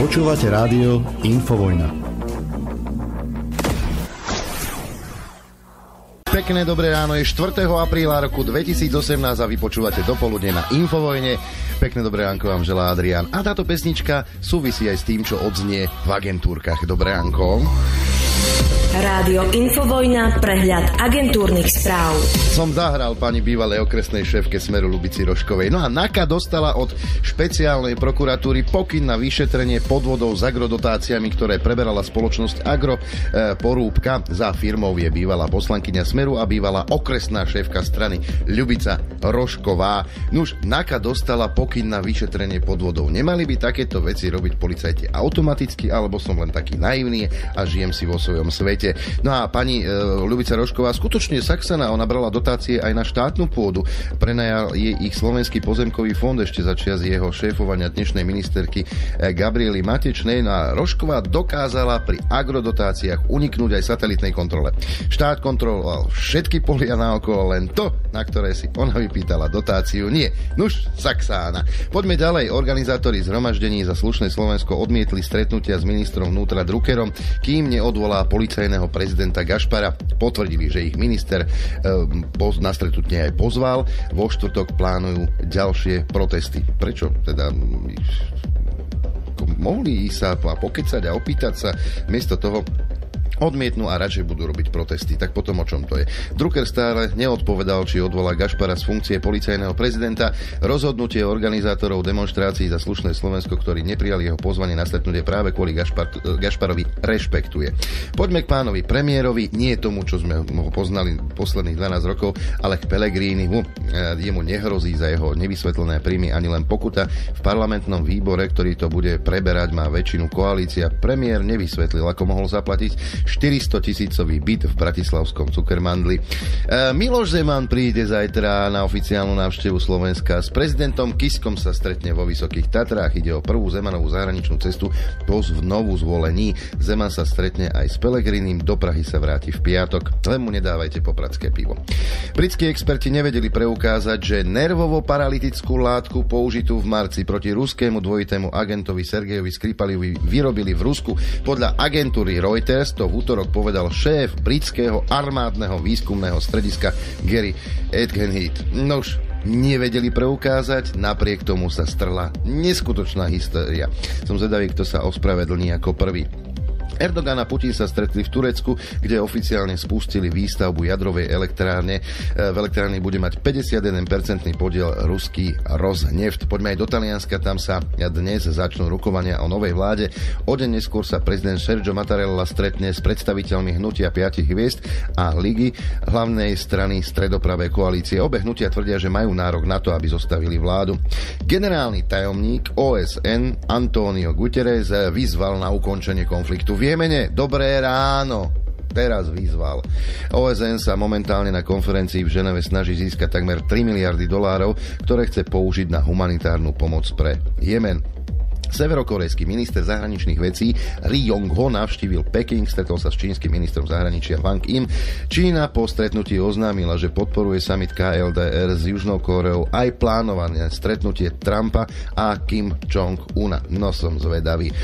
Počúvate rádio Infovojna. Pekné dobré ráno, je 4. apríla roku 2018 a vy počúvate dopoludne na Infovojne. Pekné dobré ránko vám želá Adrián. A táto pesnička súvisí aj s tým, čo odznie v agentúrkach. Dobré ránko. Rádio Infovojna, prehľad agentúrnych správ. Som zahral pani bývalej okresnej šéfke Smeru Ľubici Roškovej. No a NAKA dostala od špeciálnej prokuratúry pokyn na vyšetrenie podvodov s agrodotáciami, ktoré preberala spoločnosť Agro Porúbka. Za firmou je bývalá poslankyňa Smeru a bývalá okresná šéfka strany Ľubica Rošková. Nuž, NAKA dostala pokyn na vyšetrenie podvodov. Nemali by takéto veci robiť policajti automaticky, alebo som len taký naivný a žijem si vo svojom svete. No a pani Ľubica Rošková skutočne saxaná, ona brala dotácie aj na štátnu pôdu. Prenajal jej ich Slovenský pozemkový fond ešte za čias jeho šéfovania dnešnej ministerky Gabriely Matečnej. No a Rošková dokázala pri agrodotáciách uniknúť aj satelitnej kontrole. Štát kontroloval všetky polia naokolo, len to, na ktoré si ona vypýtala dotáciu, nie. Nuž, saxána. Poďme ďalej. Organizátori zhromaždení za slušné Slovensko odmietli stretnutia s ministrom vnútra Druckerom, kým neodvolá policajného prezidenta Gašpara. Potvrdili, že ich minister na stretnutie aj pozval. Vo štvrtok plánujú ďalšie protesty. Prečo teda mohli sa pokecať a opýtať sa, miesto toho odmietnú a radšej budú robiť protesty. Tak potom o čom to je? Drucker stále neodpovedal, či odvolá Gašpara z funkcie policajného prezidenta. Rozhodnutie organizátorov demonštrácií za slušné Slovensko, ktorí neprijali jeho pozvanie na stretnutie práve kvôli Gašparovi, rešpektuje. Poďme k pánovi premiérovi, nie tomu, čo sme ho poznali posledných 12 rokov, ale k Pellegrinimu. Jemu nehrozí za jeho nevysvetlené príjmy ani len pokuta. V parlamentnom výbore, ktorý to bude preberať, má väčšinu koalícia. Premiér nevysvetlil, ako mohol zaplatiť 400-tisícový byt v bratislavskom Cukermandli. Miloš Zeman príde zajtra na oficiálnu návštevu Slovenska. S prezidentom Kiskom sa stretne vo Vysokých Tatrách. Ide o prvú Zemanovú zahraničnú cestu po znovu zvolení. Zeman sa stretne aj s Pellegrinim. Do Prahy sa vráti v piatok. Len mu nedávajte popradské pivo. Britskí experti nevedeli preukázať, že nervovo-paralytickú látku použitú v marci proti ruskému dvojitému agentovi Sergejovi Skripaliovi vyrobili v Rusku. Podľa agentúry Reuters to v útorok povedal šéf britského armádneho výskumného strediska Gary Edgenheath. Nož, nevedeli preukázať, napriek tomu sa strhla neskutočná história. Som zvedavý, kto sa ospravedlní ako prvý. Erdogan a Putin sa stretli v Turecku, kde oficiálne spustili výstavbu jadrovej elektrárne. V elektrárni bude mať 51% podiel ruský Rosneft. Poďme aj do Talianska, tam sa dnes začnú rokovania o novej vláde. O deň neskôr sa prezident Sergio Mattarella stretne s predstaviteľmi hnutia 5 hviezd a Ligy, hlavnej strany stredopravej koalície. Obe hnutia tvrdia, že majú nárok na to, aby zostavili vládu. Generálny tajomník OSN Antonio Guterres vyzval na ukončenie konfliktu v Jemene. Dobré ráno. Teraz vyzval. OSN sa momentálne na konferencii v Ženeve snaží získať takmer 3 miliardy dolárov, ktoré chce použiť na humanitárnu pomoc pre Jemen. Severokorejský minister zahraničných vecí Ri Yong-ho navštívil Peking, stretol sa s čínskym ministrom zahraničia Wang Im. Čína po stretnutí oznámila, že podporuje summit KLDR s Južnou Kóreou aj plánované stretnutie Trumpa a Kim Jong-una. No som zvedavý.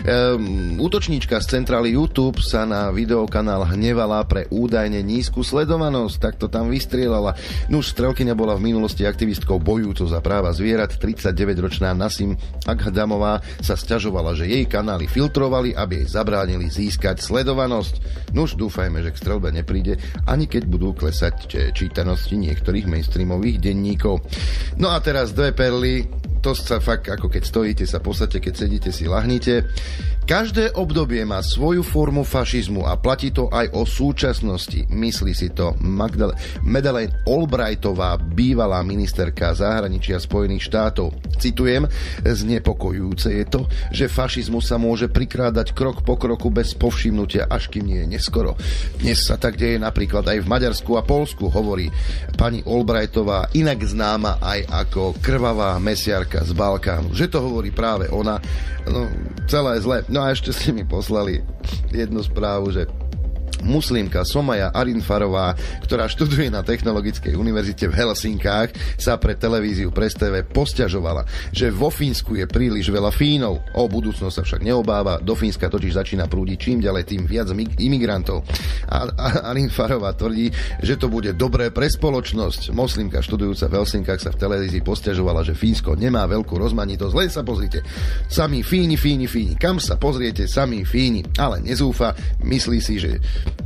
Útočníčka z centrály YouTube sa na videokanál hnevala pre údajne nízku sledovanosť, tak to tam vystrieľala. Nuž, strelkyňa bola v minulosti aktivistkou bojujúcou za práva zvierat. 39-ročná Nasim Aghdamová sa sťažovala, že jej kanály filtrovali, aby jej zabránili získať sledovanosť. Nuž, dúfajme, že k streľbe nepríde, ani keď budú klesať čítanosti niektorých mainstreamových denníkov. No a teraz dve perly. To sa fakt, ako keď stojíte, sa posadte, keď sedíte, si lahnite. Každé obdobie má svoju formu fašizmu a platí to aj o súčasnosti. Myslí si to Madeleine Albrightová, bývalá ministerka zahraničia Spojených štátov. Citujem, znepokojujúce je to, že fašizmus sa môže prikrádať krok po kroku bez povšimnutia, až kým nie je neskoro. Dnes sa tak deje napríklad aj v Maďarsku a Poľsku, hovorí pani Albrightová, inak známa aj ako krvavá mesiarka z Balkánu. Že to hovorí práve ona, no celé zle. No a ešte ste mi poslali jednu správu, že Muslimka Somaja Arinfarová, ktorá študuje na Technologickej univerzite v Helsinkách, sa pre televíziu Press TV posťažovala, že vo Fínsku je príliš veľa Fínov. O budúcnosť sa však neobáva, do Fínska totiž začína prúdiť čím ďalej tým viac imigrantov. A Arinfarová tvrdí, že to bude dobré pre spoločnosť. Moslimka študujúca v Helsinkách sa v televízii posťažovala, že Fínsko nemá veľkú rozmanitosť. Len sa pozrite, sami Fíni, kam sa pozriete, sami Fíni. Ale nezúfa, myslí si, že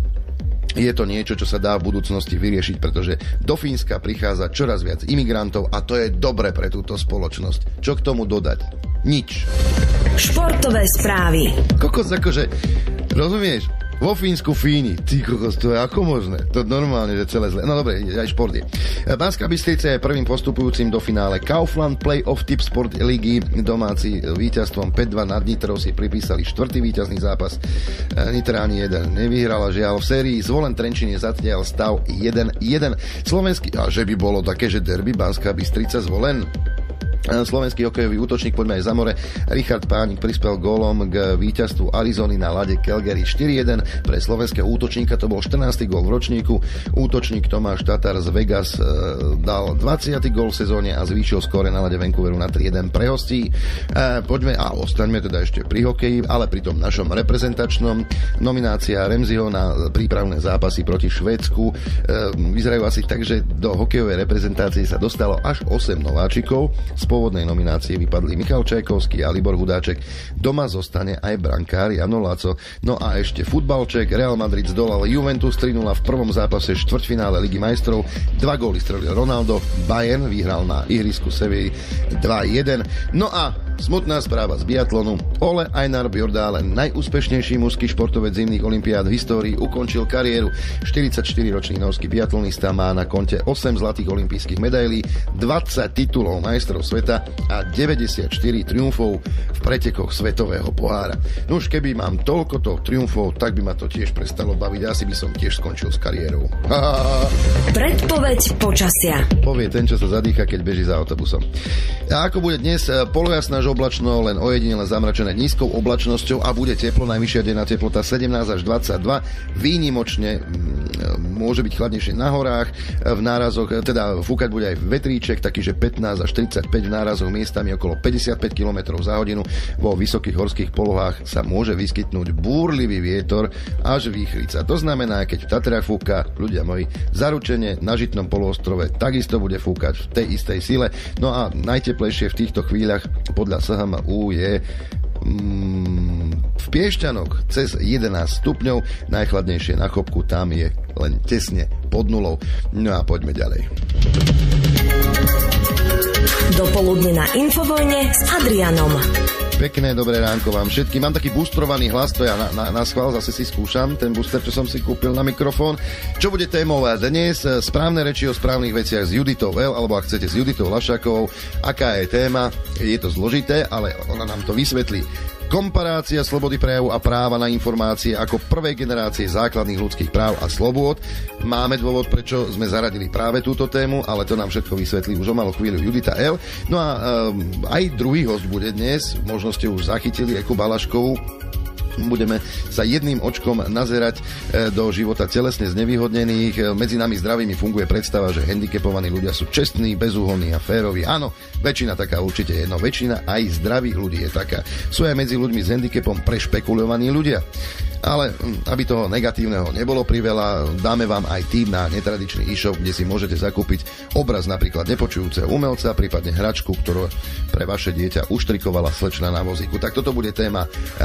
je to niečo, čo sa dá v budúcnosti vyriešiť, pretože do Fínska prichádza čoraz viac imigrantov a to je dobre pre túto spoločnosť. Čo k tomu dodať? Nič. Športové správy. Kokos, akože, rozumieš? Vo Fínsku Fíni, ty kokos, to je ako možné? To normálne, že celé zle. No dobre, aj šport je. Banská Bystrica je prvým postupujúcim do finále Kaufland Play-off Tip Sport Ligy. Domáci víťazstvom 5-2 nad Nitrou si pripísali 4. víťazný zápas. Nitra ani jeden nevyhrala, žiaľ. V sérii Zvolen Trenčín je zatiaľ stav 1-1. Slovenský, a že by bolo také, že derby Banská Bystrica Zvolen. Slovenský hokejový útočník, poďme aj za more, Richard Pánik prispel gólom k víťazstvu Arizony na ľade Calgary 4-1. Pre slovenského útočníka to bol 14. gól v ročníku. Útočník Tomáš Tatar z Vegas dal 20. gól v sezóne a zvýšil skóre na ľade Vancouveru na 3-1 pre hostí. Poďme a ostaňme teda ešte pri hokeji, ale pri tom našom reprezentačnom. Nominácia Remziho na prípravné zápasy proti Švédsku vyzerajú asi tak, že do hokejovej reprezentácie sa dostalo až 8 nováčikov. Z pôvodnej nominácie vypadli Michal Čajkovský a Libor Hudáček. Doma zostane aj brankár Jano Laco. No a ešte futbalček. Real Madrid zdolal Juventus 3-0 v prvom zápase štvrťfinále Ligy majstrov. 2 góly strelil Ronaldo. Bayern vyhral na ihrisku Sevilly 2-1. No a smutná správa z biatlonu. Ole Einar Bjordálen, najúspešnejší mužský športovec zimných olympiád v histórii, ukončil kariéru. 44-ročný norský biatlonista má na konte 8 zlatých olympijských medailí, 20 titulov majstrov sveta a 94 triumfov v pretekoch svetového pohára. No už keby mám toľkoto triumfov, tak by ma to tiež prestalo baviť. Asi by som tiež skončil s kariérou. Predpoveď počasia. Povie ten, čo sa zadýcha, keď beží za autobusom. A ako bude dnes? Polojasná oblačno, len ojedinele zamračené nízkou oblačnosťou a bude teplo, najvyššia denná teplota 17 až 22. Výnimočne môže byť chladnejšie na horách, v nárazoch, teda fúkať bude aj vetríček, taký, že 15 až 35 v nárazoch, miestami okolo 55 km za hodinu. Vo vysokých horských polohách sa môže vyskytnúť búrlivý vietor až výchrica. To znamená, keď v Tatrách fúka, ľudia moji, zaručene na Žitnom poloostrove takisto bude fúkať v tej istej sile. No a najteplejšie v týchto chvíľach podľa SHMU je v Piešťanoch cez 11 stupňov, najchladnejšie na Chopku, tam je len tesne pod nulou. No a poďme ďalej. Dopoludne na Infovojne s Adrianom. Pekné, dobré ránko vám všetkým. Mám taký boostrovaný hlas, to ja na schvál zase si skúšam, ten booster, čo som si kúpil na mikrofón. Čo bude témou dnes? Správne reči o správnych veciach s Juditou L, alebo ak chcete s Juditou Lašákovou. Aká je téma? Je to zložité, ale ona nám to vysvetlí. Komparácia slobody prejavu a práva na informácie ako prvej generácie základných ľudských práv a slobôd. Máme dôvod, prečo sme zaradili práve túto tému, ale to nám všetko vysvetlí už o malú chvíľu Judita L. No a aj druhý host bude dnes, možno ste už zachytili Eku Balaškovú. Budeme sa jedným očkom nazerať do života telesne znevýhodnených. Medzi nami zdravými funguje predstava, že handicapovaní ľudia sú čestní, bezúhonní a féroví. Áno, väčšina taká určite je, no väčšina aj zdravých ľudí je taká. Sú aj medzi ľuďmi s handicapom prešpekulovaní ľudia. Ale aby toho negatívneho nebolo priveľa, dáme vám aj tip na netradičný e-shop, kde si môžete zakúpiť obraz napríklad nepočujúceho umelca, prípadne hračku, ktorú pre vaše dieťa uštrikovala slečna na vozíku. Tak toto bude téma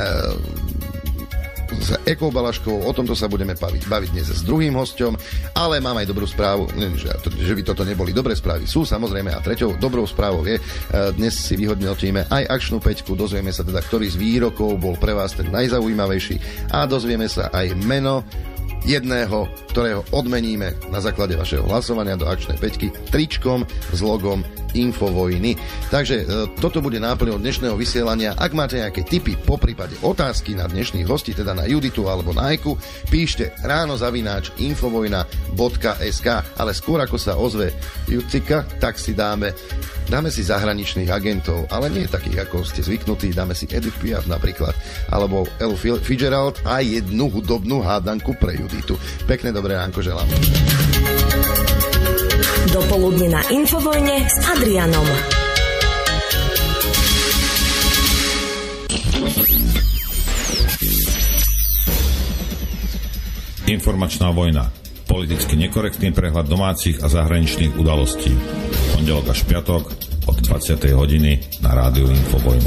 s Ekou Balaškou, o tomto sa budeme baviť dnes s druhým hosťom, ale mám aj dobrú správu, že by toto neboli dobré správy. Sú samozrejme a treťou dobrou správou je, dnes si vyhodnotíme aj akčnú peťku, dozvieme sa teda, ktorý z výrokov bol pre vás ten najzaujímavejší a dozvieme sa aj meno jedného, ktorého odmeníme na základe vašeho hlasovania do akčnej peťky tričkom s logom Infovojny. Takže toto bude náplňou dnešného vysielania. Ak máte nejaké tipy, poprípade otázky na dnešných hostí, teda na Juditu alebo na Eku, píšte ráno@infovojna.sk. Ale skôr ako sa ozve Judcika, tak si dáme si zahraničných agentov, ale nie takých, ako ste zvyknutí. Dáme si Edith Piaf napríklad, alebo Elu Fitzgerald a jednu hudobnú hádanku pre Juditu. Juditu. Pekné dobré ránko želám. Dopoludne na Infovojne s Adrianom. Informačná vojna. Politicky nekorektný prehľad domácich a zahraničných udalostí. Pondelok až piatok od 20. hodiny na rádiu Infovojna.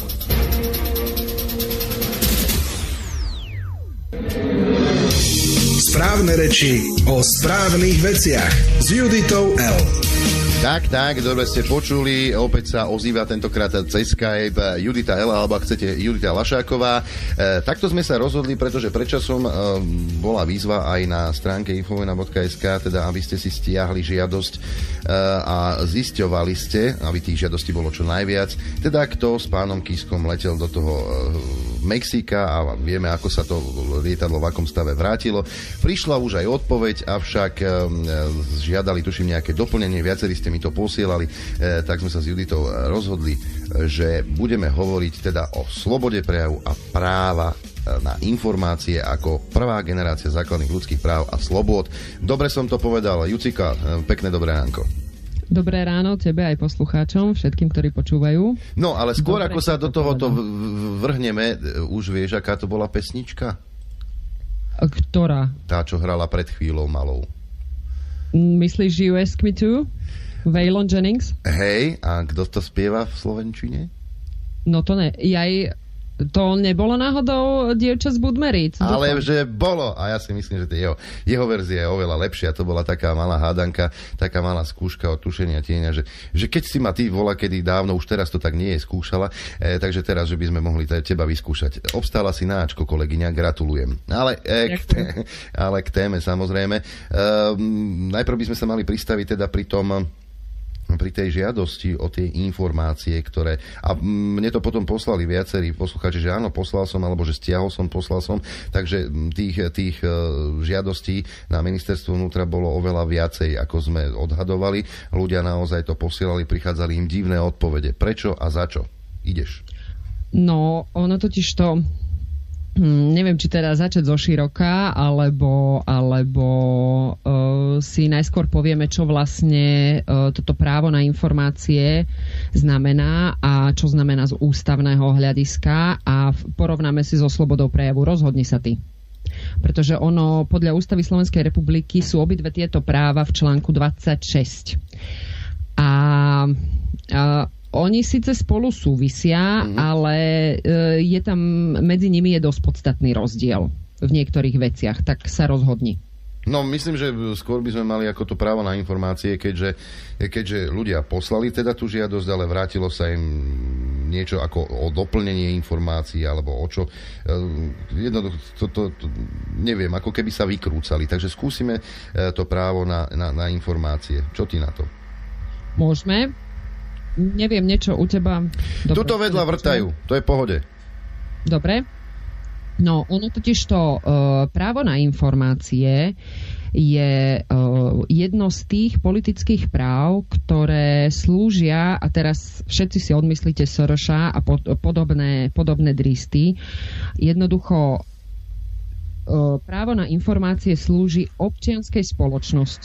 Správne reči o správnych veciach s Juditou L. Tak, dobre ste počuli, opäť sa ozýva tentokrát cez Skype Judita L, alebo ak chcete Judita Lašáková. Takto sme sa rozhodli, pretože predčasom bola výzva aj na stránke infovojna.sk, teda aby ste si stiahli žiadosť a zisťovali ste, aby tých žiadostí bolo čo najviac, teda kto s pánom Kiskom letel do toho Mexika a vieme, ako sa to lietadlo v akom stave vrátilo. Prišla už aj odpoveď, avšak žiadali, tuším, nejaké doplnenie, viacerí ste mi to posielali, tak sme sa s Juditou rozhodli, že budeme hovoriť teda o slobode prejavu a práva na informácie ako prvá generácia základných ľudských práv a slobôd. Dobre som to povedal. Jucika, pekné dobré ránko. Dobré ráno tebe aj poslucháčom, všetkým, ktorí počúvajú. No, ale skôr ako sa do tohoto vrhneme, už vieš, aká to bola pesnička? Ktorá? Tá, čo hrala pred chvíľou malou. Myslíš You Ask Me To? Waylon Jennings? Hej, a kto to spieva v slovenčine? No to ne. To nebolo náhodou Dievča z Budmeric? Ale že bolo. A ja si myslím, že jeho verzia je oveľa lepšia. To bola taká malá hádanka, taká malá skúška od tušenia tieňa, že keď si ma ty volá, kedy dávno, už teraz to tak nie je skúšala, takže teraz, že by sme mohli teba vyskúšať. Obstála si na Ačko, kolegyňa, gratulujem. Ale k téme, samozrejme. Najprv by sme sa mali pristaviť teda pri tej žiadosti o tie informácie, ktoré... A mne to potom poslali viacerí poslucháči, že áno, poslal som, alebo že stiahol som, poslal som. Takže tých žiadostí na ministerstvo vnútra bolo oveľa viacej, ako sme odhadovali. Ľudia naozaj to posielali, prichádzali im divné odpovede. Prečo a za čo? Ideš. No, ono totiž to... neviem, či teda začať zo široka, alebo si najskôr povieme, čo vlastne toto právo na informácie znamená a čo znamená z ústavného hľadiska a porovnáme si so slobodou prejavu. Rozhodni sa ty. Pretože ono, podľa Ústavy Slovenskej republiky sú obidve tieto práva v článku 26. Oni síce spolu súvisia, ale je tam medzi nimi je dosť podstatný rozdiel v niektorých veciach, tak sa rozhodni. No, myslím, že skôr by sme mali ako to právo na informácie, keďže ľudia poslali teda tú žiadosť, ale vrátilo sa im niečo ako o doplnenie informácií, alebo o čo. Jednoducho, to neviem, ako keby sa vykrúcali. Takže skúsime to právo na informácie. Čo ty na to? Môžeme. Neviem, niečo u teba... Tuto vedľa vrtajú, to je v pohode. Dobre. No, ono totiž to právo na informácie je jedno z tých politických práv, ktoré slúžia, a teraz všetci si odmyslíte Soroša a podobné dristy, jednoducho právo na informácie slúži občianskej spoločnosti,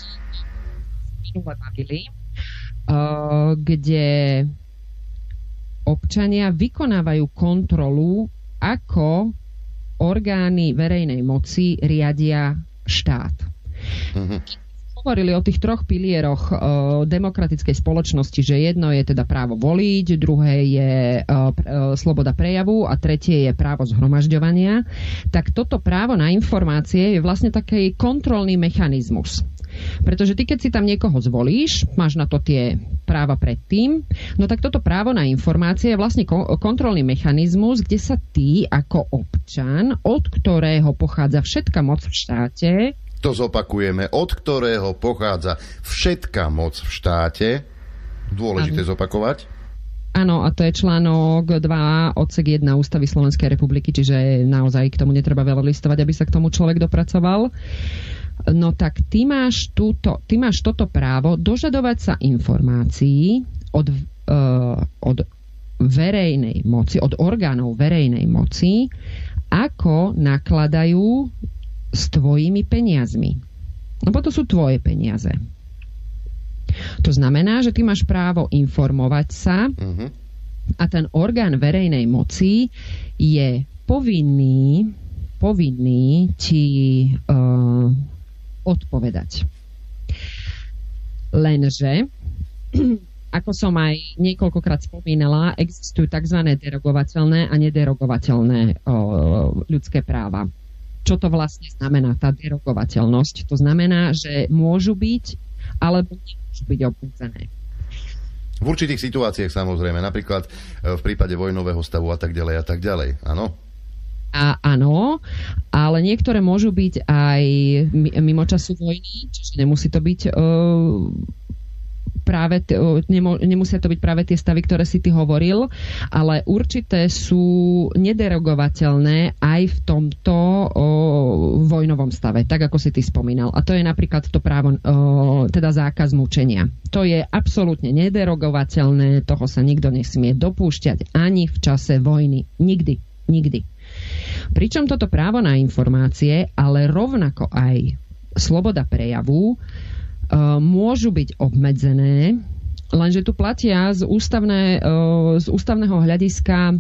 kde občania vykonávajú kontrolu, ako orgány verejnej moci riadia štát. Hovorili o tých troch pilieroch demokratickej spoločnosti, že jedno je teda právo voliť, druhé je sloboda prejavu a tretie je právo zhromažďovania. Tak toto právo na informácie je vlastne taký kontrolný mechanizmus. Pretože ty, keď si tam niekoho zvolíš, máš na to tie práva predtým, no tak toto právo na informácie je vlastne kontrolný mechanizmus, kde sa ty ako občan, od ktorého pochádza všetka moc v štáte... To zopakujeme, od ktorého pochádza všetká moc v štáte. Dôležité zopakovať. Áno, a to je článok 2, odsek 1 Ústavy Slovenskej republiky, čiže naozaj k tomu netreba veľa listovať, aby sa k tomu človek dopracoval. No tak ty máš toto právo dožadovať sa informácií od verejnej moci, od orgánov verejnej moci, ako nakladajú s tvojimi peniazmi. Lebo to sú tvoje peniaze. To znamená, že ty máš právo informovať sa a ten orgán verejnej moci je povinný ti odpovedať. Lenže, ako som aj niekoľkokrát spomínala, existujú tzv. Derogovateľné a nederogovateľné ľudské práva. Čo to vlastne znamená, tá derogovateľnosť? To znamená, že môžu byť alebo nemôžu byť obmedzené. V určitých situáciách samozrejme, napríklad v prípade vojnového stavu a tak ďalej, áno? Áno, ale niektoré môžu byť aj mimo času vojny, čiže nemusí to byť nemusia to byť práve tie stavy, ktoré si ty hovoril, ale určité sú nederogovateľné aj v tomto vojnovom stave, tak ako si ty spomínal. A to je napríklad to právo, teda zákaz mučenia. To je absolútne nederogovateľné, toho sa nikto nesmie dopúšťať ani v čase vojny. Nikdy. Pričom toto právo na informácie, ale rovnako aj sloboda prejavu môžu byť obmedzené, lenže tu platia z ústavného hľadiska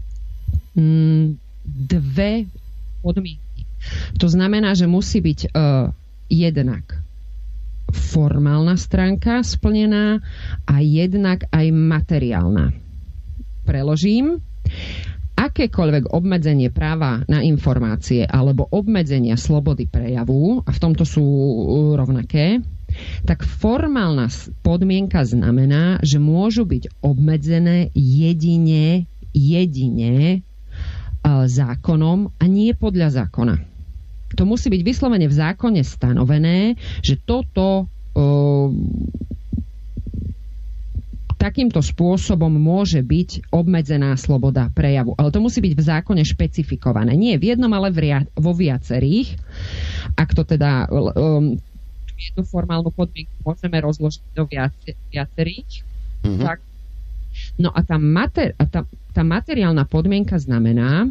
dve podmienky. To znamená, že musí byť jednak formálna stránka splnená a jednak aj materiálna. Preložím. Akékoľvek obmedzenie práva na informácie alebo obmedzenia slobody prejavu, a v tomto sú rovnaké, tak formálna podmienka znamená, že môžu byť obmedzené jedine zákonom a nie podľa zákona. To musí byť vyslovene v zákone stanovené, že toto takýmto spôsobom môže byť obmedzená sloboda prejavu. Ale to musí byť v zákone špecifikované. Nie v jednom, ale vo viacerých. Ak to teda jednu formálnu podmienku môžeme rozložiť do viacerých. Tak. No a tá materiálna podmienka znamená,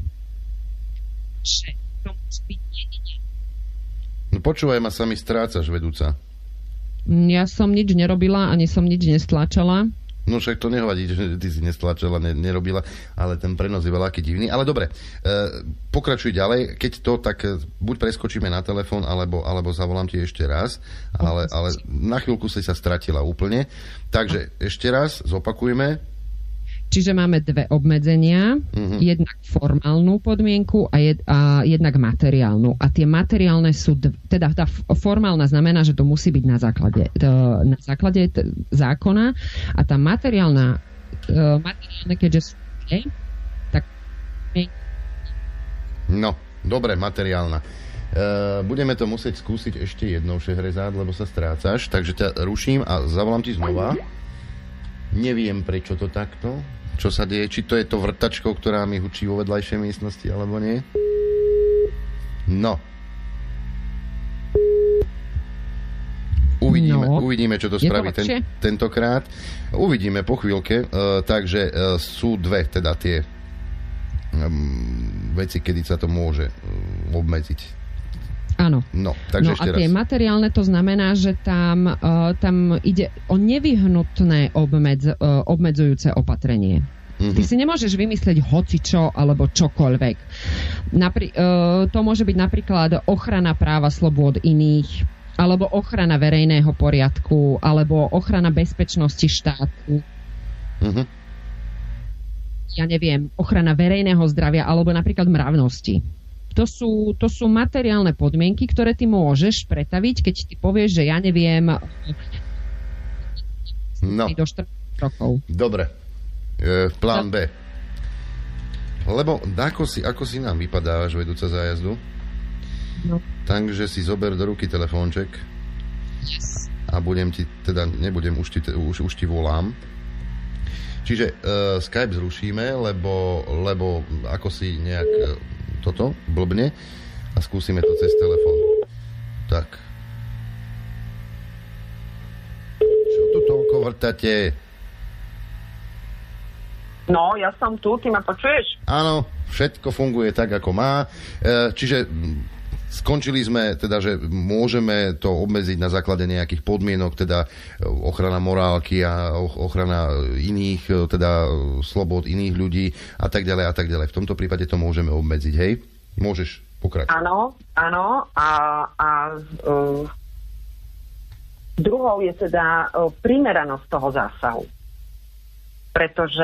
že to musí byť jedine. No počúvaj, ma sa mi strácaš, vedúca. Ja som nič nerobila, ani som nič nestlačala. No však to nehovadí, že ty si nestlačala, nerobila, ale ten prenos je veľaký divný. Ale dobre, pokračuj ďalej. Keď to, tak buď preskočíme na telefón, alebo zavolám ti ešte raz. Ale na chvíľku si sa stratila úplne. Takže ešte raz zopakujme. Čiže máme dve obmedzenia. Jednak formálnu podmienku a jednak materiálnu. A tie materiálne sú... Teda tá formálna znamená, že to musí byť na základe zákona. A tá materiálne, keďže sú... tak... No, dobre, materiálna. Budeme to musieť skúsiť ešte jednou, Šehrezad, lebo sa strácaš. Takže ťa ruším a zavolám ti znova. Neviem, prečo to takto. Čo sa deje? Či to je to vrtačkou, ktorá mi hučí vo vedľajšej miestnosti, alebo nie? No. Uvidíme, čo to spraví tentokrát. Uvidíme po chvíľke. Takže sú dve teda tie veci, kedy sa to môže obmedziť. Áno. No, takže ešte a tie materiálne, to znamená, že tam ide o nevyhnutné obmedzujúce opatrenie. Ty si nemôžeš vymyslieť hocičo alebo čokoľvek. To môže byť napríklad ochrana práva slobôd iných, alebo ochrana verejného poriadku, alebo ochrana bezpečnosti štátu. Ja neviem, ochrana verejného zdravia, alebo napríklad mravnosti. To sú materiálne podmienky, ktoré ty môžeš pretaviť, keď ty povieš, že ja neviem do 14 rokov. Dobre. Plán B. Lebo ako si nám vypadávaš, vedúca zájazdu? No. Takže si zober do ruky telefónček. Yes. A nebudem, už ti volám. Čiže Skype zrušíme, lebo ako si nejak... toto blbne a skúsime to cez telefón. Tak. Čo tu toľko vrtate? No, ja som tu, ty ma počuješ? Áno, všetko funguje tak, ako má. Čiže Skončili sme teda, že môžeme to obmedziť na základe nejakých podmienok, teda ochrana morálky a ochrana iných, teda slobod iných ľudí a tak ďalej a tak ďalej. V tomto prípade to môžeme obmedziť, hej? Môžeš pokračovať. Áno. Druhou je teda primeranosť toho zásahu. Pretože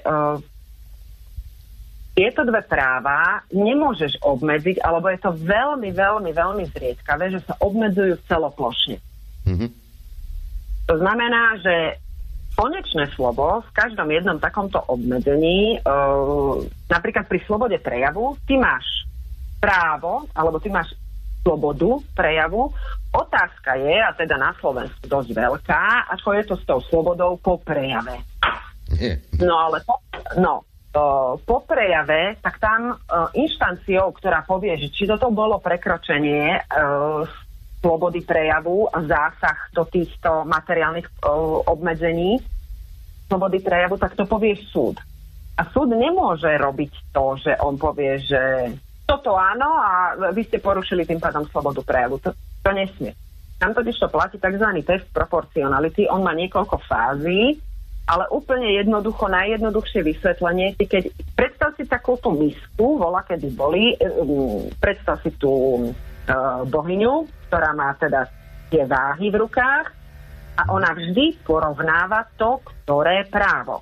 tieto dve práva nemôžeš obmedziť, alebo je to veľmi, veľmi, veľmi zriedkavé, že sa obmedzujú celoplošne. Mm-hmm. To znamená, že konečné slovo v každom jednom takomto obmedzení, napríklad pri slobode prejavu, ty máš právo, alebo ty máš slobodu prejavu. Otázka je, a teda na Slovensku dosť veľká, ako je to s tou slobodou po prejave. Nie. No ale po prejave, tak tam inštanciou, ktorá povie, že či toto bolo prekročenie slobody prejavu a zásah do týchto materiálnych obmedzení slobody prejavu, tak to povie súd. A súd nemôže robiť to, že on povie, že toto áno a vy ste porušili tým pádom slobodu prejavu. To nesmie. Tam totiž to platí tzv. Test proporcionality. On má niekoľko fází, ale úplne jednoducho, najjednoduchšie vysvetlenie, keď predstav si takúto misku, kedy boli, predstav si tú bohyňu, ktorá má teda tie váhy v rukách a ona vždy porovnáva to, ktoré právo.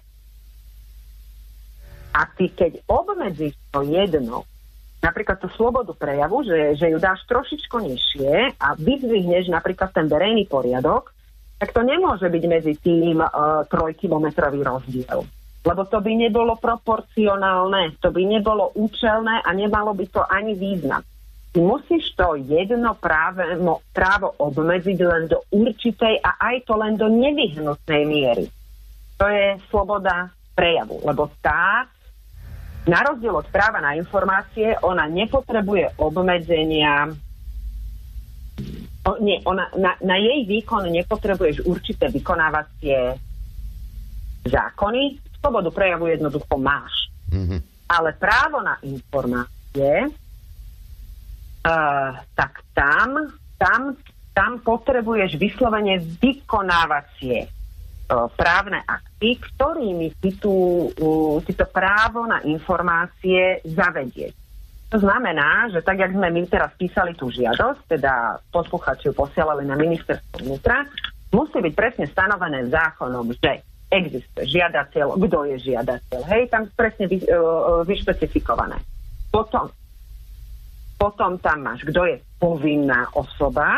A ty, keď obmedzíš to jedno, napríklad tú slobodu prejavu, že ju dáš trošičku nižšie a vyzdvihneš napríklad ten verejný poriadok, tak to nemôže byť medzi tým 3-kilometrový rozdiel. Lebo to by nebolo proporcionálne, to by nebolo účelné a nemalo by to ani význam. Ty musíš to jedno právo obmedziť len do určitej a aj to len do nevyhnutnej miery. To je sloboda prejavu, lebo tá, na rozdiel od práva na informácie, ona nepotrebuje obmedzenia. Na jej výkon nepotrebuješ určité vykonávacie zákony. Slobodu prejavu jednoducho máš. Mm-hmm. Ale právo na informácie, tak tam potrebuješ vyslovene vykonávacie právne akty, ktorými si to právo na informácie zavedieš. To znamená, že tak, jak sme my teraz písali tú žiadosť, teda posluchači ju posielali na ministerstvo vnútra, musí byť presne stanovené zákonom, že existuje žiadateľ, kto je žiadateľ. Hej, tam presne vyšpecifikované. Potom tam máš, kto je povinná osoba,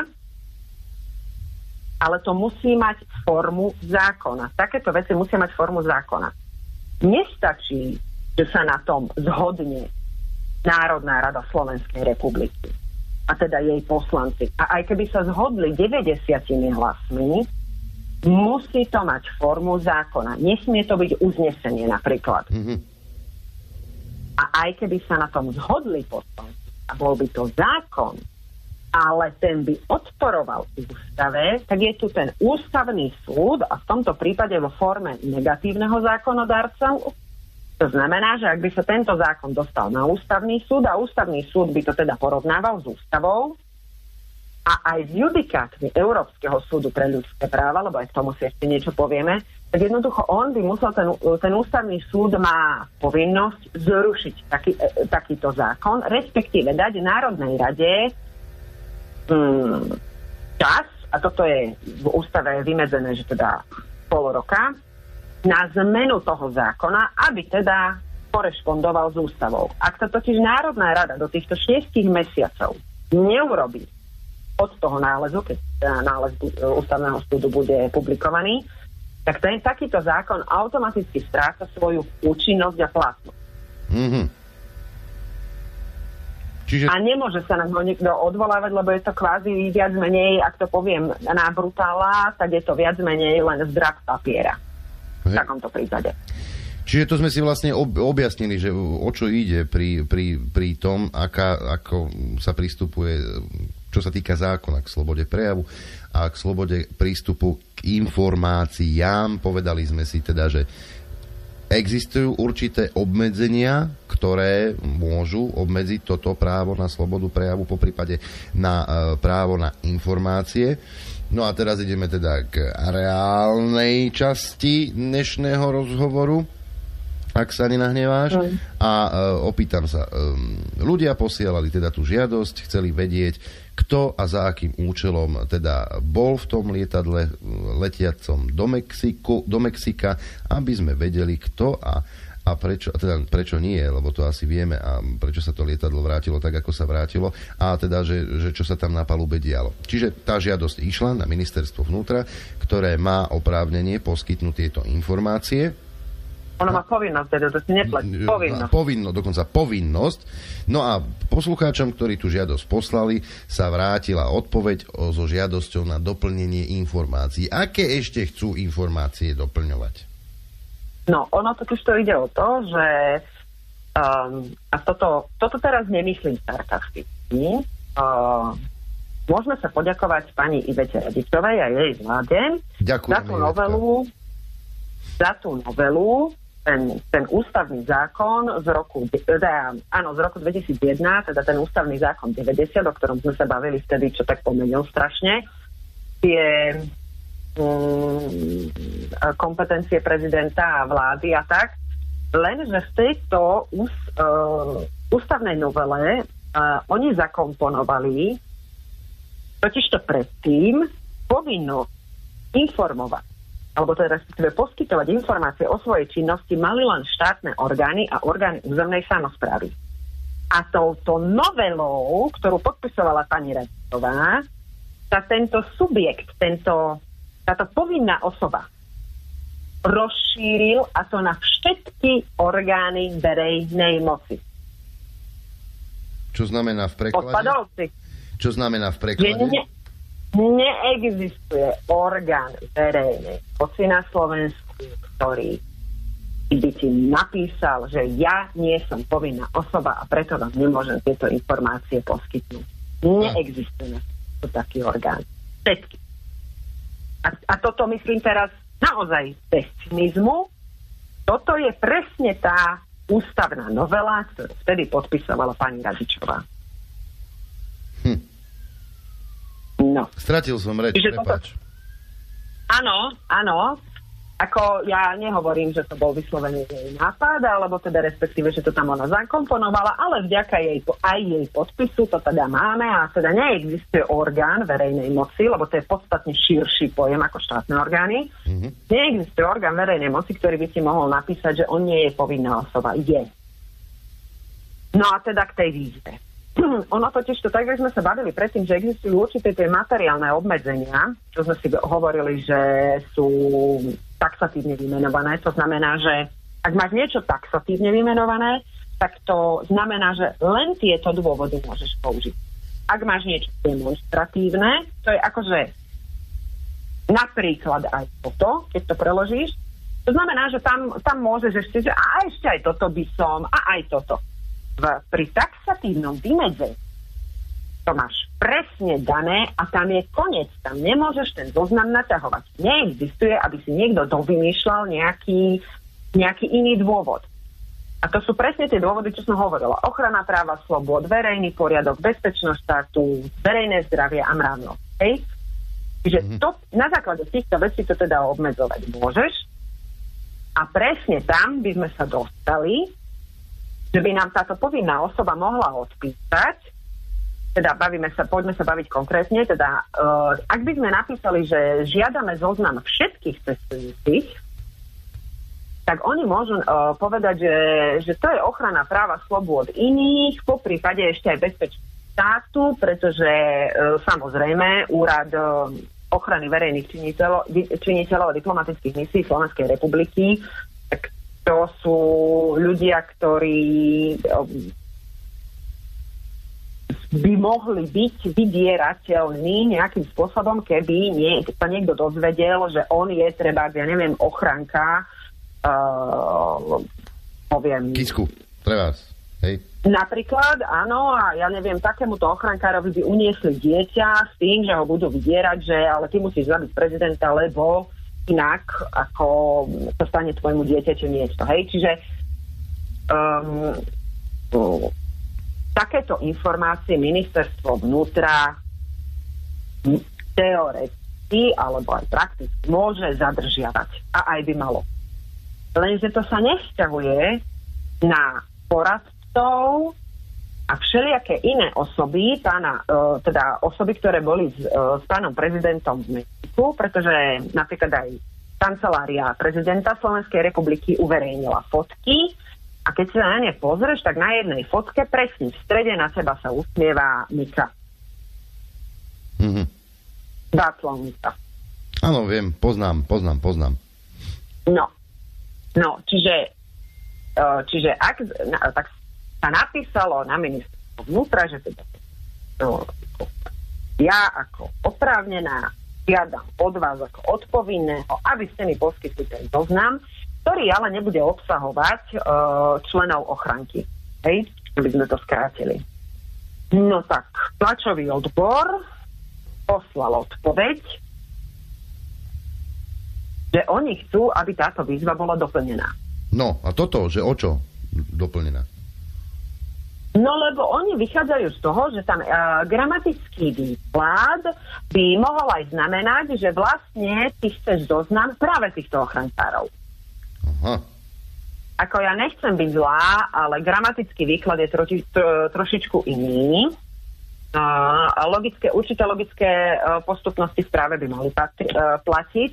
ale to musí mať formu zákona. Takéto veci musia mať formu zákona. Nestačí, že sa na tom zhodne Národná rada Slovenskej republiky a teda jej poslanci. A aj keby sa zhodli 90 hlasmi, musí to mať formu zákona. Nesmie to byť uznesenie napríklad. Mm-hmm. A aj keby sa na tom zhodli poslanci a bol by to zákon, ale ten by odporoval ústave, tak je tu ten ústavný súd a v tomto prípade vo forme negatívneho zákonodárca. To znamená, že ak by sa tento zákon dostal na ústavný súd a ústavný súd by to teda porovnával s ústavou a aj s judikátmi Európskeho súdu pre ľudské práva, lebo aj k tomu si ešte niečo povieme, tak jednoducho on by musel, ten ústavný súd má povinnosť zrušiť takýto zákon, respektíve dať Národnej rade čas, a toto je v ústave vymedzené, že teda pol roka, na zmenu toho zákona, aby teda korešpondoval s ústavou. Ak sa totiž Národná rada do týchto 6 mesiacov neurobí od toho nálezu, keď nález ústavného súdu bude publikovaný, tak takýto zákon automaticky stráca svoju účinnosť a platnosť. Mm-hmm. Čiže... A nemôže sa na to niekto odvolávať, lebo je to kvázi viac menej, ak to poviem na brutála, tak je to viac menej len zdrak papiera. V takomto prípade. Čiže to sme si vlastne objasnili, že o čo ide pri tom, ako sa pristupuje, čo sa týka zákona k slobode prejavu a k slobode prístupu k informáciám. Povedali sme si teda, že existujú určité obmedzenia, ktoré môžu obmedziť toto právo na slobodu prejavu, poprípade na právo na informácie. No a teraz ideme teda k reálnej časti dnešného rozhovoru, ak sa nenahneváš. A opýtam sa, ľudia posielali teda tú žiadosť, chceli vedieť, kto a za akým účelom teda bol v tom lietadle letiacom do Mexika, aby sme vedeli, kto a prečo, teda prečo nie, lebo to asi vieme, a prečo sa to lietadlo vrátilo tak, ako sa vrátilo, a teda, že čo sa tam na palube dialo. Čiže tá žiadosť išla na ministerstvo vnútra, ktoré má oprávnenie poskytnúť tieto informácie. Ono má povinnosť, teda to si neplatí. Dokonca povinnosť. No a poslucháčom, ktorí tú žiadosť poslali, sa vrátila odpoveď so žiadosťou na doplnenie informácií. Aké ešte chcú informácie doplňovať? No, ono totiž to ide o to, že a toto teraz nemyslím sarkasticky. Môžeme sa poďakovať pani Ivete Radičovej a jej vláde za tú novelu, ten ústavný zákon z roku 2001, teda ten ústavný zákon 90, o ktorom sme sa bavili vtedy, čo tak pomenil strašne, tie kompetencie prezidenta a vlády a tak, lenže v tejto ústavnej novele oni zakomponovali totižto predtým povinnosť informovať, alebo teda respektíve poskytovať informácie o svojej činnosti mali len štátne orgány a orgány územnej samosprávy. A touto novelou, ktorú podpisovala pani Radičová, sa tento subjekt, táto povinná osoba rozšíril, a to na všetky orgány verejnej moci. Čo znamená v preklade? Odpadovci. Čo znamená v preklade? Neexistuje orgán verejnej moci na Slovensku, ktorý by ti napísal, že ja nie som povinná osoba a preto vám nemôžem tieto informácie poskytnúť. Neexistuje taký orgán. Všetky. A toto myslím teraz naozaj bez cynizmu. Toto je presne tá ústavná novela, ktorú vtedy podpisovala pani Radičová. No. Stratil som reč, prepáč. Áno. Ako ja nehovorím, že to bol vyslovený jej nápad, alebo teda respektíve, že to tam ona zakomponovala, ale vďaka aj jej podpisu to teda máme, a teda neexistuje orgán verejnej moci, lebo to je podstatne širší pojem ako štátne orgány. Neexistuje orgán verejnej moci, ktorý by si mohol napísať, že on nie je povinná osoba. Je. No a teda k tej výzve. Ono totiž to, tak, jak sme sa bavili predtým, že existujú určité tie materiálne obmedzenia, čo sme si hovorili, že sú taxatívne vymenované. To znamená, že ak máš niečo taxatívne vymenované, tak to znamená, že len tieto dôvody môžeš použiť. Ak máš niečo demonstratívne, to je akože napríklad aj toto, keď to preložíš, to znamená, že tam môžeš ešte, že a ešte aj toto by som, a aj toto. Pri taxatívnom vymedzení to máš presne dané a tam je koniec. Tam nemôžeš ten zoznam naťahovať. Neexistuje, aby si niekto dovymýšľal nejaký iný dôvod. A to sú presne tie dôvody, čo som hovorila. Ochrana práva, slobod, verejný poriadok, bezpečnosť štátu, verejné zdravie a mravnosť. Čiže na základe týchto vecí to teda obmedzovať môžeš. A presne tam by sme sa dostali, že by nám táto povinná osoba mohla odpísať, teda poďme sa baviť konkrétne, teda ak by sme napísali, že žiadame zoznam všetkých cestujúcich, tak oni môžu povedať, že to je ochrana práva slobôd iných, po prípade ešte aj bezpečnosť štátu, pretože samozrejme úrad ochrany verejných činiteľov a diplomatických misií Slovenskej republiky, to sú ľudia, ktorí by mohli byť vydierateľní nejakým spôsobom, keby sa niekto dozvedel, že on je treba, ja neviem, ochranka, poviem... Kisku, pre vás, hej? Napríklad, áno, a ja neviem, takémuto ochrankárovi by uniesli dieťa s tým, že ho budú vydierať, že ale ty musíš zabiť prezidenta, lebo inak, ako sa stane tvojmu dieťaťu niečo. Hej? Čiže takéto informácie ministerstvo vnútra teoreticky alebo aj prakticky môže zadržiavať. A aj by malo. Lenže to sa nevzťahuje na poradcov a všelijaké iné osoby, teda osoby, ktoré boli s pánom prezidentom v Mexiku, pretože napríklad aj kancelária prezidenta Slovenskej republiky uverejnila fotky a keď sa na ne pozrieš, tak na jednej fotke presne v strede na teba sa usmieva Mika. Václav Mika. Áno, viem, poznám. No, čiže ak tak sa napísalo na ministerstvo vnútra, že teda ja ako oprávnená žiadam od vás ako odpovinného, aby ste mi poskytli ten zoznam, ktorý ale nebude obsahovať členov ochranky. Hej? Aby sme to skrátili. No tak, tlačový odbor poslal odpoveď, že oni chcú, aby táto výzva bola doplnená. No, a toto, že o čo doplnená? No, lebo oni vychádzajú z toho, že tam gramatický výklad by mohol aj znamenať, že vlastne ty chceš zoznam práve týchto ochrancárov. Aha. Ako ja nechcem byť zlá, ale gramatický výklad je trošičku iný. Určité logické postupnosti v práve by mali platiť.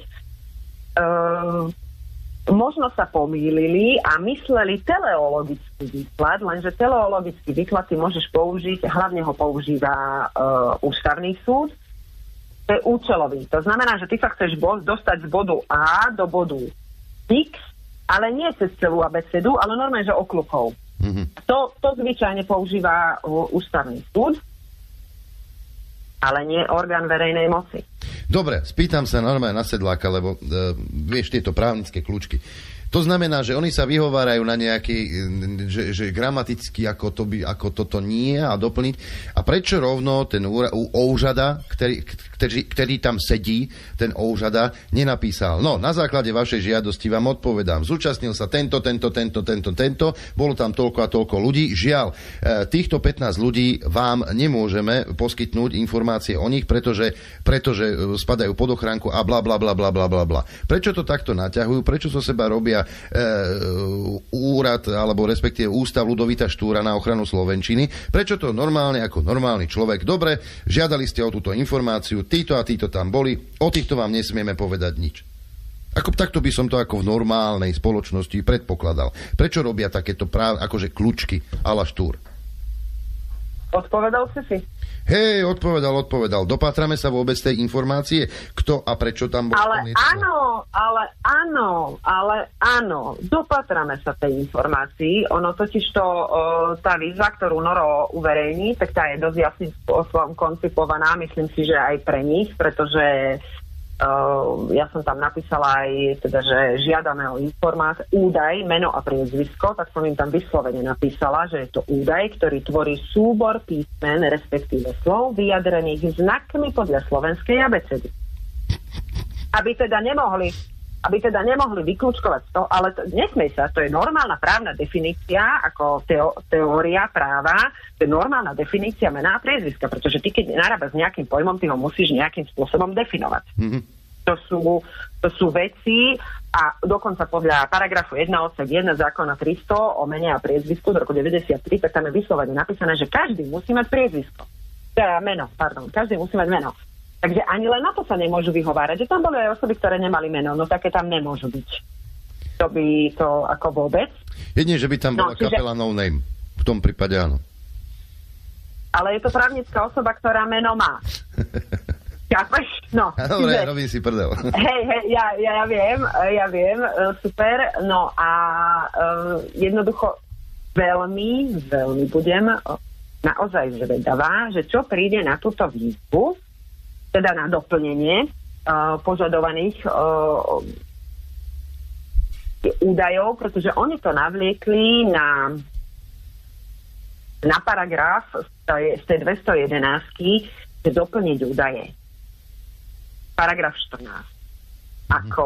Možno sa pomýlili a mysleli teleologický výklad, lenže teleologický výklad ty môžeš použiť, hlavne ho používa ústavný súd. To je účelový. To znamená, že ty sa chceš dostať z bodu A do bodu X, ale nie cez celú abecedu, ale normálne, že okľukov. To zvyčajne používa ústavný súd, ale nie orgán verejnej moci. Dobre, spýtam sa normálne na sedláka, lebo vieš, tieto právnické kľúčky. To znamená, že oni sa vyhovárajú na nejaký, že gramaticky ako toto nie a doplniť. A prečo rovno ten oužada, ktorý tam sedí, ten oužada, nenapísal? No, na základe vašej žiadosti vám odpovedám. Zúčastnil sa tento, bolo tam toľko a toľko ľudí. Žiaľ, týchto 15 ľudí vám nemôžeme poskytnúť informácie o nich, pretože spadajú pod ochránku a bla bla bla bla bla bla. Prečo to takto naťahujú? Prečo so seba robia úrad, alebo respektíve Ústav Ľudovita Štúra na ochranu slovenčiny? Prečo to normálne, ako normálny človek? Dobre, žiadali ste o túto informáciu, títo a títo tam boli, o týchto vám nesmieme povedať nič. Takto by som to ako v normálnej spoločnosti predpokladal. Prečo robia takéto akože kľúčky a la Štúr? Odpovedal si? Hej, odpovedal. Dopátrame sa vôbec tej informácie, kto a prečo tam bol? Ale áno, dopátrame sa tej informácii. Ono totiž to, tá výzva, ktorú Noro uverejní, tak tá je dosť jasným spôsobom koncipovaná, myslím si, že aj pre nich, pretože ja som tam napísala aj, teda, že žiadame o údaj, meno a priezvisko, tak som im tam vyslovene napísala, že je to údaj, ktorý tvorí súbor písmen, respektíve slov, vyjadrených znakmi podľa slovenskej abecedy. Aby teda nemohli vyklúčkovať to, ale nesmej sa, to je normálna právna definícia, ako teória práva, to je normálna definícia mena a priezviska, pretože ty, keď narábaš s nejakým pojmom, ty ho musíš nejakým spôsobom definovať. To sú veci a dokonca podľa paragrafu 1 odsek 1 zákona 300 o mene a priezvisku z roku 93, tak tam je vyslovene napísané, že každý musí mať priezvisko. Každý musí mať meno. Takže ani len na to sa nemôžu vyhovárať, že tam boli aj osoby, ktoré nemali meno, no také tam nemôžu byť. To by to ako vôbec. Jedine, že by tam bola kapela No Name. V tom prípade áno. Ale je to právnická osoba, ktorá meno má. Chápeš? No. Dobre, robím si prdel. Hej, ja viem, super. No a jednoducho veľmi budem naozaj zvedavá, že čo príde na túto výzvu, teda na doplnenie požadovaných údajov, pretože oni to navliekli na paragraf z tej 211, že doplniť údaje. Paragraf 14. Ako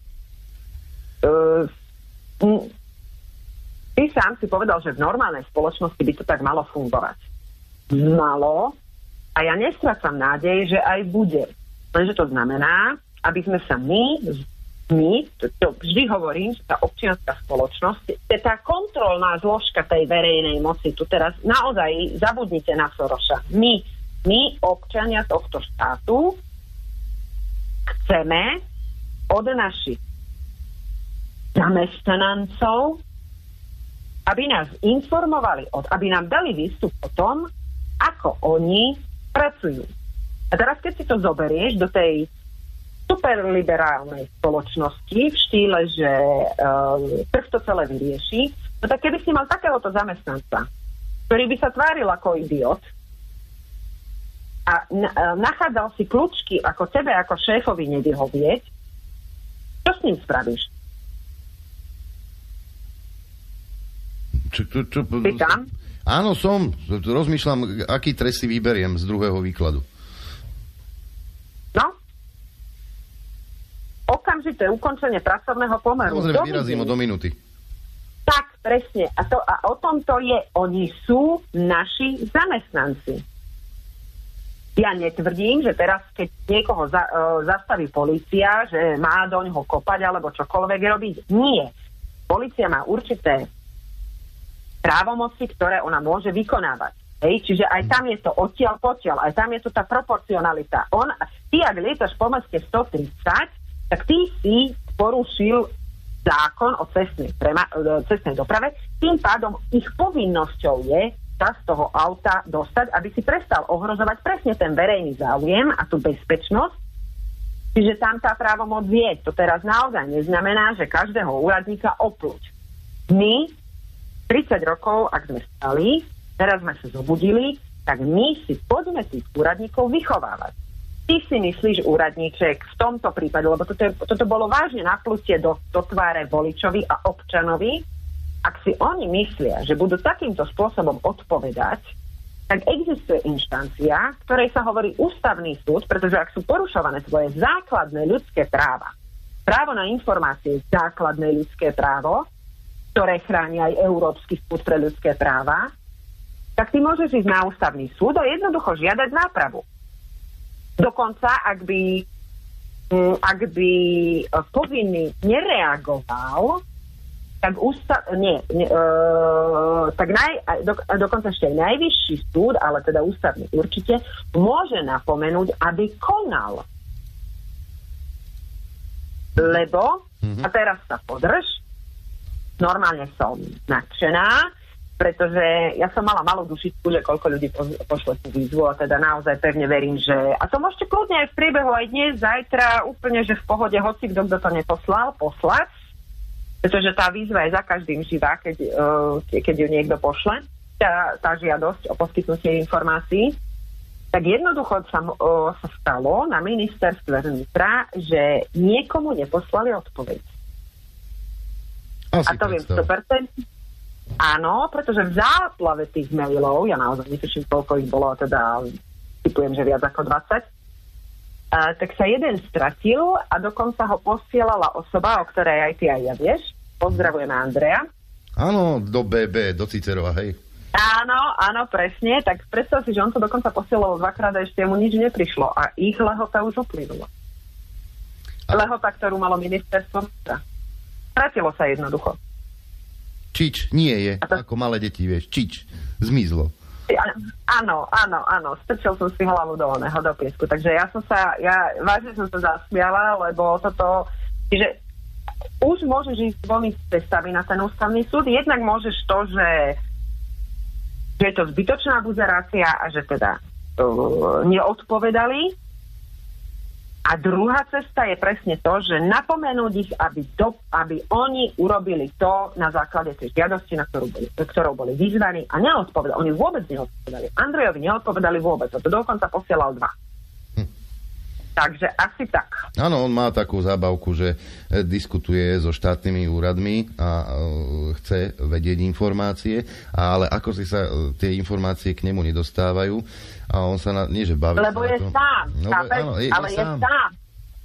ty sám si povedal, že v normálnej spoločnosti by to tak malo fungovať. Malo, a ja nestrácam nádej, že aj bude. Lenže to znamená, aby sme sa my, to vždy hovorím, že tá občianská spoločnosť, tá kontrolná zložka tej verejnej moci, tu teraz naozaj zabudnite na Soroša. My, občania tohto štátu, chceme od našich zamestnancov, aby nás informovali, aby nám dali výstup o tom, ako oni pracujú. A teraz, keď si to zoberieš do tej superliberálnej spoločnosti v štýle, že trh to celé vyrieši, no tak keby si mal takéhoto zamestnanca, ktorý by sa tváril ako idiot a nachádzal si kľúčky, ako tebe, ako šéfovi nevyhovieť, čo s ním spravíš? Ty tam? Áno, som. Rozmýšľam, aký trest si vyberiem z druhého výkladu. No? Okamžité ukončenie pracovného pomeru. Samozrejme, vyrazím do minúty. Tak, presne. A o tom to je. Oni sú naši zamestnanci. Ja netvrdím, že teraz, keď niekoho zastaví polícia, že má do ňoho kopať alebo čokoľvek robiť. Nie. Polícia má určité právomoci, ktoré ona môže vykonávať. Čiže aj tam je to odtiaľ potiaľ, aj tam je to tá proporcionalita. Ty, ak lietaš po meste 130, tak ty si porušil zákon o cestnej doprave, tým pádom ich povinnosťou je sa z toho auta dostať, aby si prestal ohrozovať presne ten verejný záujem a tú bezpečnosť. Čiže tam tá právomoc je. To teraz naozaj neznamená, že každého úradníka opluť. My 30 rokov, ak sme stali, teraz sme sa zobudili, tak my si poďme tých úradníkov vychovávať. Ty si myslíš, úradníček, v tomto prípade, lebo toto bolo vážne naplutie do tváre voličovi a občanovi, ak si oni myslia, že budú takýmto spôsobom odpovedať, tak existuje inštancia, ktorej sa hovorí ústavný súd, pretože ak sú porušované tvoje základné ľudské práva, právo na informácie je základné ľudské právo, ktoré chráni aj Európsky súd pre ľudské práva, tak ty môžeš ísť na ústavný súd a jednoducho žiadať nápravu. Dokonca, ak by povinný nereagoval, tak dokonca ešte aj najvyšší súd, ale teda ústavný určite, môže napomenúť, aby konal. Lebo, a teraz sa podrž, normálne som nadšená, pretože ja som mala malú dušičku, že koľko ľudí pošle tú výzvu a teda naozaj pevne verím, že... A to môžete kľudne aj v priebehu aj dnes, zajtra, úplne, že v pohode, hoci kto to neposlal, poslať, pretože tá výzva je za každým živá, keď ju niekto pošle, tá žiadosť o poskytnutie informácií. Tak jednoducho sa stalo na ministerstve vnútra, že niekomu neposlali odpoveď. A to viem 100%. Áno, pretože v záplave tých mailov, ja naozaj netuším, koľko ich bolo, teda typujem, že viac ako 20, tak sa jeden stratil a dokonca ho posielala osoba, o ktorej aj ty aj ja vieš. Pozdravujeme Andreja. Áno, do BB, do Cicerova, hej. Áno, presne. Tak predstav si, že on to dokonca posielal dvakrát a ešte mu nič neprišlo. A ich lehota už uplynula. Lehota, ktorú malo ministerstvo. Stratilo sa jednoducho. Čič nie je, ako malé deti, vieš. Čič, zmizlo. Áno. Strčil som si hlavu do piesku. Takže ja vážne som sa zasmiala, lebo toto... Čiže už môžeš ísť dvomi cestami na ten ústavný súd. Jednak môžeš to, že je to zbytočná buzerácia a že teda neodpovedali. A druhá cesta je presne to, že napomenúť ich, aby oni urobili to na základe tej žiadosti, ktorou boli vyzvaní a neodpovedali. Oni vôbec neodpovedali. Andrejovi neodpovedali vôbec. To dokonca posielal 2. Takže asi tak. Áno, on má takú zábavku, že diskutuje so štátnymi úradmi a chce vedieť informácie, ale ako si sa tie informácie k nemu nedostávajú a on sa nie že baví. Lebo je sám. No, áno, ale je sám.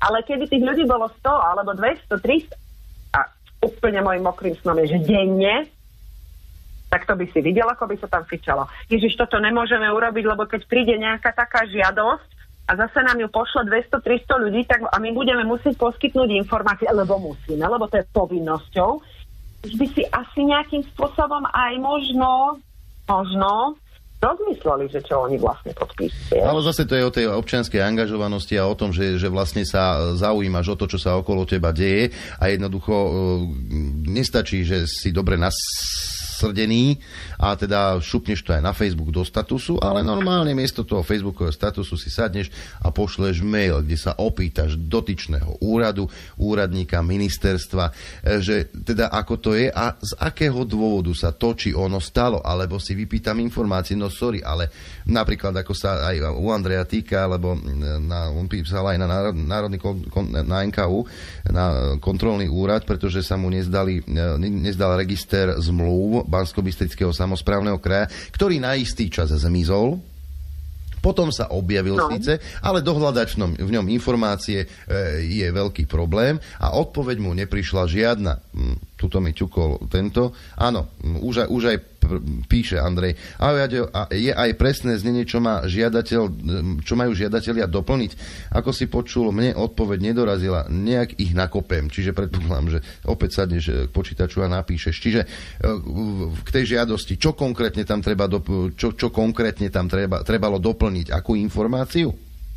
Ale keby tých ľudí bolo 100 alebo 200, 300 a úplne môjim mokrým snom je, že denne, tak to by si videl, ako by sa tam fičalo. Ježiš, toto nemôžeme urobiť, lebo keď príde nejaká taká žiadosť a zase nám ju pošle 200-300 ľudí, tak a my budeme musieť poskytnúť informácie, lebo musíme, lebo to je povinnosťou, už by si asi nejakým spôsobom aj možno rozmysleli, že čo oni vlastne podpísali. Ale zase to je o tej občianskej angažovanosti a o tom, že vlastne sa zaujímaš o to, čo sa okolo teba deje a jednoducho nestačí, že si dobre nasrdený a teda šupneš to aj na Facebook do statusu, ale normálne miesto toho Facebookového statusu si sadneš a pošleš mail, kde sa opýtaš dotyčného úradu, úradníka, ministerstva, že teda ako to je a z akého dôvodu sa to, či ono stalo, alebo si vypýtam informácie, no sorry, ale napríklad ako sa aj u Andreja týka, alebo on písal aj na na NKU, na kontrolný úrad, pretože sa mu nezdal register zmluv Banskobystrického samosprávneho kraja, ktorý na istý čas zmizol. Potom sa objavil síce, ale dohľadať v ňom informácie je veľký problém a odpoveď mu neprišla žiadna. Tuto mi ťukol tento. Áno, už aj píše Andrej. A je aj presné znenie, čo majú žiadatelia doplniť. Ako si počul, mne odpoveď nedorazila. Nejak ich nakopem. Čiže predpokladám, že opäť sadneš k počítaču a napíšeš. Čiže k tej žiadosti, čo konkrétne tam trebalo doplniť? Akú informáciu?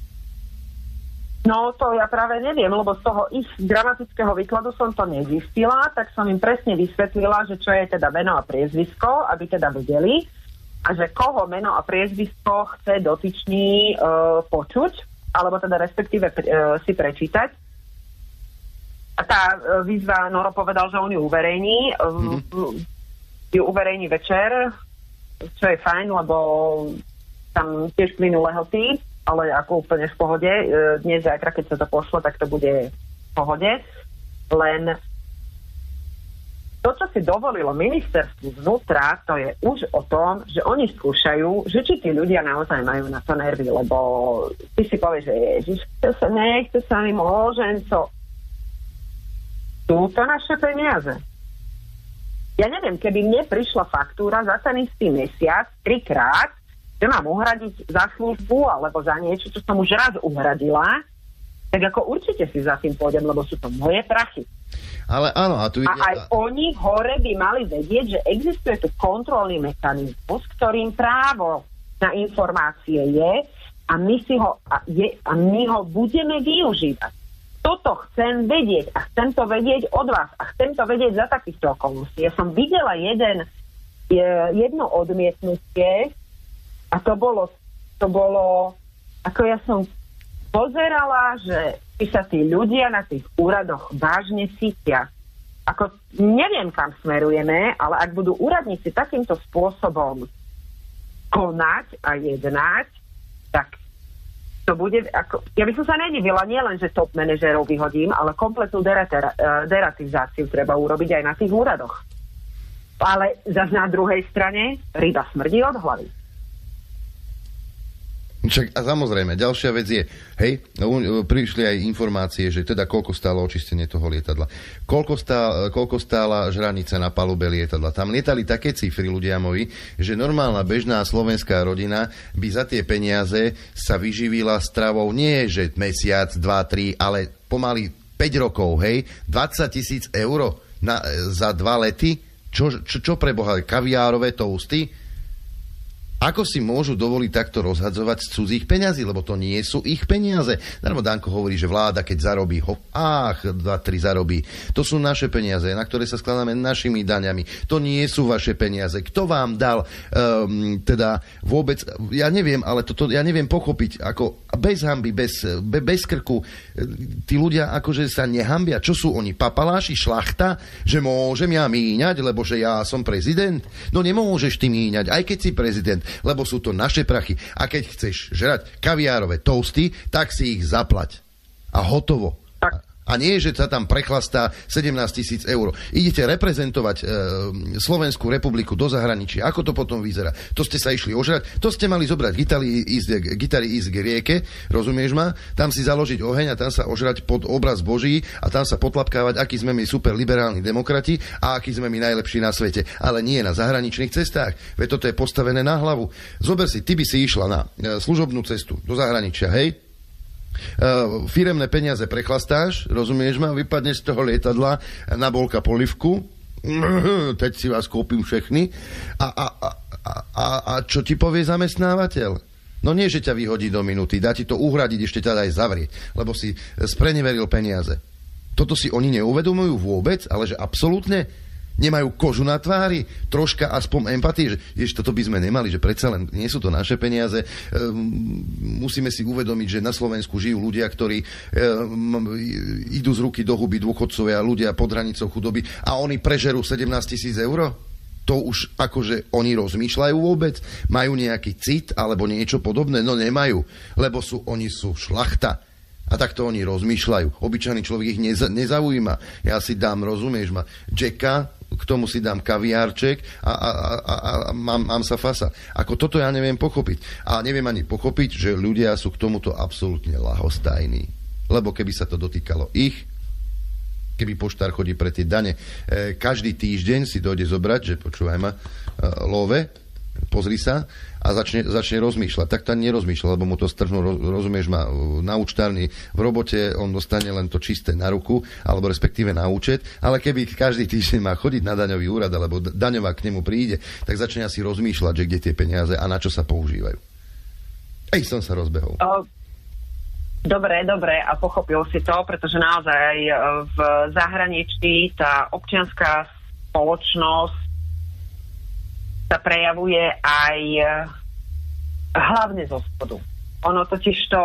No, to ja práve neviem, lebo z toho ich gramatického výkladu som to nezistila, tak som im presne vysvetlila, že čo je teda meno a priezvisko, aby teda vedeli, a že koho meno a priezvisko chce dotyčný počuť, alebo teda respektíve si prečítať. A tá výzva, Noro povedal, že on ju uverejní. Ju uverejní večer, čo je fajn, lebo tam tiež plynú lehoty, ale ako úplne v pohode. Dnes, zajtra, keď sa to pošlo, tak to bude v pohode. Len to, čo si dovolilo ministerstvu vnútra, to je už o tom, že oni skúšajú, že či tí ľudia naozaj majú na to nervy, lebo ty si povieš, že ježiš, nechce sa mi môžem, co. Sú to naše peniaze. Ja neviem, keby mne prišla faktúra za ten istý mesiac 3-krát, že mám uhradiť za službu alebo za niečo, čo som už raz uhradila, tak ako určite si za tým pôjdem, lebo sú to moje prachy. Ale áno, a tu ide... A aj oni hore by mali vedieť, že existuje tu kontrolný mechanizmus, ktorým právo na informácie je a my ho budeme využívať. Toto chcem vedieť a chcem to vedieť od vás a chcem to vedieť za takýchto okolností. Ja som videla jedno odmietnutie. A to bolo, ako ja som pozerala, že či sa tí ľudia na tých úradoch vážne cítia. Ako neviem, kam smerujeme, ale ak budú úradníci takýmto spôsobom konať a jednať, tak to bude, ako, ja by som sa nedivila, nie len, že top manažérov vyhodím, ale kompletnú deratizáciu treba urobiť aj na tých úradoch. Ale zase na druhej strane ryba smrdí od hlavy. Však, a samozrejme, ďalšia vec je, prišli aj informácie, že teda koľko stálo očistenie toho lietadla. Koľko stála žranica na palube lietadla. Tam lietali také cifry, ľudia moji, že normálna bežná slovenská rodina by za tie peniaze sa vyživila stravou nie, že mesiac, 2, 3, ale pomaly 5 rokov, 20 000 eur za 2 lety. Čo pre Boha, kaviárové toasty? Ako si môžu dovoliť takto rozhadzovať z cudzích peňazí, lebo to nie sú ich peniaze. Darmo Danko hovorí, že vláda, keď zarobí, 2-3 zarobí. To sú naše peniaze, na ktoré sa skladáme našimi daňami. To nie sú vaše peniaze. Kto vám dal teda vôbec, ja neviem, ale toto ja neviem pochopiť, ako bez hanby, bez krku, tí ľudia akože sa nehambia. Čo sú oni, papaláši, šlachta, že môžem ja míňať, lebo že ja som prezident? No nemôžeš ty míňať, aj keď si prezident, lebo sú to naše prachy. A keď chceš žrať kaviárové toasty, tak si ich zaplať. A hotovo. A nie, že sa tam prechlastá 17 000 eur. Idete reprezentovať Slovenskú republiku do zahraničia. Ako to potom vyzerá? To ste sa išli ožrať? To ste mali zobrať gitary ísť k rieke, rozumieš ma? Tam si založiť oheň a tam sa ožrať pod obraz Boží a tam sa potlapkávať, akí sme my super liberálni demokrati a akí sme my najlepší na svete. Ale nie na zahraničných cestách. Veď toto je postavené na hlavu. Zober si, ty by si išla na služobnú cestu do zahraničia, hej? Firemné peniaze prechlastáš, rozumieš ma, vypadneš z toho lietadla na bolka polivku, teď si vás kúpim všechny a čo ti povie zamestnávateľ? No nie, že ťa vyhodí do minúty, dá ti to uhradiť, ešte ťa aj zavrieť, lebo si spreneveril peniaze. Toto si oni neuvedomujú vôbec, ale že absolútne nemajú kožu na tvári, troška aspoň empatie, že toto by sme nemali, že predsa len nie sú to naše peniaze. Musíme si uvedomiť, že na Slovensku žijú ľudia, ktorí idú z ruky do huby, dôchodcovia, ľudia pod hranicou chudoby a oni prežerú 17 000 eur? To už akože oni rozmýšľajú vôbec? Majú nejaký cit alebo niečo podobné? No nemajú, lebo oni sú šlachta. A takto oni rozmýšľajú. Obyčajný človek ich nezaujíma. Ja si dám, rozumieš ma, Jacka, k tomu si dám kaviárček a mám sa fasa. Ako toto ja neviem pochopiť. A neviem ani pochopiť, že ľudia sú k tomuto absolútne ľahostajní. Lebo keby sa to dotýkalo ich, keby poštár chodí pre tie dane, každý týždeň si dojde zobrať, že počúvaj ma, love, pozri sa a začne rozmýšľať. Tak to ani nerozmýšľa, lebo mu to strhnú, rozumieš ma, na účtárni v robote, on dostane len to čisté na ruku, alebo respektíve na účet, ale keby každý týždeň má chodiť na daňový úrad, alebo daňová k nemu príde, tak začne asi rozmýšľať, že kde tie peniaze a na čo sa používajú. Som sa rozbehol. Dobre, a pochopil si to, pretože naozaj v zahraničí tá občianská spoločnosť sa prejavuje aj hlavne zo spodu. Ono totiž to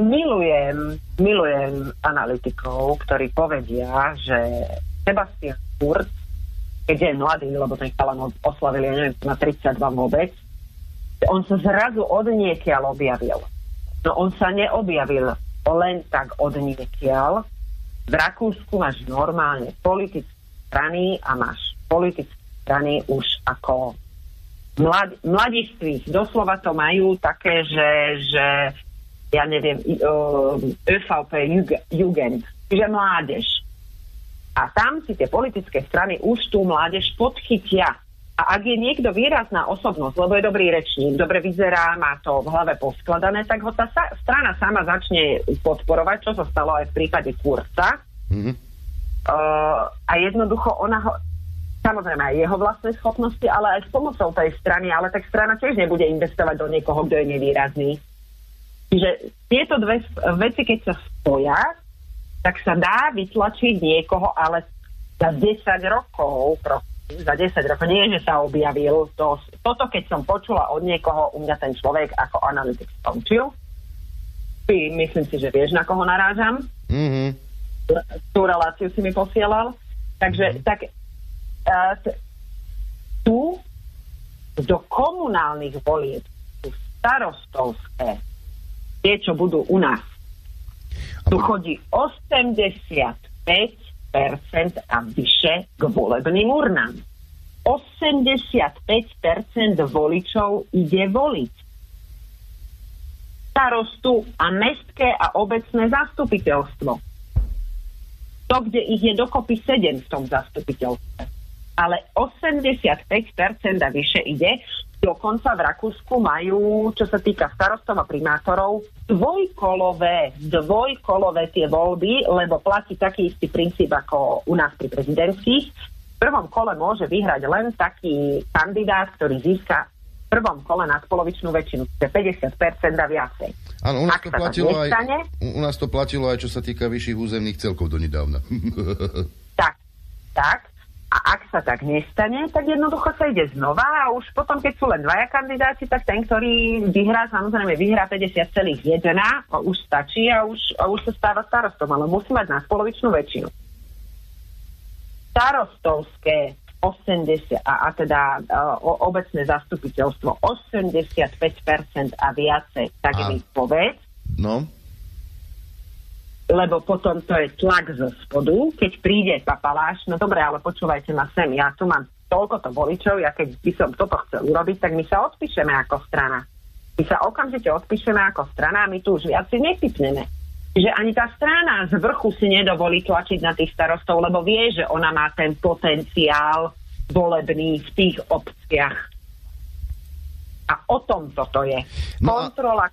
milujem analytikov, ktorí povedia, že Sebastian Kurz, keď je mladý, lebo ten chalan oslavil, ja neviem, na 32 vôbec, on sa zrazu odniekiaľ objavil. No on sa neobjavil len tak odniekiaľ. V Rakúsku máš normálne politické strany a máš politické strany už ako mladiství. Doslova to majú také, že ja neviem, ÖVP Jugend, čiže mládež. A tam si tie politické strany už tú mládež podchytia. A ak je niekto výrazná osobnosť, lebo je dobrý rečník, dobre vyzerá, má to v hlave poskladané, tak ho tá strana sama začne podporovať, čo sa stalo aj v prípade Kurza. Mm-hmm. A jednoducho ona ho, samozrejme aj jeho vlastné schopnosti, ale aj s pomocou tej strany, ale tak strana tiež nebude investovať do niekoho, kto je nevýrazný. Čiže tieto dve veci, keď sa spoja, tak sa dá vytlačiť niekoho, ale za 10 rokov, nie, že sa objavil. Toto, keď som počula od niekoho, u mňa ten človek ako analytik skončil. Myslím si, že vieš, na koho narážam. Mm-hmm. Tú reláciu si mi posielal. Takže tu do komunálnych volieb sú starostovské, tie, čo budú u nás. Tu chodí 85% a vyše k volebným urnám. 85% voličov ide voliť. Starostu a mestské a obecné zastupiteľstvo. To, kde ich je dokopy 7 v tom zastupiteľstve. Ale 85% a vyše ide. Dokonca v Rakúsku majú, čo sa týka starostov a primátorov, dvojkolové tie voľby, lebo platí taký istý princíp ako u nás pri prezidentských. V prvom kole môže vyhrať len taký kandidát, ktorý získa v prvom kole nadpolovičnú väčšinu, to je 50% a viacej. Áno, u nás to platilo aj čo sa týka vyšších územných celkov donedávna. Tak. A ak sa tak nestane, tak jednoducho sa ide znova a už potom, keď sú len dvaja kandidáti, tak ten, ktorý vyhrá 50,1 a už stačí a už sa stáva starostom, ale musí mať nadpolovičnú väčšinu. Starostovské 80, a teda obecné zastupiteľstvo 85% a viacej, tak mi povedz. No. lebo potom to je tlak zo spodu, keď príde papaláš, no dobre, ale počúvajte ma sem, ja tu mám toľkoto voličov, ja keď by som toto chcel urobiť, tak my sa odpíšeme ako strana. My sa okamžite odpíšeme ako strana a my tu už viac si netypneme. Že ani tá strana z vrchu si nedovolí tlačiť na tých starostov, lebo vie, že ona má ten potenciál volebný v tých obciach. A o tom toto je. Kontrola.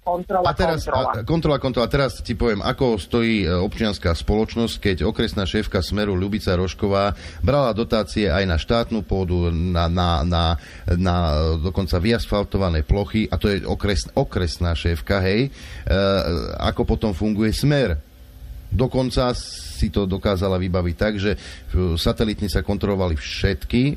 A teraz ti poviem, ako stojí občianská spoločnosť, keď okresná šéfka Smeru Ľubica Rožková brala dotácie aj na štátnu pôdu, na dokonca vyasfaltované plochy, a to je okresná šéfka, hej. Ako potom funguje Smer. Dokonca si to dokázala vybaviť tak, že satelitne sa kontrolovali všetky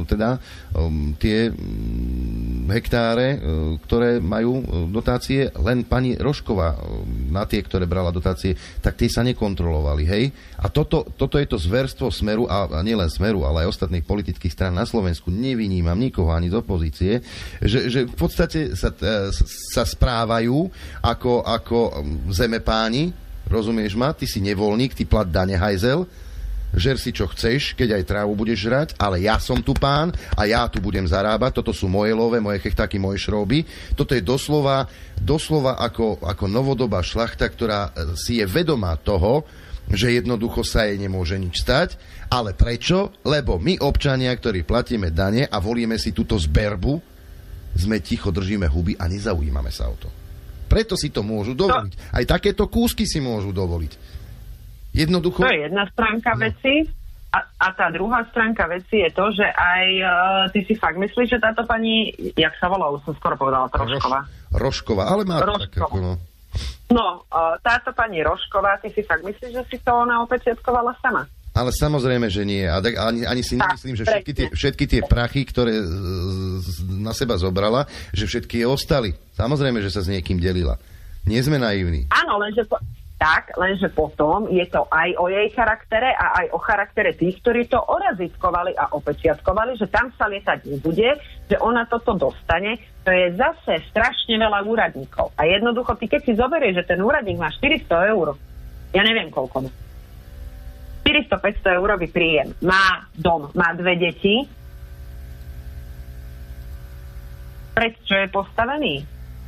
tie hektáre, ktoré majú dotácie, len pani Rožková na tie, ktoré brala dotácie, tak tie sa nekontrolovali, hej? A toto je to zverstvo Smeru, a nielen Smeru, ale aj ostatných politických strán na Slovensku. Nevinímam nikoho ani z opozície, že v podstate sa správajú ako zemepáni. Rozumieš ma? Ty si nevoľník, ty plat dane, hajzel, žer si čo chceš, keď aj trávu budeš žrať, ale ja som tu pán a ja tu budem zarábať, toto sú moje love, moje chechtáky, moje šrouby. Toto je doslova ako novodobá šlachta, ktorá si je vedomá toho, že jednoducho sa jej nemôže nič stať. Ale prečo? Lebo my, občania, ktorí platíme dane a volíme si túto zberbu, sme ticho, držíme huby a nezaujímame sa o to. Preto si to môžu dovoliť. Aj takéto kúsky si môžu dovoliť. Jednoducho... To je jedna stránka veci. A tá druhá stránka veci je to, že aj ty si fakt myslíš, že táto pani, jak sa volá, už som skoro povedala, Rožková. Rožková, ale má to tak ako... No, táto pani Rožková, ty si fakt myslíš, že si to ona opeciatkovala sama? Ale samozrejme, že nie. A ani si nemyslím, že všetky tie prachy, ktoré na seba zobrala, že všetky je ostali. Samozrejme, že sa s niekým delila. Nie sme naivní. Áno, lenže potom je to aj o jej charaktere a aj o charaktere tých, ktorí to orazitkovali a opečiatkovali, že tam sa lietať nebude, že ona toto dostane. To je zase strašne veľa úradníkov. A jednoducho, ty keď si zoberieš, že ten úradník má 400 eur, ja neviem koľko, 400-500 eurový príjem, má dom, má 2 deti, prečo je postavený?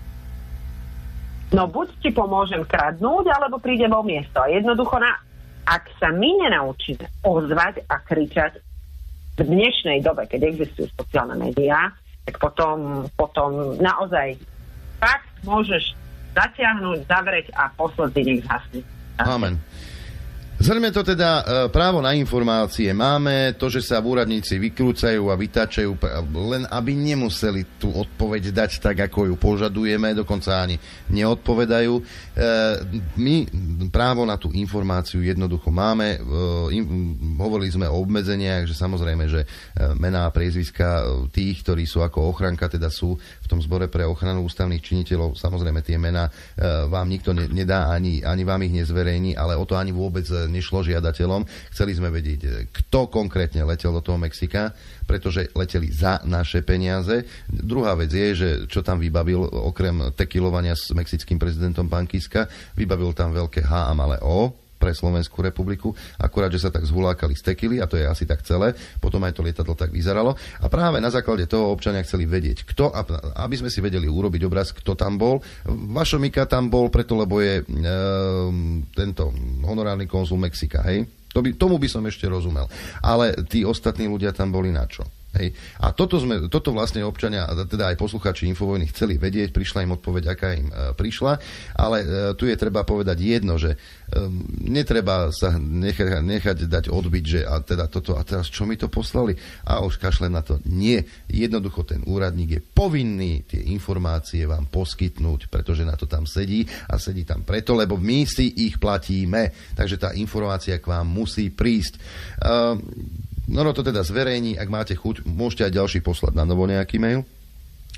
No buď ti pomôžem kradnúť, alebo príde vo miesto. A jednoducho, ak sa my nenaučíme ozvať a kričať v dnešnej dobe, keď existujú sociálne médiá, tak potom naozaj fakt môžeš zatiahnuť, zavrieť a posledný nech zhasne. Amen. Zhrňme to teda, právo na informácie máme, to, že sa úradníci vykrúcajú a vytáčajú, len aby nemuseli tú odpoveď dať tak, ako ju požadujeme, dokonca ani neodpovedajú. My právo na tú informáciu jednoducho máme. Hovorili sme o obmedzeniach, že samozrejme, že mená a priezviska tých, ktorí sú ako ochranka, teda sú v tom zbore pre ochranu ústavných činiteľov, samozrejme tie mená vám nikto nedá, ani vám ich nezverejní, ale o to ani vôbec nešlo žiadateľom. Chceli sme vedieť, kto konkrétne letel do toho Mexika, pretože leteli za naše peniaze. Druhá vec je, že čo tam vybavil, okrem tequilovania s mexickým prezidentom pán Kiska, vybavil tam veľké H a malé O pre Slovenskú republiku, akurát, že sa tak zhulákali z tekily, a to je asi tak celé. Potom aj to lietadlo tak vyzeralo. A práve na základe toho občania chceli vedieť, kto, aby sme si vedeli urobiť obraz, kto tam bol. Vašo Mika tam bol preto, lebo je tento honorárny konzul Mexika, hej? Tomu by som ešte rozumel. Ale tí ostatní ľudia tam boli na čo? Hej. A toto vlastne občania, teda aj poslucháči Infovojny chceli vedieť, prišla im odpoveď, aká im prišla, ale tu je treba povedať jedno, že netreba sa nechať dať odbiť, že a teda toto, a teraz čo mi to poslali? A už kašlem na to. Nie. Jednoducho ten úradník je povinný tie informácie vám poskytnúť, pretože na to tam sedí a sedí tam preto, lebo my si ich platíme. Takže tá informácia k vám musí prísť. No to teda zverejní, ak máte chuť, môžete aj ďalší poslať na novo nejaký mail.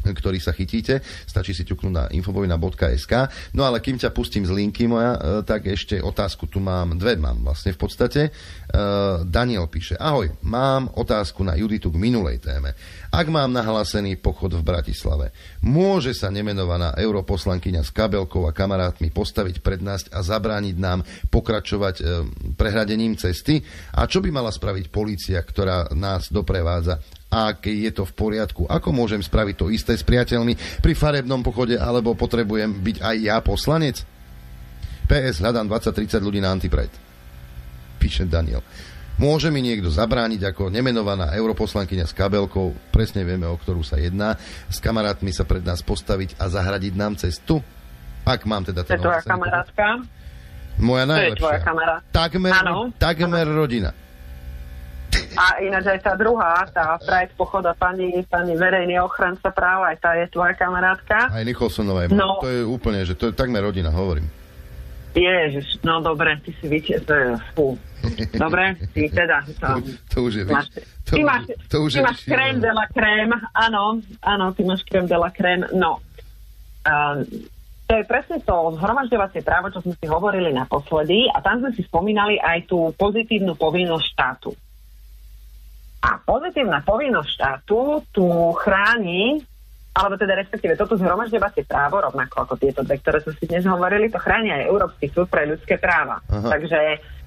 ktorí sa chytíte. Stačí si ťuknúť na infovojna.sk. No ale kým ťa pustím z linky moja, tak ešte otázku tu mám, dve mám vlastne v podstate. Daniel píše: Ahoj, mám otázku na Juditu k minulej téme. Ak mám nahlásený pochod v Bratislave, môže sa nemenovaná europoslankyňa s kabelkou a kamarátmi postaviť pred nás a zabrániť nám pokračovať prehradením cesty? A čo by mala spraviť polícia, ktorá nás doprevádza? Ak je to v poriadku, ako môžem spraviť to isté s priateľmi pri farebnom pochode, alebo potrebujem byť aj ja poslanec? PS, hľadám 20-30 ľudí na Antipred. Píše Daniel. Môže mi niekto zabrániť ako nemenovaná europoslankyňa s kabelkou, presne vieme, o ktorú sa jedná, s kamarátmi sa pred nás postaviť a zahradiť nám cestu? Ak mám teda... To je tvoja kamarátka? Moja najlepšia. To je tvoja kamarátka. Takmer rodina. A ináč aj tá druhá, tá Pride pochoda pani verejný ochranca práva, aj tá je tvoja kamarátka. Aj Nicholsonová je. No. To je úplne, že to je takmer rodina, hovorím. Ježiš, no dobre, ty si dobre, ty teda. To už je Ty máš crème de la crème, áno, ty máš crème de la crème, no. To je presne to zhromažďovacie právo, čo sme si hovorili naposledy, a tam sme si spomínali aj tú pozitívnu povinnosť štátu. A pozitívna povinnosť štátu tu chráni, alebo teda respektíve toto zhromažďovacie právo, rovnako ako tieto dve, ktoré sme si dnes hovorili, to chráni aj Európsky súd pre ľudské práva. Aha. Takže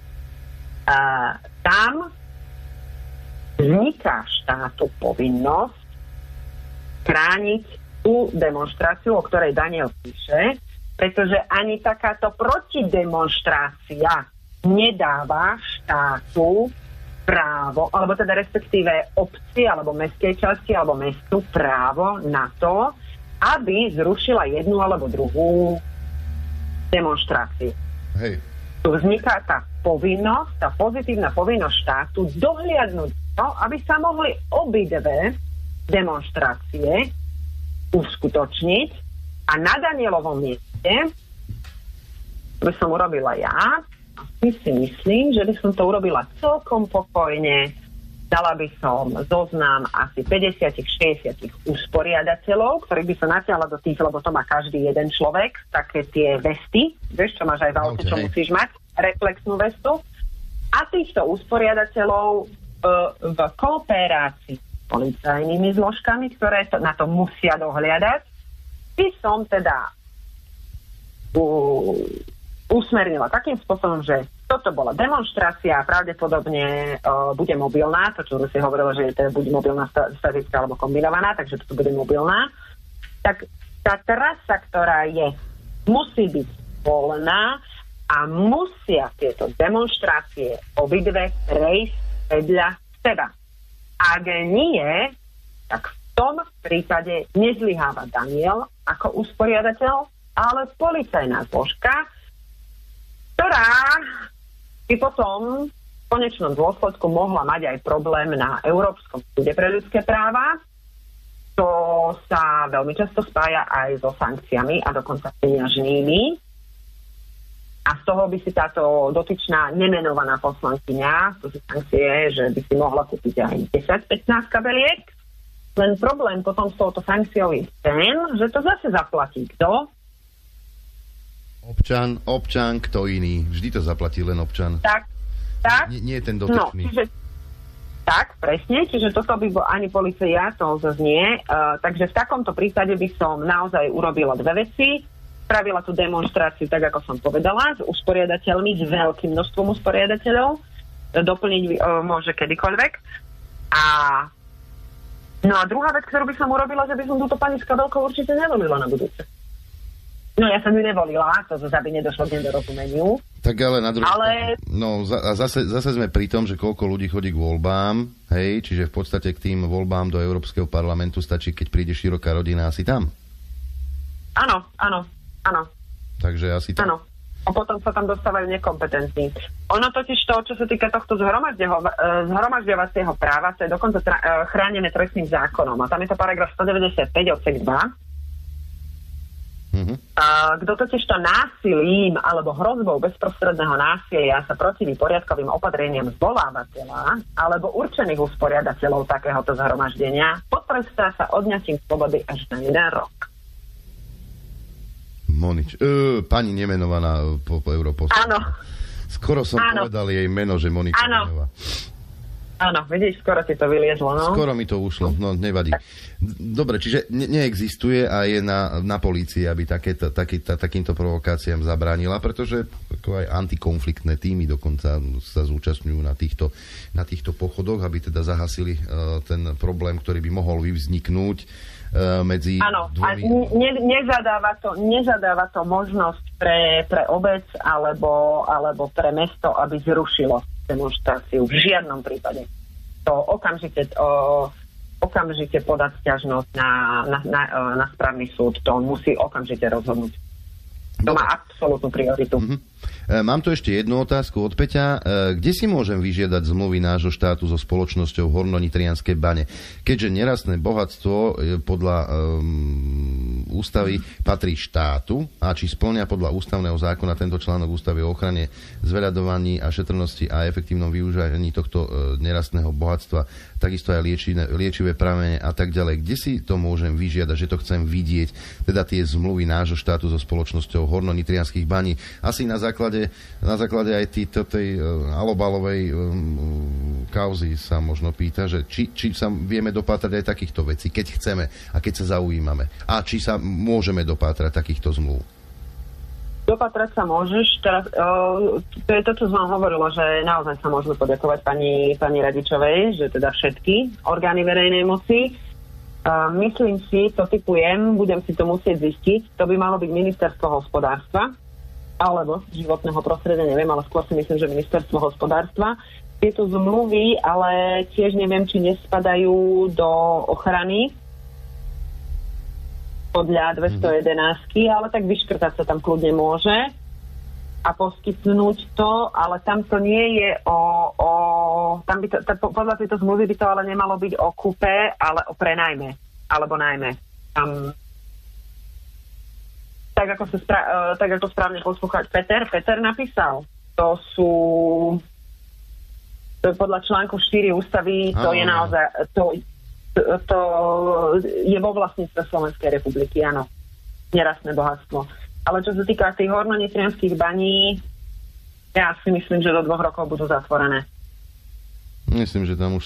tam vzniká štátu povinnosť chrániť tú demonštráciu, o ktorej Daniel píše, pretože ani takáto protidemonštrácia nedáva štátu právo, alebo teda respektíve obci, alebo mestskej časti, alebo mestu právo na to, aby zrušila jednu alebo druhú demonštráciu. Hej. Tu vzniká tá povinnosť, tá pozitívna povinnosť štátu dohliadnúť to, aby sa mohli obidve demonštrácie uskutočniť, a na Danielovom mieste by som urobila ja. Si myslím, že by som to urobila celkom pokojne. Dala by som zoznam asi 50-60 usporiadateľov, ktorých by som natiahla do tých, lebo to má každý jeden človek, také tie vesty, vieš, čo máš aj v aute, čo musíš mať, reflexnú vestu. A týchto usporiadateľov v kooperácii s policajnými zložkami, ktoré na to musia dohliadať, by som teda usmernila takým spôsobom, že toto bola demonštrácia a pravdepodobne bude mobilná, to, čo si hovorila, že je bude mobilná statická alebo kombinovaná, takže toto bude mobilná. Tak tá trasa, ktorá je, musí byť voľná a musia tieto demonštrácie obidve prejsť vedľa seba. Ak nie, tak v tom prípade nezlyháva Daniel ako usporiadateľ, ale policajná zložka, ktorá by potom v konečnom dôsledku mohla mať aj problém na Európskom súde pre ľudské práva. To sa veľmi často spája aj so sankciami a dokonca peňažnými. A z toho by si táto dotyčná nemenovaná poslankyňa, to sú sankcie, že by si mohla kúpiť aj 10-15 kabeliek. Len problém potom s touto sankciou je ten, že to zase zaplatí kto? Občan, kto iný. Vždy to zaplatí len občan. Tak. Nie je ten dotyčný. No, tak, presne. Čiže toto by bol ani polícia, to zaznie. Takže v takomto prípade by som naozaj urobila dve veci. Spravila tú demonštráciu, tak ako som povedala, s usporiadateľmi, s veľkým množstvom usporiadateľov. Doplniť môže kedykoľvek. No a druhá vec, ktorú by som urobila, že by som túto pani s kabelkou určite nevolila na budúce. No ja som ju nevolila, to aby nedošlo k nedorozumeniu. Tak ale na druhé... No a zase sme pri tom, že koľko ľudí chodí k voľbám, hej, čiže v podstate k tým voľbám do Európskeho parlamentu stačí, keď príde široká rodina asi tam. Áno. Takže asi tam. Áno. A potom sa tam dostávajú nekompetentní. Ono totiž to, čo sa týka tohto zhromažďovacieho práva, to je dokonca chránené trestným zákonom. A tam je to paragraf 195 odsek 2. Kto totižto násilím alebo hrozbou bezprostredného násilia sa protiví poriadkovým opatreniam zvolávateľa alebo určených usporiadateľov takéhoto zhromaždenia, potrestá sa odňatím slobody až na 1 rok. Pani nemenovaná po europoslankyni. Áno. Skoro som povedal jej meno, že Monika Nemenová. Áno, vidíš, skoro ti to vyliezlo, no. Skoro mi to ušlo, no nevadí. Dobre, čiže neexistuje a je na polícii, aby takýmto provokáciám zabránila, pretože aj antikonfliktné týmy dokonca sa zúčastňujú na týchto pochodoch, aby teda zahasili ten problém, ktorý by mohol vyvzniknúť medzi dvomi... nezadáva to možnosť pre obec alebo pre mesto, aby zrušilo demonstráciu. V žiadnom prípade. To okamžite podať sťažnosť na správny súd. To musí okamžite rozhodnúť. To má absolútnu prioritu. Mám tu ešte jednu otázku od Peťa. Kde si môžem vyžiadať zmluvy nášho štátu so spoločnosťou Hornonitrianske bane? Keďže nerastné bohatstvo podľa ústavy patrí štátu a či spĺňa podľa ústavného zákona tento článok ústavy o ochrane, zveľaďovaní a šetrnosti a efektívnom využívaní tohto nerastného bohatstva, takisto aj liečivé pramene a tak ďalej. Kde si to môžem vyžiadať, že to chcem vidieť, teda tie zmluvy nášho štátu so spoločnosťou Hornonitrianskych baní? Asi na základe aj tej alobalovej kauzy sa možno pýta, že či sa vieme dopátrať aj takýchto vecí, keď chceme a keď sa zaujímame. A či sa môžeme dopátrať takýchto zmluv. Dopatrať sa môžeš. Teraz, to je to, čo som vám hovorila, že naozaj sa môžeme poďakovať pani Radičovej, že teda všetky orgány verejnej moci. Myslím si, to typujem, budem si to musieť zistiť, to by malo byť ministerstvo hospodárstva alebo životného prostredia, neviem, ale skôr si myslím, že ministerstvo hospodárstva. Tieto zmluvy, ale tiež neviem, či nespadajú do ochrany podľa 211, ale tak vyškrtať sa tam kľudne môže a poskytnúť to, ale tam to nie je tam by to, podľa tejto zmluvy by to ale nemalo byť o kúpe, ale o prenajme, alebo najmä. Tam tak ako správne poslúchať Peter napísal, to je podľa článku 4 ústavy, to je naozaj to je vo vlastníctve Slovenskej republiky, áno, nerastné bohatstvo. Ale čo sa týka tých hornonitrianskych baní, ja si myslím, že do 2 rokov budú zatvorené. Myslím, že tam už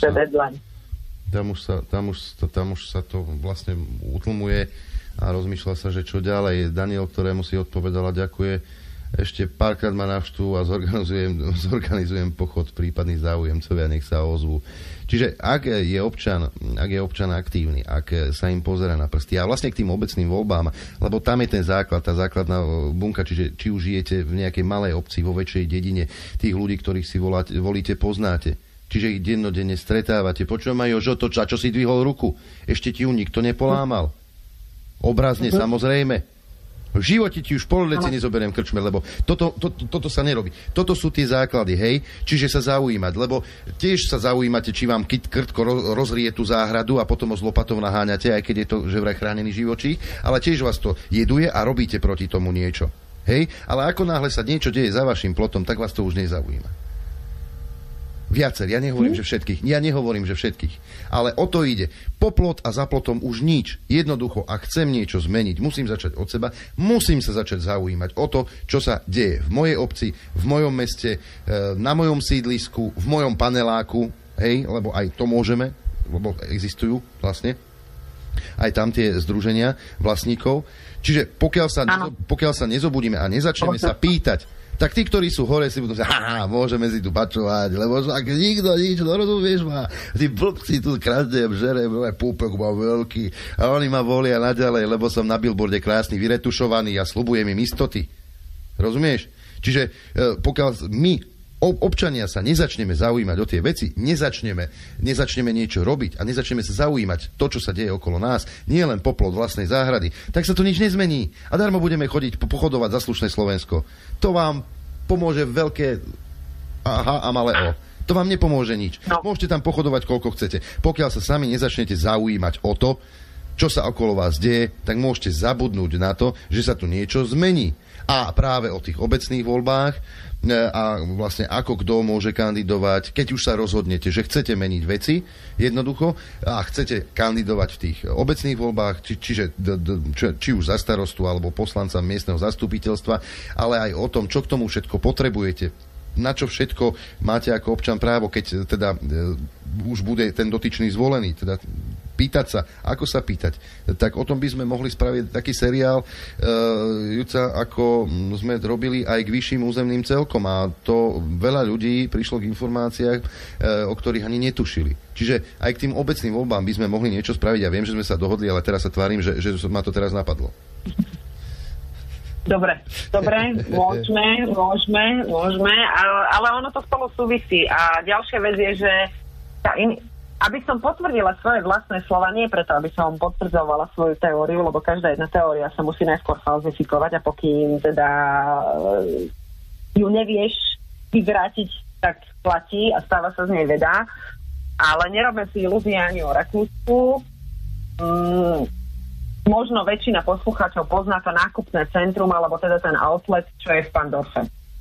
sa to vlastne utlmuje a rozmýšľa sa, že čo ďalej. Daniel, ktorému si odpovedala, ďakuje. Ešte párkrát ma navštú a zorganizujem pochod prípadných záujemcovia, nech sa ozvú. Čiže ak je občan aktívny, ak sa im pozerá na prsty a vlastne k tým obecným voľbám, lebo tam je ten základ, tá základná bunka, čiže či už žijete v nejakej malej obci, vo väčšej dedine, tých ľudí, ktorých si volíte, poznáte. Čiže ich dennodenne stretávate. Počujem aj Jožo, čo si dvihol ruku. Ešte ti ju nikto nepolámal. Obrazne, samozrejme. V živote ti už pololecie nezoberiem krčme, lebo toto sa nerobí. Toto sú tie základy, hej? Čiže sa zaujímať, lebo tiež sa zaujímate, či vám krtko rozrie tú záhradu a potom ho s lopatou naháňate, aj keď je to že vraj chránený živočích, ale tiež vás to jeduje a robíte proti tomu niečo. Hej? Ale ako náhle sa niečo deje za vašim plotom, tak vás to už nezaujíma. Viacer, ja nehovorím, že všetkých. Ale o to ide. Po plot a za plotom už nič. Jednoducho, ak chcem niečo zmeniť, musím začať od seba, musím sa začať zaujímať o to, čo sa deje v mojej obci, v mojom meste, na mojom sídlisku, v mojom paneláku, hej, lebo aj to môžeme, lebo existujú vlastne aj tam tie združenia vlastníkov. Čiže pokiaľ sa nezobudíme a nezačneme sa pýtať, tak tí, ktorí sú hore, si budú môžeme si tu pačovať, lebo ak nikto nič, rozumieš ma, tí blbci tu kradnem, žerem, púpek má veľký a oni ma volia naďalej, lebo som na billboarde krásny, vyretušovaný a sľubujem im istoty. Rozumieš? Čiže pokiaľ my občania sa nezačneme zaujímať o tie veci, nezačneme niečo robiť a nezačneme sa zaujímať to, čo sa deje okolo nás, nie len poplot vlastnej záhrady, tak sa to nič nezmení. A darmo budeme chodiť pochodovať za slušné Slovensko. To vám pomôže veľké a malé O. To vám nepomôže nič. Môžete tam pochodovať, koľko chcete. Pokiaľ sa sami nezačnete zaujímať o to, čo sa okolo vás deje, tak môžete zabudnúť na to, že sa tu niečo zmení. A práve o tých obecných voľbách a vlastne ako kto môže kandidovať, keď už sa rozhodnete, že chcete meniť veci jednoducho a chcete kandidovať v tých obecných voľbách, či už za starostu alebo poslanca miestneho zastupiteľstva, ale aj o tom, čo k tomu všetko potrebujete, na čo všetko máte ako občan právo, keď teda už bude ten dotyčný zvolený, teda pýtať sa, ako sa pýtať. Tak o tom by sme mohli spraviť taký seriál, Juca, ako sme robili aj k vyšším územným celkom a to veľa ľudí prišlo k informáciách, o ktorých ani netušili. Čiže aj k tým obecným voľbám by sme mohli niečo spraviť. Ja viem, že sme sa dohodli, ale teraz sa tvárim, že ma to teraz napadlo. Dobre, môžeme, ale ono to spolu súvisí. A ďalšia vec je, že aby som potvrdila svoje vlastné slova, nie preto, aby som potvrdzovala svoju teóriu, lebo každá jedna teória sa musí najskôr falzifikovať a pokým teda ju nevieš vyvrátiť, tak platí a stáva sa z nej veda. Ale nerobme si ilúzie ani o Rakúsku. Možno väčšina poslucháčov pozná to nákupné centrum, alebo teda ten outlet, čo je v Pandorfe.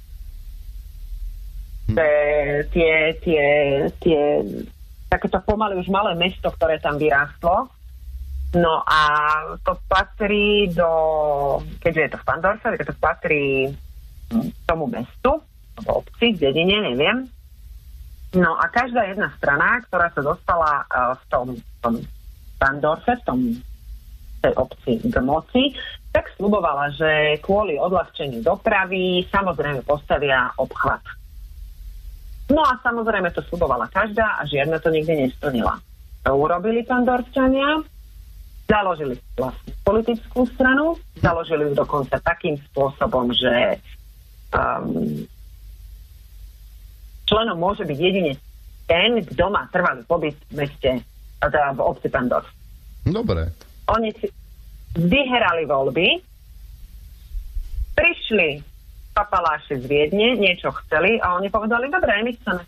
Takéto pomaly už malé mesto, ktoré tam vyrástlo. No a to patrí keďže je to v Pandorfe, tak to patrí tomu mestu, v obci, v dedine, neviem. No a každá jedna strana, ktorá sa dostala v tom Pandorfe, v tej obci k moci, tak sľubovala, že kvôli odľahčeniu dopravy samozrejme postavia obchvat. No a samozrejme to sľubovala každá a žiadna to nikdy nesplnila. To urobili Pandorčania, založili vlastne politickú stranu, založili ju dokonca takým spôsobom, že členom môže byť jedine ten, kto má trvalý pobyt v meste, teda v obci Pandorf. Dobre. Oni si vyhrali voľby, prišli papaláši z Viedne, niečo chceli a oni povedali, dobre, my chceme.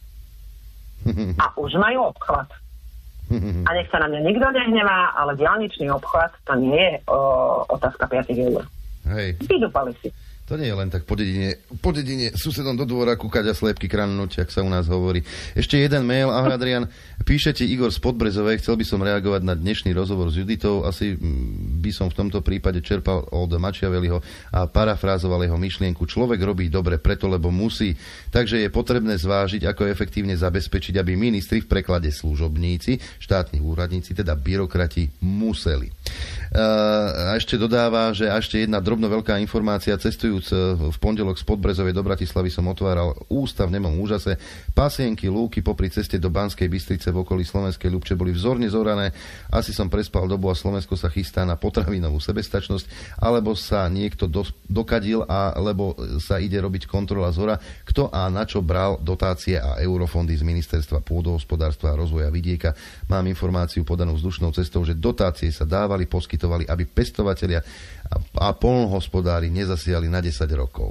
A už majú obchvat. A nech sa na mňa nikto nehnevá, ale diaľničný obchvat to nie je otázka 5 eur. Hej. Vydúpali si. To nie je len tak po dedine susedom do dvora kúkať a slepky kranúť, ak sa u nás hovorí. Ešte jeden mail, ahoj Adrian, píšete Igor z Podbrezovej, chcel by som reagovať na dnešný rozhovor s Juditou, asi by som v tomto prípade čerpal od Machiavelliho a parafrázoval jeho myšlienku. Človek robí dobre preto, lebo musí, takže je potrebné zvážiť, ako efektívne zabezpečiť, aby ministri, v preklade služobníci, štátni úradníci, teda byrokrati, museli. A ešte dodáva, že ešte jedna drobno veľká informácia, cestujúc v pondelok z Podbrezovej do Bratislavy som otváral ústa v nemom úžase. Pasienky, lúky popri ceste do Banskej Bystrice v okolí Slovenskej Ľubče boli vzorne zorané. Asi som prespal dobu a Slovensko sa chystá na potravinovú sebestačnosť, alebo sa niekto dokadil, alebo sa ide robiť kontrola zhora, kto a na čo bral dotácie a eurofondy z Ministerstva pôdohospodárstva a rozvoja vidieka. Mám informáciu podanú vzdušnou cestou, že dotácie sa dávali, poskytovali, aby pestovatelia a poľnohospodári nezasiali na 10 rokov.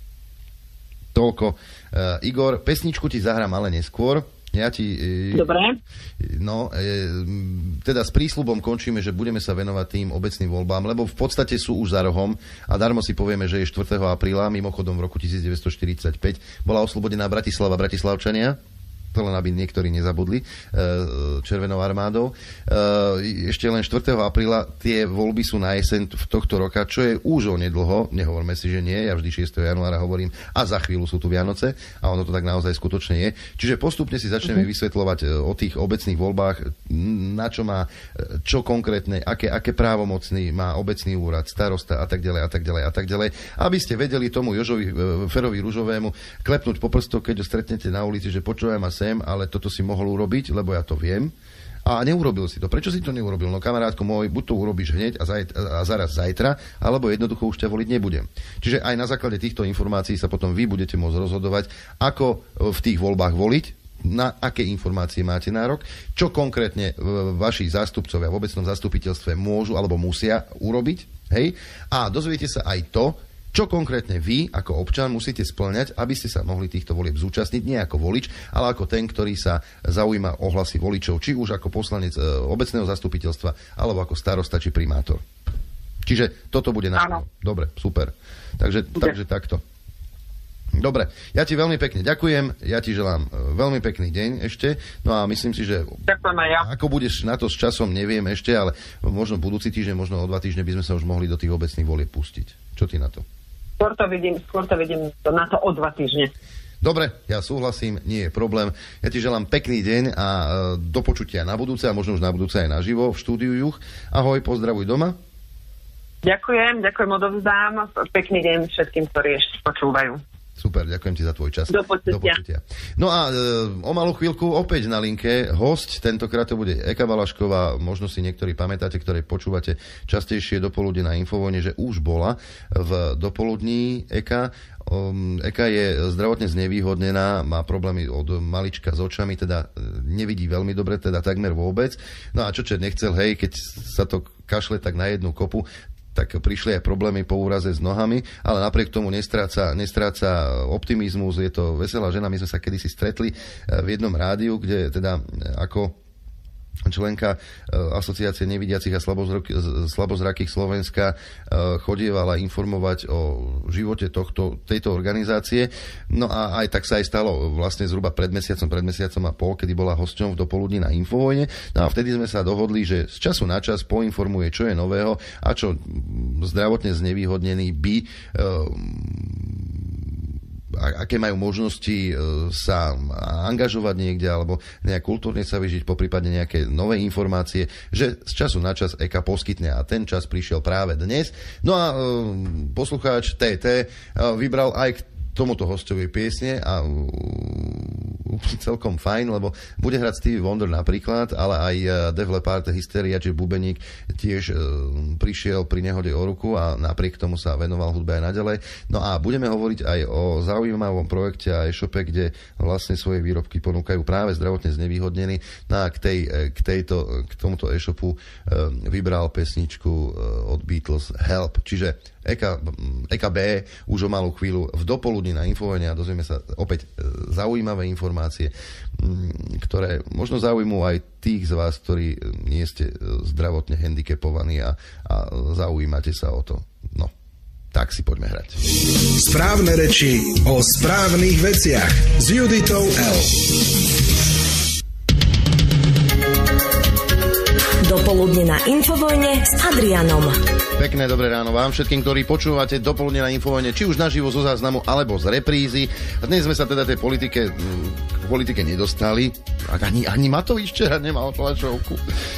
Toľko. Igor, pesničku ti zahrám ale neskôr. Ja ti... Dobre. No, teda s prísľubom končíme, že budeme sa venovať tým obecným voľbám, lebo v podstate sú už za rohom a darmo si povieme, že je 4. apríla, mimochodom v roku 1945 bola oslobodená Bratislava, Bratislavčania. To len aby niektorí nezabudli, Červenou armádou. Ešte len 4. apríla tie voľby sú na jeseň v tohto roka, čo je už onedlho, nehovorme si, že nie, ja vždy 6. januára hovorím a za chvíľu sú tu Vianoce a ono to tak naozaj skutočne je. Čiže postupne si začneme vysvetľovať o tých obecných voľbách, na čo má, čo konkrétne, aké právomocný má obecný úrad, starosta a tak ďalej, aby ste vedeli tomu Jožovi Ferovi Ružovému klepnúť po prstoch, keď ho stretnete na ulici, že počúvaj ma ale toto si mohol urobiť, lebo ja to viem. A neurobil si to. Prečo si to neurobil? No kamarátko môj, buď to urobíš hneď a zaraz zajtra, alebo jednoducho už ťa voliť nebudem. Čiže aj na základe týchto informácií sa potom vy budete môcť rozhodovať, ako v tých voľbách voliť, na aké informácie máte nárok, čo konkrétne vaši zástupcovia v obecnom zastupiteľstve môžu alebo musia urobiť. Hej? A dozviete sa aj to, Čo konkrétne vy, ako občan, musíte spĺňať, aby ste sa mohli týchto volieb zúčastniť, nie ako volič, ale ako ten, ktorý sa zaujíma o hlasy voličov, či už ako poslanec obecného zastupiteľstva, alebo ako starosta či primátor. Čiže toto bude na... Dobre, super. Takže takto. Dobre, ja ti veľmi pekne ďakujem, ja ti želám veľmi pekný deň ešte, no a myslím si, že ďakujem aj ja. Ako budeš na to s časom, neviem ešte, ale možno budúci týždeň, možno o 2 týždne by sme sa už mohli do tých obecných volieb pustiť. Čo ty na to? Skôr to vidím na to o 2 týždne. Dobre, ja súhlasím, nie je problém. Ja ti želám pekný deň a do počutia na budúce a možno už na budúce aj naživo v štúdiu Juch. Ahoj, pozdravuj doma. Ďakujem, odovzdám. Pekný deň všetkým, ktorí ešte počúvajú. Super, ďakujem ti za tvoj čas. Do počutia. No a o malú chvíľku opäť na linke hosť, tentokrát to bude Eka Valašková, možno si niektorí pamätáte, ktoré počúvate častejšie dopoludne na Infovojne, že už bola v dopoludní Eka. Eka je zdravotne znevýhodnená, má problémy od malička s očami, teda nevidí veľmi dobre, teda takmer vôbec. No a čo nechcel, hej, keď sa to kašle tak na jednu kopu, tak prišli aj problémy po úraze s nohami, ale napriek tomu nestráca optimizmus, je to veselá žena. My sme sa kedysi stretli v jednom rádiu, kde teda ako členka Asociácie nevidiacich a slabozrakých Slovenska chodievala informovať o živote tejto organizácie. No a aj tak sa aj stalo vlastne zhruba pred mesiacom a pol, kedy bola hosťom v dopoludní na Infovojne. No a vtedy sme sa dohodli, že z času na čas poinformuje, čo je nového a čo zdravotne znevýhodnení by aké majú možnosti sa angažovať niekde alebo nejak kultúrne sa vyžiť, poprípadne nejaké nové informácie, že z času na čas Eka poskytne a ten čas prišiel práve dnes. No a poslucháč TT vybral aj k tomuto hostovi piesne a celkom fajn, lebo bude hrať Stevie Wonder napríklad, ale aj Def Leppard, Hysteria, či bubeník tiež prišiel pri nehode o ruku a napriek tomu sa venoval hudbe aj naďalej. No a budeme hovoriť aj o zaujímavom projekte a e-shope, kde vlastne svoje výrobky ponúkajú práve zdravotne znevýhodnení. No a k tomuto e-shopu vybral pesničku od Beatles Help, čiže Eka B už o malú chvíľu v dopoludní na Infovojne a dozvieme sa opäť zaujímavé informácie, ktoré možno zaujímujú aj tých z vás, ktorí nie ste zdravotne handicapovaní a zaujímate sa o to. No, tak si poďme hrať. Správne reči o správnych veciach s Juditou L. Dopoludne na Infovojne s Adrianom. Pekné dobré ráno vám všetkým, ktorí počúvate Dopoludne na Infovojne, či už naživo zo záznamu, alebo z reprízy. A dnes sme sa teda tej politike nedostali. Ani Matovič včera nemal tlačovku.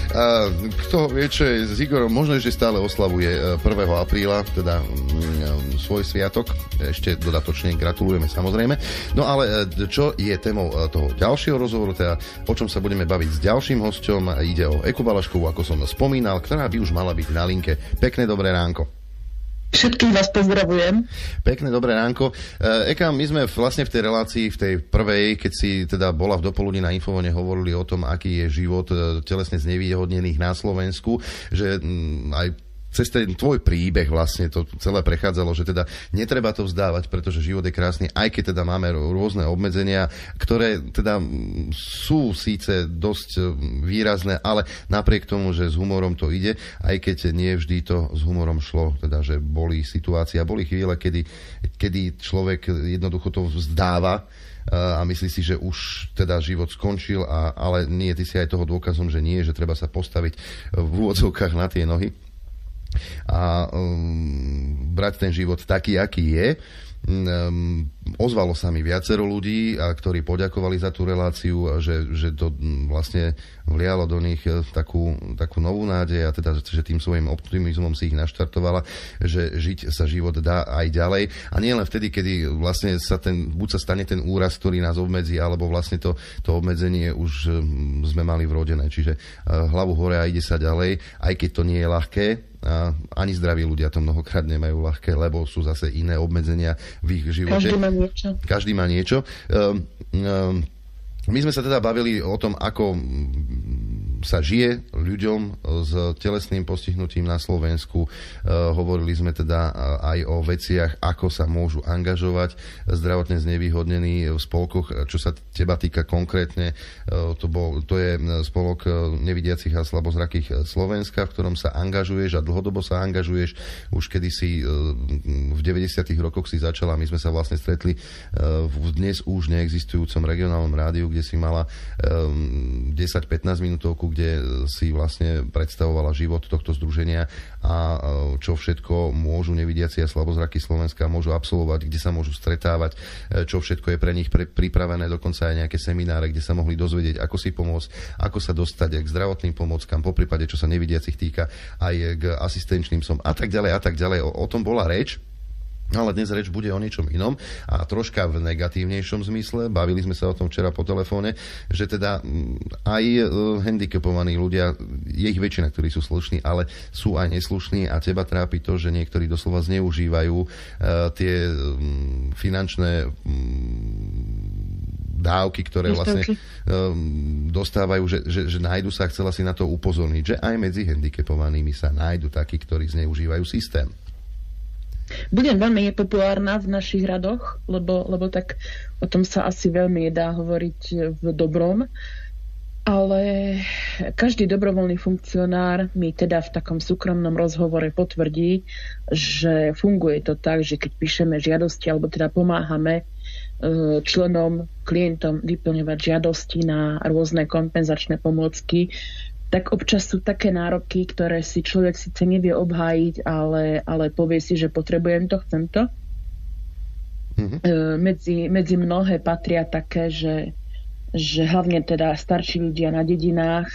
Kto vie, čo je s Igorom, možno ešte stále oslavuje 1. apríla, teda svoj sviatok. Ešte dodatočne gratulujeme samozrejme. No ale čo je témou toho ďalšieho rozhovoru, teda o čom sa budeme baviť s ďalším hosťom, ide o Eku Valaškovú, ako som spomínal, ktorá by už mala byť na linke. Pekné dobré ránko. Všetkých vás pozdravujem. Pekné dobré ránko. Eka, my sme vlastne v tej relácii, v tej prvej, keď si teda bola v dopoludní na Infovojne, hovorili o tom, aký je život telesne znevýhodnených na Slovensku, že aj cez ten tvoj príbeh vlastne to celé prechádzalo, že teda netreba to vzdávať, pretože život je krásny, aj keď teda máme rôzne obmedzenia, ktoré teda sú síce dosť výrazné, ale napriek tomu, že s humorom to ide, aj keď nie vždy to s humorom šlo, teda že boli situácia, boli chvíle, kedy človek jednoducho to vzdáva a myslí si, že už teda život skončil, ale nie, ty si aj toho dôkazom, že nie, že treba sa postaviť v úvodzovkách na tie nohy a brať ten život taký, aký je. Ozvalo sa mi viacero ľudí, ktorí poďakovali za tú reláciu, že to vlastne vlialo do nich takú novú nádej a teda, že tým svojím optimizmom si ich naštartovala, že žiť sa život dá aj ďalej. A nie len vtedy, kedy vlastne buď sa stane ten úraz, ktorý nás obmedzí, alebo vlastne to obmedzenie už sme mali vrodené. Čiže hlavu hore a ide sa ďalej, aj keď to nie je ľahké. A ani zdraví ľudia to mnohokrát nemajú ľahké, lebo sú zase iné obmedzenia v ich živote. Každý má niečo. My sme sa teda bavili o tom, ako sa žije ľuďom s telesným postihnutím na Slovensku. Hovorili sme teda aj o veciach, ako sa môžu angažovať zdravotne znevýhodnení v spolkoch. Čo sa teba týka konkrétne, to je spolok nevidiacich a slabozrakých Slovenska, v ktorom sa angažuješ a dlhodobo sa angažuješ. Už kedysi v 90. rokoch si začala, my sme sa vlastne stretli v dnes už neexistujúcom regionálnom rádiu, kde si mala 10-15 minútovku, kde si vlastne predstavovala život tohto združenia a čo všetko môžu nevidiaci a slabozraky Slovenska môžu absolvovať, kde sa môžu stretávať, čo všetko je pre nich pripravené, dokonca aj nejaké semináre, kde sa mohli dozvedieť, ako si pomôcť, ako sa dostať k zdravotným pomôckam, poprípade čo sa nevidiacich týka, aj k asistenčným som a tak ďalej a tak ďalej. O tom bola reč. Ale dnes reč bude o niečom inom a troška v negatívnejšom zmysle. Bavili sme sa o tom včera po telefóne, že teda aj handicapovaní ľudia, je ich väčšina, ktorí sú slušní, ale sú aj neslušní a teba trápi to, že niektorí doslova zneužívajú tie finančné dávky, ktoré vlastne dostávajú, že nájdu sa, chcela si na to upozorniť, že aj medzi handicapovanými sa nájdu takí, ktorí zneužívajú systém. Budem veľmi nepopulárna v našich radoch, lebo tak o tom sa asi veľmi nedá hovoriť v dobrom, ale každý dobrovoľný funkcionár mi teda v takom súkromnom rozhovore potvrdí, že funguje to tak, že keď píšeme žiadosti alebo teda pomáhame členom, klientom vyplňovať žiadosti na rôzne kompenzačné pomôcky, tak občas sú také nároky, ktoré si človek síce nevie obhájiť, ale povie si, že potrebujem to, chcem to. Medzi mnohé patria také, že hlavne teda starší ľudia na dedinách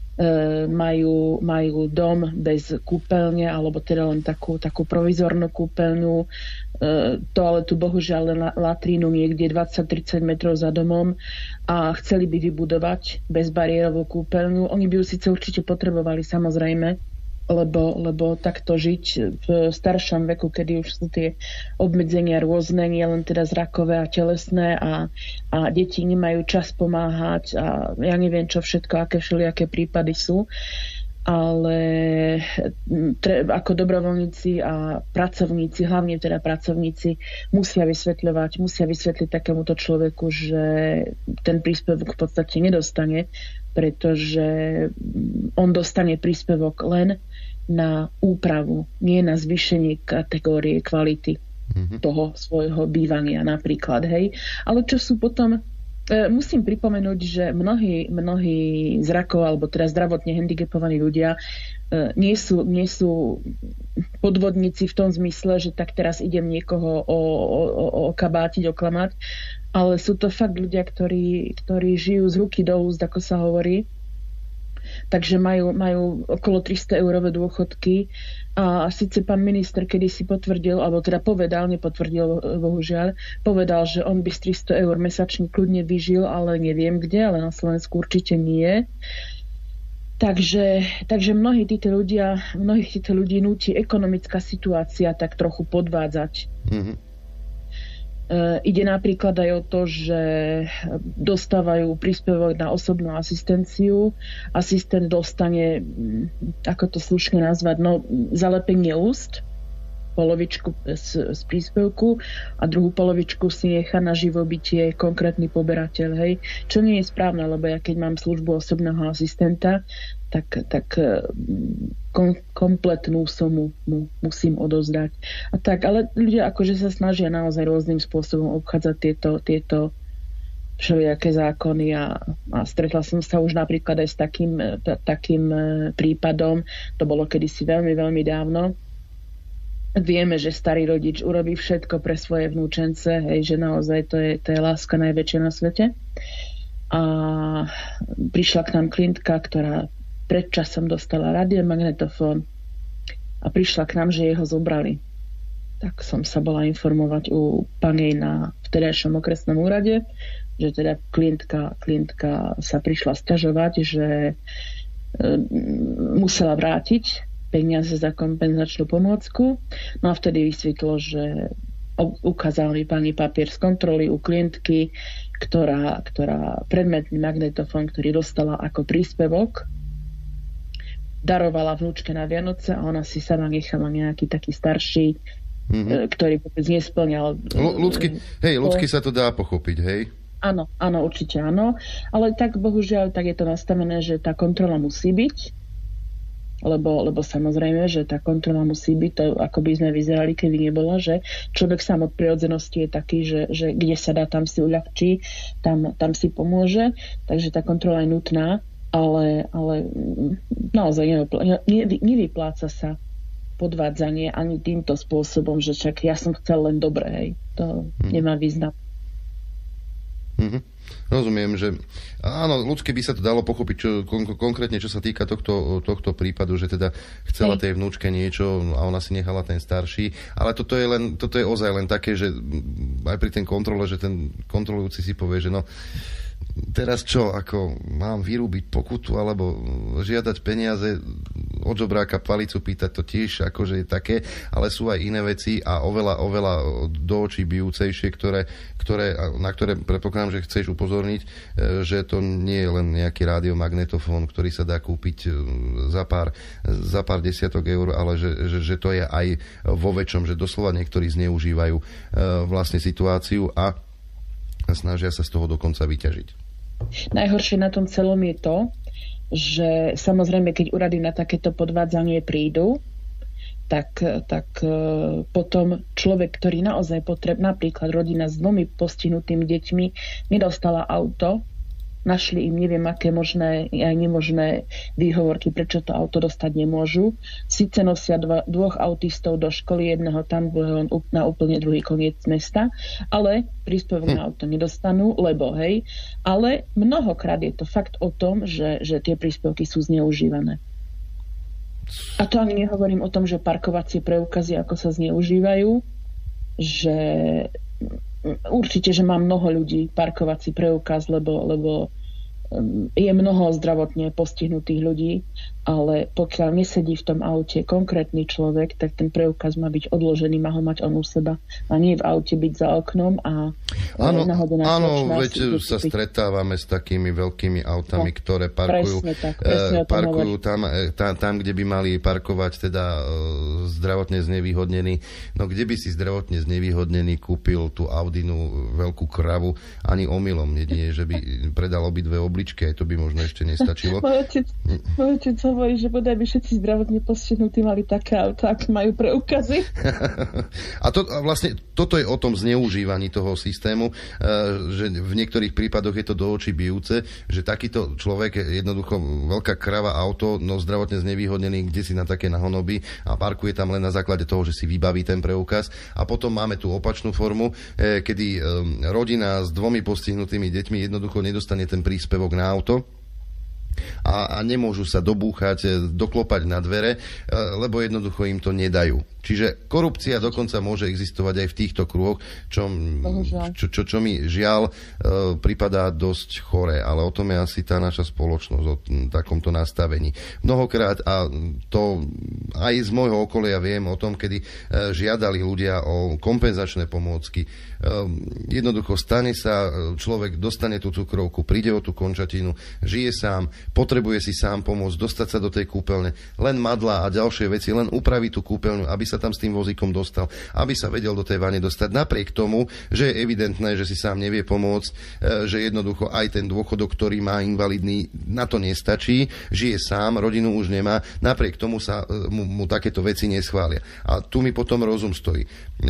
majú dom bez kúpeľne, alebo teda len takú provizornú kúpeľňu, toaletu bohužiaľ len latrínu niekde 20-30 metrov za domom a chceli by vybudovať bezbariérovú kúpeľňu. Oni by ju síce určite potrebovali, samozrejme, lebo takto žiť v staršom veku, kedy už sú tie obmedzenia rôzne, nie len teda zrakové a telesné a deti nemajú čas pomáhať a ja neviem čo všetko, aké všelijaké prípady sú, ale ako dobrovoľníci a pracovníci, hlavne teda pracovníci, musia vysvetliť takémuto človeku, že ten príspevok v podstate nedostane, pretože on dostane príspevok len na úpravu, nie na zvýšenie kategórie kvality toho svojho bývania napríklad, hej. Ale čo sú potom, musím pripomenúť, že mnohí zrakov alebo teda zdravotne handicapovaní ľudia nie sú podvodníci v tom zmysle, že tak teraz idem niekoho okabátiť, oklamať, ale sú to fakt ľudia, ktorí žijú z ruky do úst, ako sa hovorí. Takže majú okolo 300 eurové dôchodky a síce pán minister kedysi potvrdil, alebo teda nepotvrdil bohužiaľ, povedal, že on by z 300 eur mesačne kľudne vyžil, ale neviem kde, ale na Slovensku určite nie. Takže mnohých týchto ľudí núti ekonomická situácia tak trochu podvádzať. Ide napríklad aj o to, že dostávajú príspevok na osobnú asistenciu. Asistent dostane, ako to slušne nazvať, zalepenie úst, polovičku z príspevku a druhú polovičku si nechá na živobytie konkrétny poberateľ. Hej. Čo nie je správne, lebo ja keď mám službu osobného asistenta, tak kompletnú sumu mu musím odozdať. A tak, ale ľudia akože sa snažia naozaj rôznym spôsobom obchádzať tieto všelijaké zákony a stretla som sa už napríklad aj s takým prípadom, to bolo kedysi veľmi, veľmi dávno. Vieme, že starý rodič urobí všetko pre svoje vnúčence, hej, že naozaj to je láska najväčšia na svete. A prišla k nám klientka, ktorá pred časom dostala radiomagnetofón a prišla k nám, že jeho zobrali. Tak som sa bola informovať u panej na vtedajšom okresnom úrade, že teda klientka sa prišla sťažovať, že musela vrátiť peniaze za kompenzačnú pomôcku. No a vtedy vysvetlo, že ukázal mi pani papier z kontroly u klientky, ktorá predmetný magnetofón, ktorý dostala ako príspevok darovala vnúčke na Vianoce a ona si sama nechala nejaký taký starší, ktorý vôbec nesplňal. Ľudsky sa to dá pochopiť, hej? Áno, určite áno. Ale tak bohužiaľ, tak je to nastavené, že tá kontrola musí byť, lebo samozrejme, že tá kontrola musí byť, to ako by sme vyzerali, keby nebola, že človek sám od prirodzenosti je taký, že kde sa dá, tam si uľahčí, tam si pomôže, takže tá kontrola je nutná, ale naozaj nevypláca sa podvádzanie ani týmto spôsobom, že však ja som chcel len dobre, hej. To nemá význam. Rozumiem, že áno, ľudsky by sa to dalo pochopiť, konkrétne čo sa týka tohto prípadu, že teda chcela tej vnúčke niečo a ona si nechala ten starší, ale toto je ozaj len také, že aj pri ten kontrole, že ten kontrolujúci si povie, že no teraz čo, ako mám vyrúbiť pokutu alebo žiadať peniaze od žobráka palicu, pýtať, to tiež akože je také, ale sú aj iné veci a oveľa do očí bijúcejšie, na ktoré predpokladám, že chceš upozorniť, že to nie je len nejaký radiomagnetofón, ktorý sa dá kúpiť za pár desiatok eur, ale že to je aj vo väčšom, že doslova niektorí zneužívajú vlastne situáciu a snažia sa z toho dokonca vyťažiť. Najhoršie na tom celom je to, že samozrejme, keď úrady na takéto podvádzanie prídu, tak potom človek, ktorý naozaj napríklad rodina s 2 postihnutými deťmi nedostala auto, našli im neviem aké možné aj nemožné výhovorky, prečo to auto dostať nemôžu. Sice nosia 2 autistov do školy, jedného tam, druhého na úplne druhý koniec mesta, ale príspevok na auto nedostanú, lebo hej. Ale mnohokrát je to fakt o tom, že tie príspevky sú zneužívané. A to ani nehovorím o tom, že parkovacie preukazy ako sa zneužívajú, že určite, že má mnoho ľudí parkovací preukaz, lebo je mnoho zdravotne postihnutých ľudí, ale pokiaľ nesedí v tom aute konkrétny človek, tak ten preukaz má byť odložený, má ho mať on u seba a nie v aute byť za oknom a nahodená. Áno, veď sa stretávame s takými veľkými autami, ktoré parkujú tam, kde by mali parkovať teda zdravotne znevýhodnení. No kde by si zdravotne znevýhodnený kúpil tú Audinu veľkú kravu, ani omylom, jedine, že by predal obidve obličky, aj to by možno ešte nestačilo. Môj otec hovorí, že bodaj by všetci zdravotne postihnutí mali také auto, ak majú preukazy. A vlastne toto je o tom zneužívaní toho systému, že v niektorých prípadoch je to do očí bijúce, že takýto človek, jednoducho veľká krava auto, no zdravotne znevýhodnený, kde si na také nahonoby a parkuje tam len na základe toho, že si vybaví ten preukaz. A potom máme tú opačnú formu, kedy rodina s 2 postihnutými deťmi jednoducho nedostane ten príspevok na auto a nemôžu sa dobúchať, doklopať na dvere, lebo jednoducho im to nedajú. Čiže korupcia dokonca môže existovať aj v týchto kruhoch, čo mi žiaľ pripadá dosť choré, ale o tom je asi tá naša spoločnosť, o takomto nastavení. Mnohokrát, a to aj z môjho okolia viem o tom, kedy žiadali ľudia o kompenzačné pomôcky. Jednoducho stane sa, človek dostane tú cukrovku, príde o tú končatinu, žije sám, potrebuje si sám pomôcť, dostať sa do tej kúpeľne, len madlá a ďalšie veci, len upraviť tú kúpeľňu, aby sa tam s tým vozíkom dostal, aby sa vedel do tej vane dostať, napriek tomu, že je evidentné, že si sám nevie pomôcť, že jednoducho aj ten dôchodok, ktorý má invalidný, na to nestačí, žije sám, rodinu už nemá, napriek tomu sa mu takéto veci neschvália. A tu mi potom rozum stojí.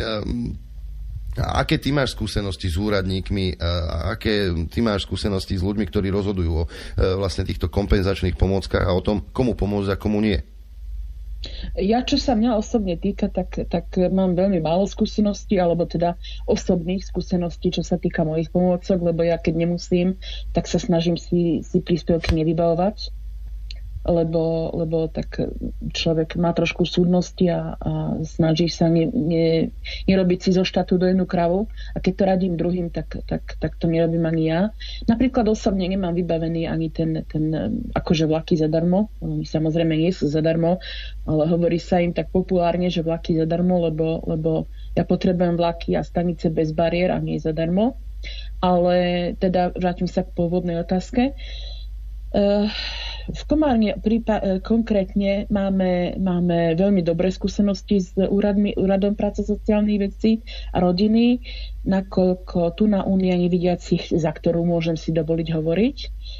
Aké ty máš skúsenosti s úradníkmi, aké ty máš skúsenosti s ľuďmi, ktorí rozhodujú o vlastne týchto kompenzačných pomôckach a o tom, komu pomôcť a komu nie? Ja, čo sa mňa osobne týka, tak mám veľmi málo skúseností, alebo teda osobných skúseností, čo sa týka mojich pomôcok, lebo ja keď nemusím, tak sa snažím si príspevky nevybavovať, lebo tak človek má trošku súdnosti a snaží sa nerobiť si zo štátu do jednu kravu, a keď to radím druhým, tak to nerobím ani ja. Napríklad osobne nemám vybavený ani ten akože vlaky zadarmo. Oni samozrejme nie sú zadarmo, ale hovorí sa im tak populárne, že vlaky zadarmo, lebo ja potrebujem vlaky a stanice bez bariér a nie zadarmo. Ale teda vrátim sa k pôvodnej otázke. V Komárne konkrétne máme veľmi dobré skúsenosti s úradom práce sociálnych vecí a rodiny, nakoľko tu na Únia nevidiacich, za ktorú môžem si dovoliť hovoriť,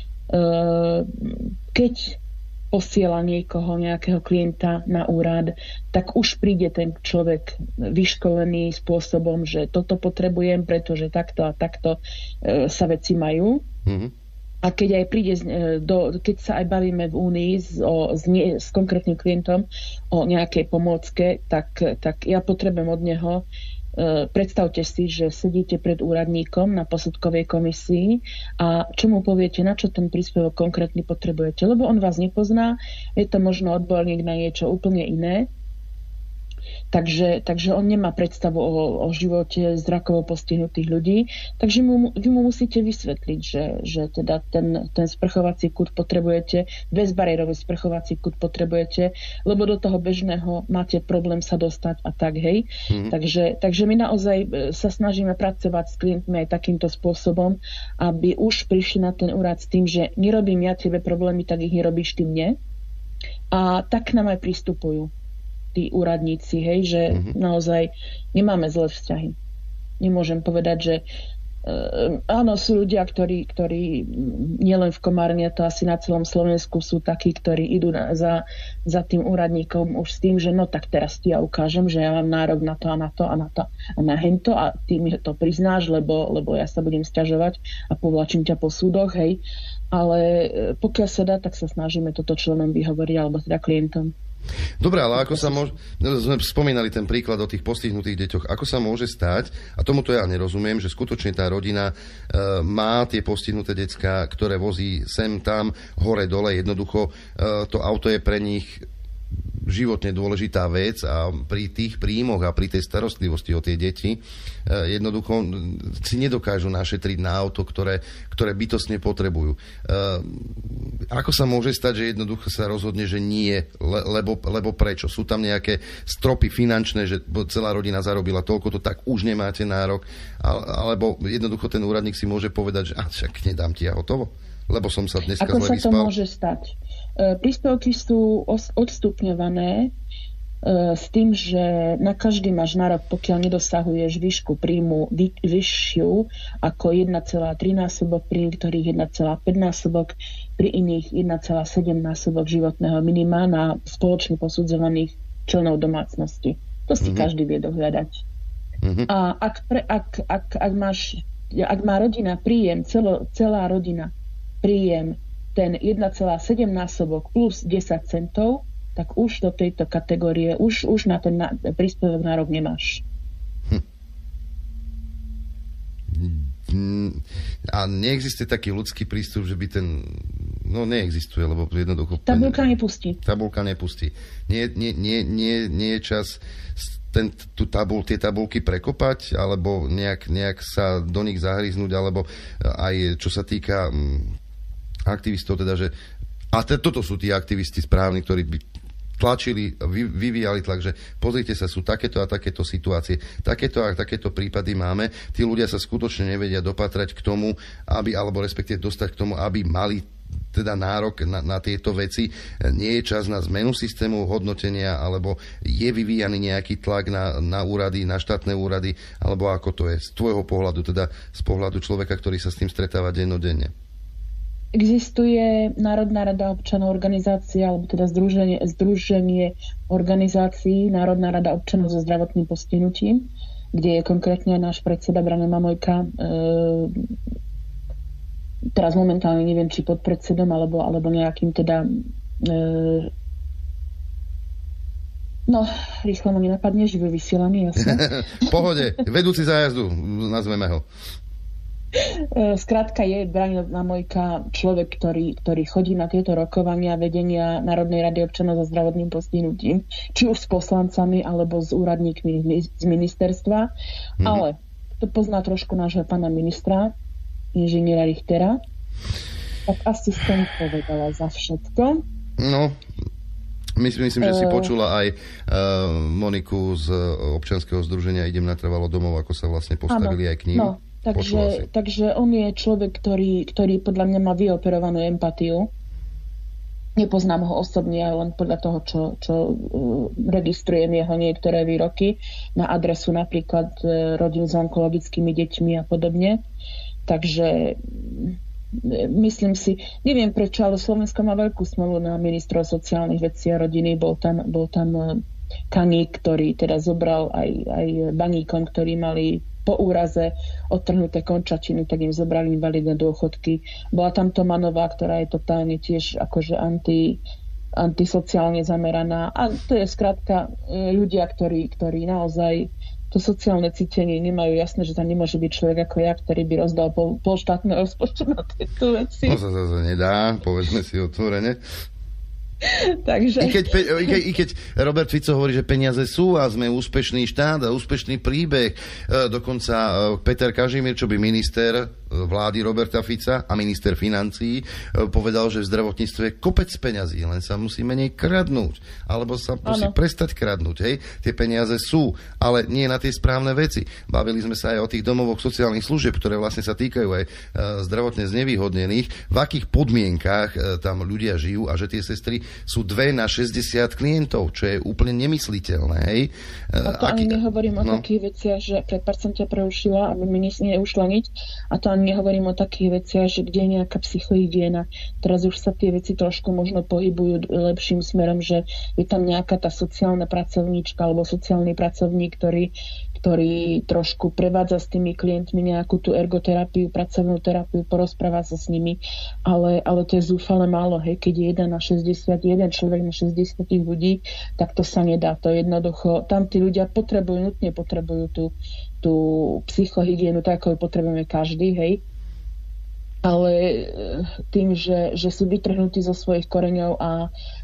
keď posiela nejakého klienta na úrad, tak už príde ten človek vyškolený spôsobom, že toto potrebujem, pretože takto a takto sa veci majú. Mm-hmm. A keď aj príde, keď sa aj bavíme v Únii s konkrétnym klientom o nejakej pomôcke, tak ja potrebujem od neho, predstavte si, že sedíte pred úradníkom na posudkovej komisii a čo mu poviete, na čo ten príspevok konkrétny potrebujete, lebo on vás nepozná, je to možno odborník na niečo úplne iné. Takže on nemá predstavu o živote zrakovo postihnutých ľudí, takže vy mu musíte vysvetliť, že teda ten sprchovací kút potrebujete, bezbariérový sprchovací kút potrebujete, lebo do toho bežného máte problém sa dostať a tak, hej. Takže my naozaj sa snažíme pracovať s klientmi aj takýmto spôsobom, aby už prišli na ten úrad s tým, že nerobím ja tebe problémy, tak ich nerobíš ty mne. A tak nám aj pristupujú tí úradníci, hej, že naozaj nemáme zlé vzťahy. Nemôžem povedať, že áno, sú ľudia, ktorí nielen v Komárne, to asi na celom Slovensku sú takí, ktorí idú za tým úradníkom už s tým, že no tak teraz ti ja ukážem, že ja mám nárok na to a na to a na to a na hento a ty mi to priznáš, lebo ja sa budem sťažovať a povlačím ťa po súdoch, hej. Ale pokiaľ sa dá, tak sa snažíme toto členom vyhovoriť, alebo teda klientom. Dobre, ale ako sa môže... Sme spomínali ten príklad o tých postihnutých deťoch. Ako sa môže stať, a tomuto ja nerozumiem, že skutočne tá rodina má tie postihnuté decká, ktoré vozí sem, tam, hore, dole, jednoducho to auto je pre nich životne dôležitá vec a pri tých príjmoch a pri tej starostlivosti o tie deti jednoducho si nedokážu našetriť na auto, ktoré bytostne potrebujú. Ako sa môže stať, že jednoducho sa rozhodne, že nie, lebo prečo? Sú tam nejaké stropy finančné, že celá rodina zarobila toľko, to tak už nemáte nárok, alebo jednoducho ten úradník si môže povedať, že však nedám ti a hotovo, lebo som sa dneska zle vyspal. Ako sa to môže stať? Príspevky sú odstupňované s tým, že na každý máš nárok, pokiaľ nedosahuješ výšku príjmu vyššiu ako 1,3-násobok, pri ktorých 1,5-násobok, pri iných 1,7-násobok životného minima na spoločne posudzovaných členov domácnosti. To si každý vie dohľadať. A ak má rodina príjem, celá rodina príjem ten 1,7-násobok plus 10 centov, tak už do tejto kategórie, už na ten príspevok nárok nemáš. A neexistuje taký ľudský prístup, že by ten... No neexistuje, lebo jednoducho... Tabulka nepustí. Nie je čas tie tabulky prekopať, alebo nejak sa do nich zahryznúť, alebo aj čo sa týka aktivistov, teda, že toto sú tí aktivisti správni, ktorí by tlačili, vyvíjali tlak, že pozrite sa, sú takéto a takéto situácie, takéto a takéto prípady máme, tí ľudia sa skutočne nevedia dopatrať k tomu, alebo respektíve dostať k tomu, aby mali teda nárok na tieto veci. Nie je čas na zmenu systému hodnotenia, alebo je vyvíjaný nejaký tlak na úrady, na štátne úrady, alebo ako to je z tvojho pohľadu, teda z pohľadu človeka, ktorý sa s tým stretáva dennodenne? Existuje Národná rada občanov organizácia, alebo teda združenie organizácií Národná rada občanov so zdravotným postihnutím, kde je konkrétne náš predseda Brano Mamojka, teraz momentálne neviem, či podpredsedom, alebo nejakým teda rýchlo mu nenapadne, živý vysielaný, jasne. V pohode, vedúci zájazdu, nazveme ho. Skrátka je Brano Mamojka človek, ktorý chodí na tieto rokovania vedenia Národnej rady občanov so zdravotným postihnutím, či už s poslancami, alebo s úradníkmi z ministerstva. Ale to pozná trošku nášho pána ministra, inžiniera Richtera, tak asi som povedala za všetko. No, myslím, že si počula aj Moniku z občianskeho združenia Idem natrvalo domov, ako sa vlastne postavili aj k ním. Takže on je človek, ktorý podľa mňa má vyoperovanú empatiu Nepoznám ho osobne, len podľa toho, čo registrujem jeho niektoré výroky na adresu napríklad rodín s onkologickými deťmi a podobne. Takže myslím si, neviem prečo, ale Slovensko má veľkú smolu na ministrov sociálnych vecí a rodiny. Bol tam Kaník, ktorý teda zobral aj baníkom, ktorí mali po úraze odtrhnuté končatiny, tak im zobrali invalidné dôchodky. Bola tam Tomanová, ktorá je totálne tiež akože antisociálne zameraná. A to je skrátka ľudia, ktorí naozaj to sociálne cítenie nemajú. Jasné, že tam nemôže byť človek ako ja, ktorý by rozdal pol štátneho rozpočtu na tieto veci. To sa zase nedá, povedzme si otvorene. Takže... I keď Robert Fico hovorí, že peniaze sú a sme úspešný štát a úspešný príbeh. Dokonca Peter Kažimír, čo by minister vlády Roberta Fica a minister financií, povedal, že v zdravotníctve je kopec peňazí, len sa musí menej kradnúť. Alebo sa musí prestať kradnúť. Hej? Tie peniaze sú, ale nie na tie správne veci. Bavili sme sa aj o tých domovoch sociálnych služieb, ktoré vlastne sa týkajú aj zdravotne znevýhodnených, v akých podmienkách tam ľudia žijú a že tie sestry sú 2 na 60 klientov, čo je úplne nemysliteľné. Hej? A to ani nehovorím o takých veciach, že pred pár som ťa preušila, aby mi neušla niť. A to ani nehovorím o takých veciach, že kde je nejaká psychohygiena. Teraz už sa tie veci trošku možno pohybujú lepším smerom, že je tam nejaká tá sociálna pracovníčka alebo sociálny pracovník, ktorý trošku prevádza s tými klientmi nejakú tú ergoterapiu, pracovnú terapiu, porozpráva sa s nimi, ale to je zúfale málo, hej, keď je 1 na 61 človek na 60 ľudí, tak to sa nedá, to jednoducho, tam tí ľudia nutne potrebujú tú psychohygienu, tak ako ju potrebujeme každý, hej, ale tým, že sú vytrhnutí zo svojich koreňov a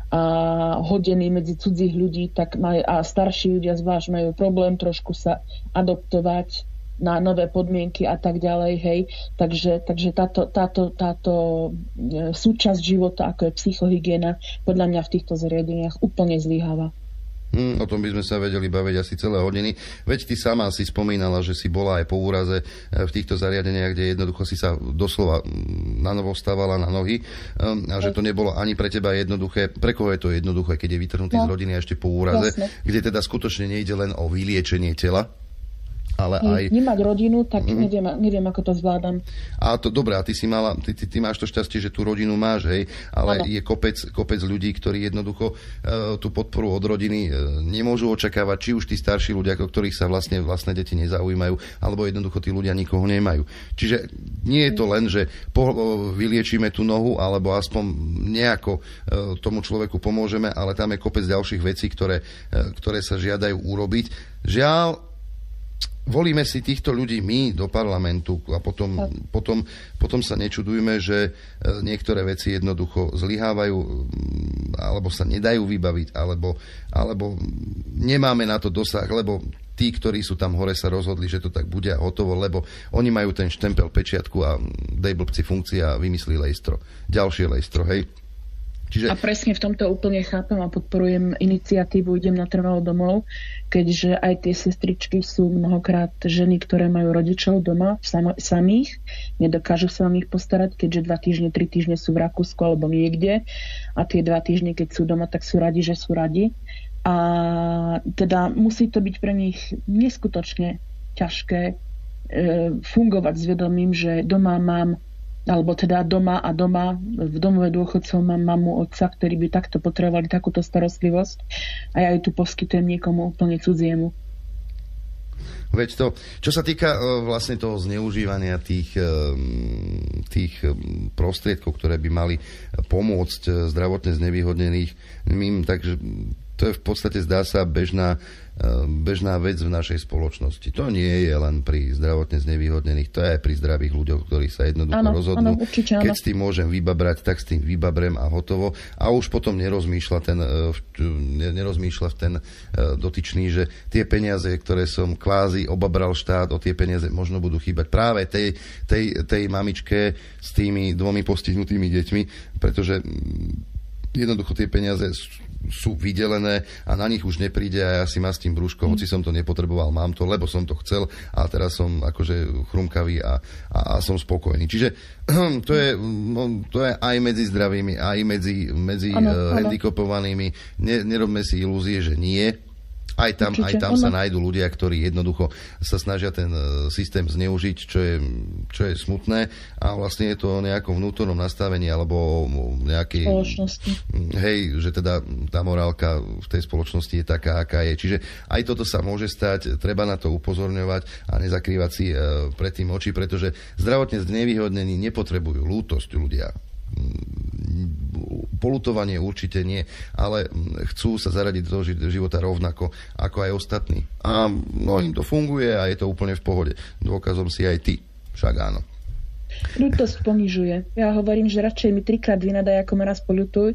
hodení medzi cudzích ľudí, tak a starší ľudia zvlášť majú problém trošku sa adoptovať na nové podmienky a tak ďalej, hej. Takže táto súčasť života, ako je psychohygiena, podľa mňa v týchto zariadeniach úplne zlyháva. O tom by sme sa vedeli baviť asi celé hodiny. Veď ty sama si spomínala, že si bola aj po úraze v týchto zariadeniach, kde jednoducho si sa doslova na novo stávala na nohy a že to nebolo ani pre teba jednoduché. Pre koho je to jednoduché, keď je vytrhnutý z rodiny a ešte po úraze, kde teda skutočne nejde len o vyliečenie tela, ale aj... Nemať rodinu, tak neviem, ako to zvládam. A to dobré, a ty máš to šťastie, že tú rodinu máš, hej, ale je kopec ľudí, ktorí jednoducho tú podporu od rodiny nemôžu očakávať, či už tí starší ľudia, o ktorých sa vlastne deti nezaujímajú, alebo jednoducho tí ľudia nikoho nemajú. Čiže nie je to len, že vyliečíme tú nohu, alebo aspoň nejako tomu človeku pomôžeme, ale tam je kopec ďalších vecí, ktoré sa žiadajú urobiť. Žiaľ, volíme si týchto ľudí my do parlamentu a potom sa nečudujme, že niektoré veci jednoducho zlyhávajú alebo sa nedajú vybaviť, alebo nemáme na to dosah, lebo tí, ktorí sú tam hore, sa rozhodli, že to tak bude a hotovo, lebo oni majú ten štempel, pečiatku a dej blbci funkcia a vymyslí lejstro. Ďalšie lejstro, hej. A presne v tomto úplne chápem a podporujem iniciatívu Idem natrvalo domov, keďže aj tie sestričky sú mnohokrát ženy, ktoré majú rodičov doma samých, nedokážu sa o nich postarať, keďže 2 týždne, 3 týždne sú v Rakúsku alebo niekde a tie 2 týždne, keď sú doma, tak sú radi, že sú radi. A teda musí to byť pre nich neskutočne ťažké fungovať s vedomím, že doma mám alebo teda doma v domove dôchodcov mám mamu, otca, ktorí by takto potrebovali takúto starostlivosť a ja ju tu poskytujem niekomu úplne cudziemu. Veď to, čo sa týka vlastne toho zneužívania tých prostriedkov, ktoré by mali pomôcť zdravotne znevýhodnených, takže to je v podstate, zdá sa, bežná vec v našej spoločnosti. To nie je len pri zdravotne znevýhodnených, to je aj pri zdravých ľuďoch, ktorí sa jednoducho rozhodnú. Keď s tým môžem vybabrať, tak s tým vybabrem a hotovo. A už potom nerozmýšľa ten dotyčný, že tie peniaze, ktoré som kvázi obabral štát, o tie peniaze možno budú chýbať práve tej mamičke s tými 2 postihnutými deťmi, pretože Jednoducho tie peniaze sú vydelené a na nich už nepríde a ja si mastím brúško, hoci som to nepotreboval, mám to, lebo som to chcel a teraz som akože chrumkavý a som spokojný. Čiže to je aj medzi zdravými, aj medzi handicapovanými. Nerobme si ilúzie, že nie. Aj tam sa nájdú ľudia, ktorí jednoducho sa snažia ten systém zneužiť, čo je smutné a vlastne je to o nejakom vnútornom nastavení alebo nejakej spoločnosti. Hej, že teda tá morálka v tej spoločnosti je taká, aká je. Čiže aj toto sa môže stať, treba na to upozorňovať a nezakrývať si pred tým oči, pretože zdravotne znevýhodnení nepotrebujú lútosť ľudia. Polutovanie určite nie, ale chcú sa zaradiť do života rovnako ako aj ostatní. A im to funguje a je to úplne v pohode. Dôkazom si aj ty, však áno. Ľútosť ponižuje. Ja hovorím, že radšej mi 3-krát vynadaj, ako ma raz poľutuj,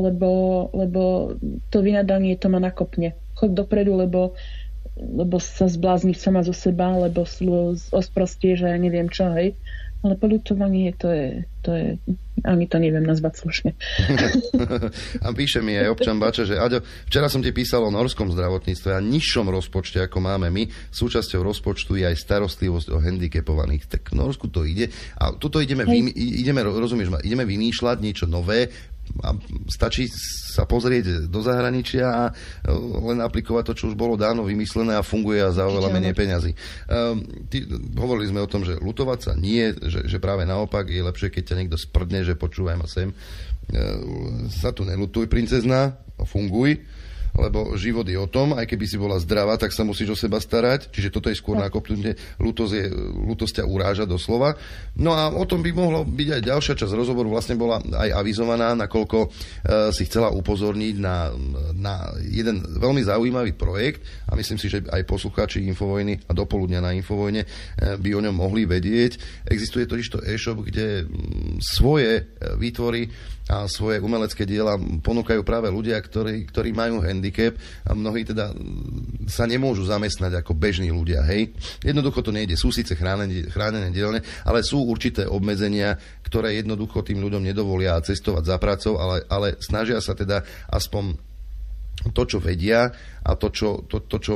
lebo to vynadanie to ma nakopne. Chod dopredu, lebo sa zblázni sama zo seba, lebo osprostie, že ja neviem čo, hej. Ale poľutovanie to je ani to neviem nazvať slušne. A píše mi aj občan Bača, že Aďo, včera som ti písal o norskom zdravotníctve a nižšom rozpočte, ako máme my. Súčasťou rozpočtu je aj starostlivosť o handicapovaných. Tak v Norsku to ide. A tuto ideme vymýšľať niečo nové. A stačí sa pozrieť do zahraničia a len aplikovať to, čo už bolo dávno vymyslené a funguje a za oveľa menej peňazí. Hovorili sme o tom, že ľutovať sa nie, že práve naopak je lepšie, keď ťa niekto sprdne, že počúvaj ma sem. Sa tu neľutuj, princezná, funguj, lebo život je o tom, aj keby si bola zdravá, tak sa musíš o seba starať, čiže toto je skôr nakopnutie, ľútosť ťa uráža doslova. No a o tom by mohlo byť aj ďalšia časť rozhovoru, vlastne bola aj avizovaná, nakoľko si chcela upozorniť na jeden veľmi zaujímavý projekt a myslím si, že aj poslucháči Infovojny a dopoludňa na Infovojne by o ňom mohli vedieť. Existuje totižto e-shop, kde svoje výtvory a svoje umelecké diela ponúkajú práve ľudia, ktorí majú handicap a mnohí teda sa nemôžu zamestnať ako bežní ľudia, hej. Jednoducho to nejde. Sú síce chránené dielne, ale sú určité obmedzenia, ktoré jednoducho tým ľuďom nedovolia cestovať za prácou, ale snažia sa teda aspoň to, čo vedia a to, čo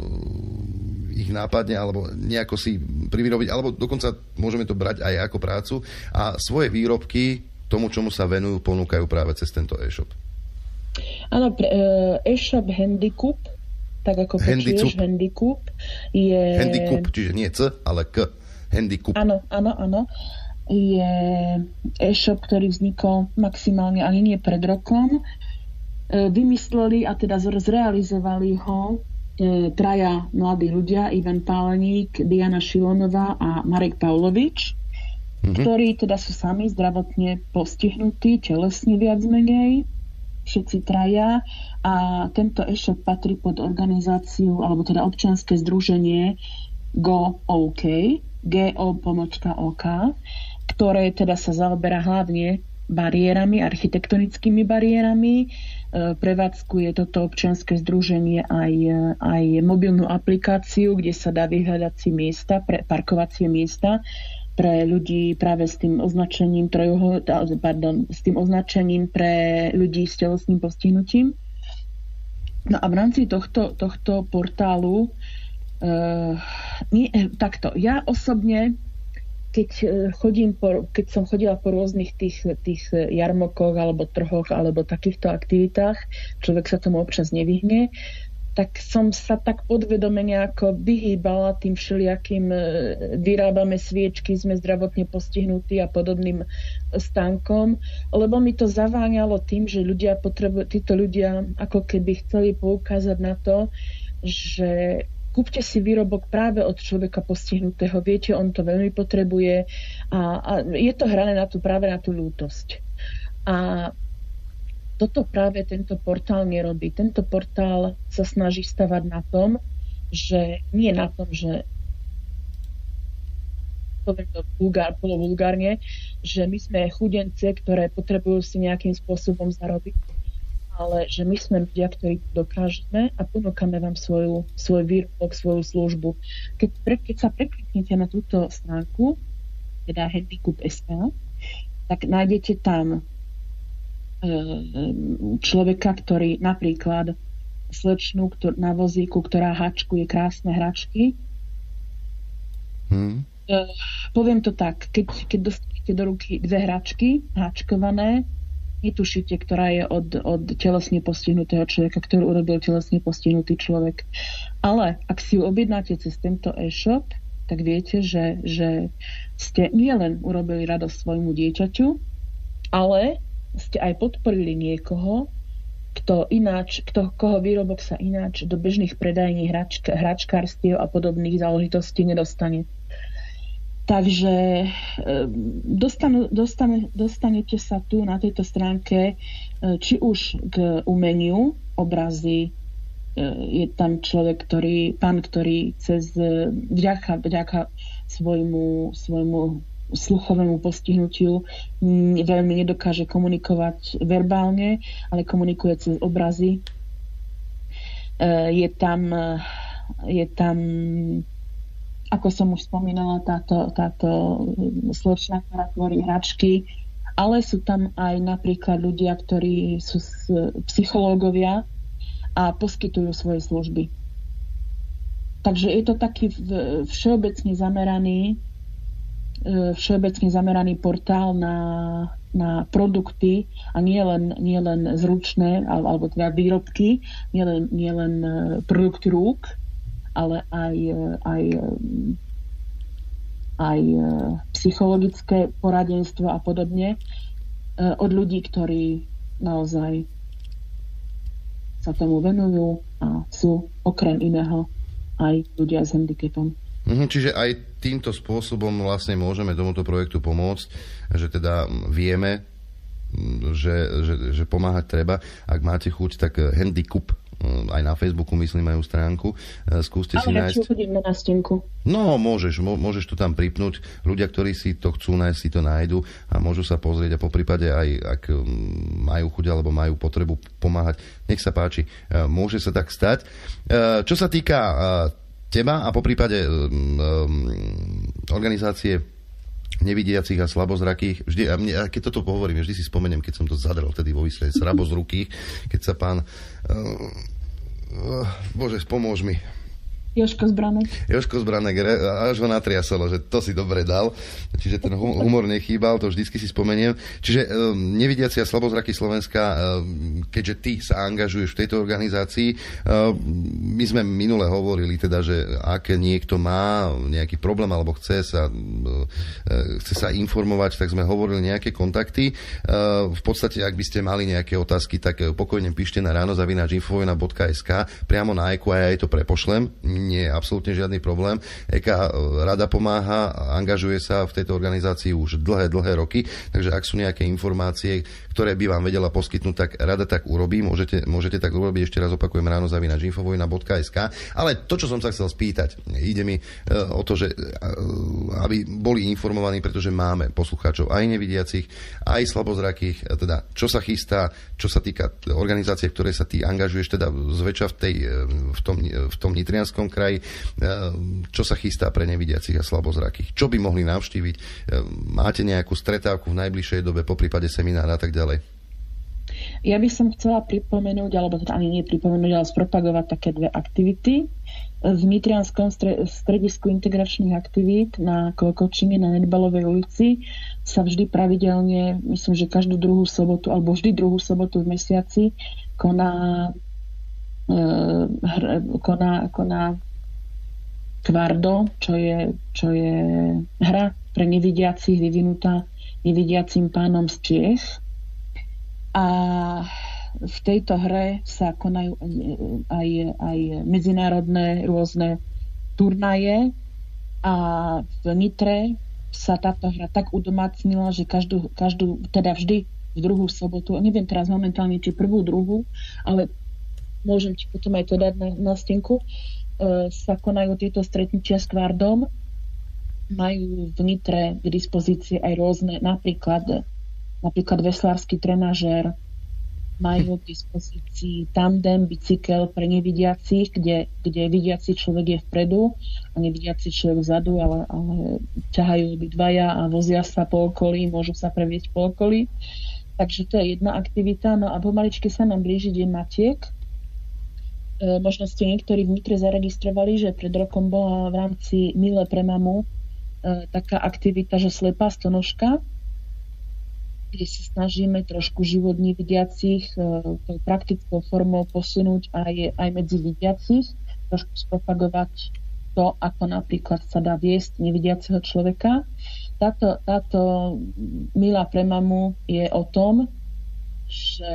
ich nápadne, alebo nejako si privyrobiť, alebo dokonca môžeme to brať aj ako prácu a svoje výrobky tomu, čomu sa venujú, ponúkajú práve cez tento e-shop. Áno, e-shop Handicup, tak ako počuješ, Handicup je... Handicup, čiže nie C, ale K. Handicup. Áno. Je e-shop, ktorý vznikol maximálne ani nie pred rokom. Vymysleli a teda zrealizovali ho traja mladí ľudia, Ivan Páleník, Diana Šilonová a Marek Pavlovič, ktorí teda sú sami zdravotne postihnutí, telesne viac menej, všetci traja. A tento e-shop patrí pod organizáciu, alebo teda občianske združenie GO.OK, GO.OK, ktoré teda sa zaoberá hlavne bariérami, architektonickými bariérami. Prevádzkuje toto občianske združenie aj mobilnú aplikáciu, kde sa dá vyhľadať si miesta, parkovacie miesta pre ľudí práve s tým označením s tým označením pre ľudí s telesným postihnutím. No a v rámci tohto portálu takto. Ja osobne, keď som chodila po rôznych tých jarmokoch alebo trhoch alebo takýchto aktivitách, človek sa tomu občas nevyhne, tak som sa tak podvedome nejako vyhýbala tým všelijakým vyrábame sviečky, sme zdravotne postihnutí a podobným stánkom, lebo mi to zaváňalo tým, že títo ľudia ako keby chceli poukázať na to, že kúpte si výrobok práve od človeka postihnutého, viete, on to veľmi potrebuje a je to hrané práve na tú ľútosť. A toto práve tento portál nerobí. Tento portál sa snaží stavať na tom, že nie na tom, že poviem to polovulgárne, že my sme chudence, ktoré potrebujú si nejakým spôsobom zarobiť, ale že my sme ľudia, ktorí dokážeme a ponúkame vám svoj výrobok, svoju službu. Keď sa prekliknete na túto stránku, teda Handicup.sk, tak nájdete tam človeka, ktorý napríklad slečnú na vozíku, ktorá hačkuje krásne hračky. Poviem to tak, keď dostanete do ruky 2 hračky hačkované, netušíte, ktorá je od telesne postihnutého človeka, ktorú urobil telesne postihnutý človek. Ale ak si ju objednáte cez tento e-shop, tak viete, že ste nielen urobili radosť svojmu dieťaťu, ale ste aj podporili niekoho, koho výrobok sa ináč do bežných predajní hračkárstiev a podobných záležitostí nedostane. Takže dostanete sa tu na tejto stránke či už k umeniu, obrazy, je tam človek, pán, ktorý vďaka svojmu sluchovému postihnutiu veľmi nedokáže komunikovať verbálne, ale komunikuje cez obrazy. Je tam, ako som už spomínala, táto slečna, ktorá tvorí hračky, ale sú tam aj napríklad ľudia, ktorí sú psychológovia a poskytujú svoje služby. Takže je to taký všeobecne zameraný portál na produkty a nie len zručné alebo teda výrobky, nie len produkty rúk, ale aj psychologické poradenstvo a podobne od ľudí, ktorí naozaj sa tomu venujú a sú okrem iného aj ľudia s handicapom. Čiže aj týmto spôsobom vlastne môžeme tomuto projektu pomôcť, že teda vieme, že pomáhať treba. Ak máte chuť, tak Handicup, aj na Facebooku, myslím, majú stránku. Skúste si nájsť. Ale chodíme na stinku. No, môžeš to tam pripnúť. Ľudia, ktorí si to chcú nájsť, si to nájdu a môžu sa pozrieť a poprípade aj, ak majú chuť alebo majú potrebu pomáhať, nech sa páči. Môže sa tak stať. Čo sa týka teba a poprípade organizácie nevidiacich a slabozrakých, vždy, a keď toto pohovorím, vždy si spomeniem, keď som to zadrel vtedy vo výsledku slabozrukých, keď sa pán Bože, pomôž mi. Jožko Zbranek, až ho natriasalo, že to si dobre dal. Čiže ten humor nechýbal, to vždycky si spomeniem. Čiže nevidiaci a slabozraky Slovenska, keďže ty sa angažuješ v tejto organizácii, my sme minule hovorili teda, že ak niekto má nejaký problém alebo chce sa informovať, tak sme hovorili nejaké kontakty. V podstate, ak by ste mali nejaké otázky, tak pokojne píšte na ráno@infovojna.sk priamo na EKO a ja jej to prepošlem. Nie je absolútne žiadny problém. EKA rada pomáha, angažuje sa v tejto organizácii už dlhé roky, takže ak sú nejaké informácie, ktoré by vám vedela poskytnúť, tak rada tak urobí. Môžete tak urobiť, ešte raz opakujem, ráno@infovojna.sk. Ale to, čo som sa chcel spýtať, ide mi o to, že aby boli informovaní, pretože máme poslucháčov aj nevidiacich, aj slabozrakých, teda čo sa chystá, čo sa týka organizácie, v ktorej sa ty angažuješ, teda zväčša v tom nitrianskom kraji, čo sa chystá pre nevidiacich a slabozrakých, čo by mohli navštíviť, máte nejakú stretávku v najbližšej dobe, poprípade seminár a tak ďalej? Ja by som chcela pripomenúť, alebo teda ani nie pripomenúť, ale spropagovať také 2 aktivity. V Nitrianskom stredisku integračných aktivít na Klokočine na Nedbalovej ulici sa vždy pravidelne, myslím, že každú druhú sobotu, alebo vždy druhú sobotu v mesiaci koná Kvardo, čo je hra pre nevidiacich vyvinutá nevidiacím pánom z Čiech. A v tejto hre sa konajú aj medzinárodné rôzne turnaje a v Nitre sa táto hra tak udomácnila, že každú teda vždy v druhú sobotu, neviem teraz momentálne, či prvú, druhú, ale môžem ti potom aj to dať na stenku, sa konajú tieto stretnutia s Kvardom. Majú v Nitre k dispozícii aj rôzne, napríklad veslársky trenažér, majú k dispozícii tandem, bicykel pre nevidiacich, kde vidiaci človek je vpredu a nevidiaci človek vzadu, ale ťahajú obidvaja a vozia sa po okolí, môžu sa previesť po okolí. Takže to je jedna aktivita. No a pomaličky sa nám blíži Deň matiek. Možno ste niektorí vnútre zaregistrovali, že pred rokom bola v rámci Mile pre mamu taká aktivita, že slepá stonožka, kde sa snažíme trošku život nevidiacich tou praktickou formou posunúť aj medzi vidiacich, trošku spropagovať to, ako napríklad sa dá viesť nevidiaceho človeka. Táto Mila pre mamu je o tom, že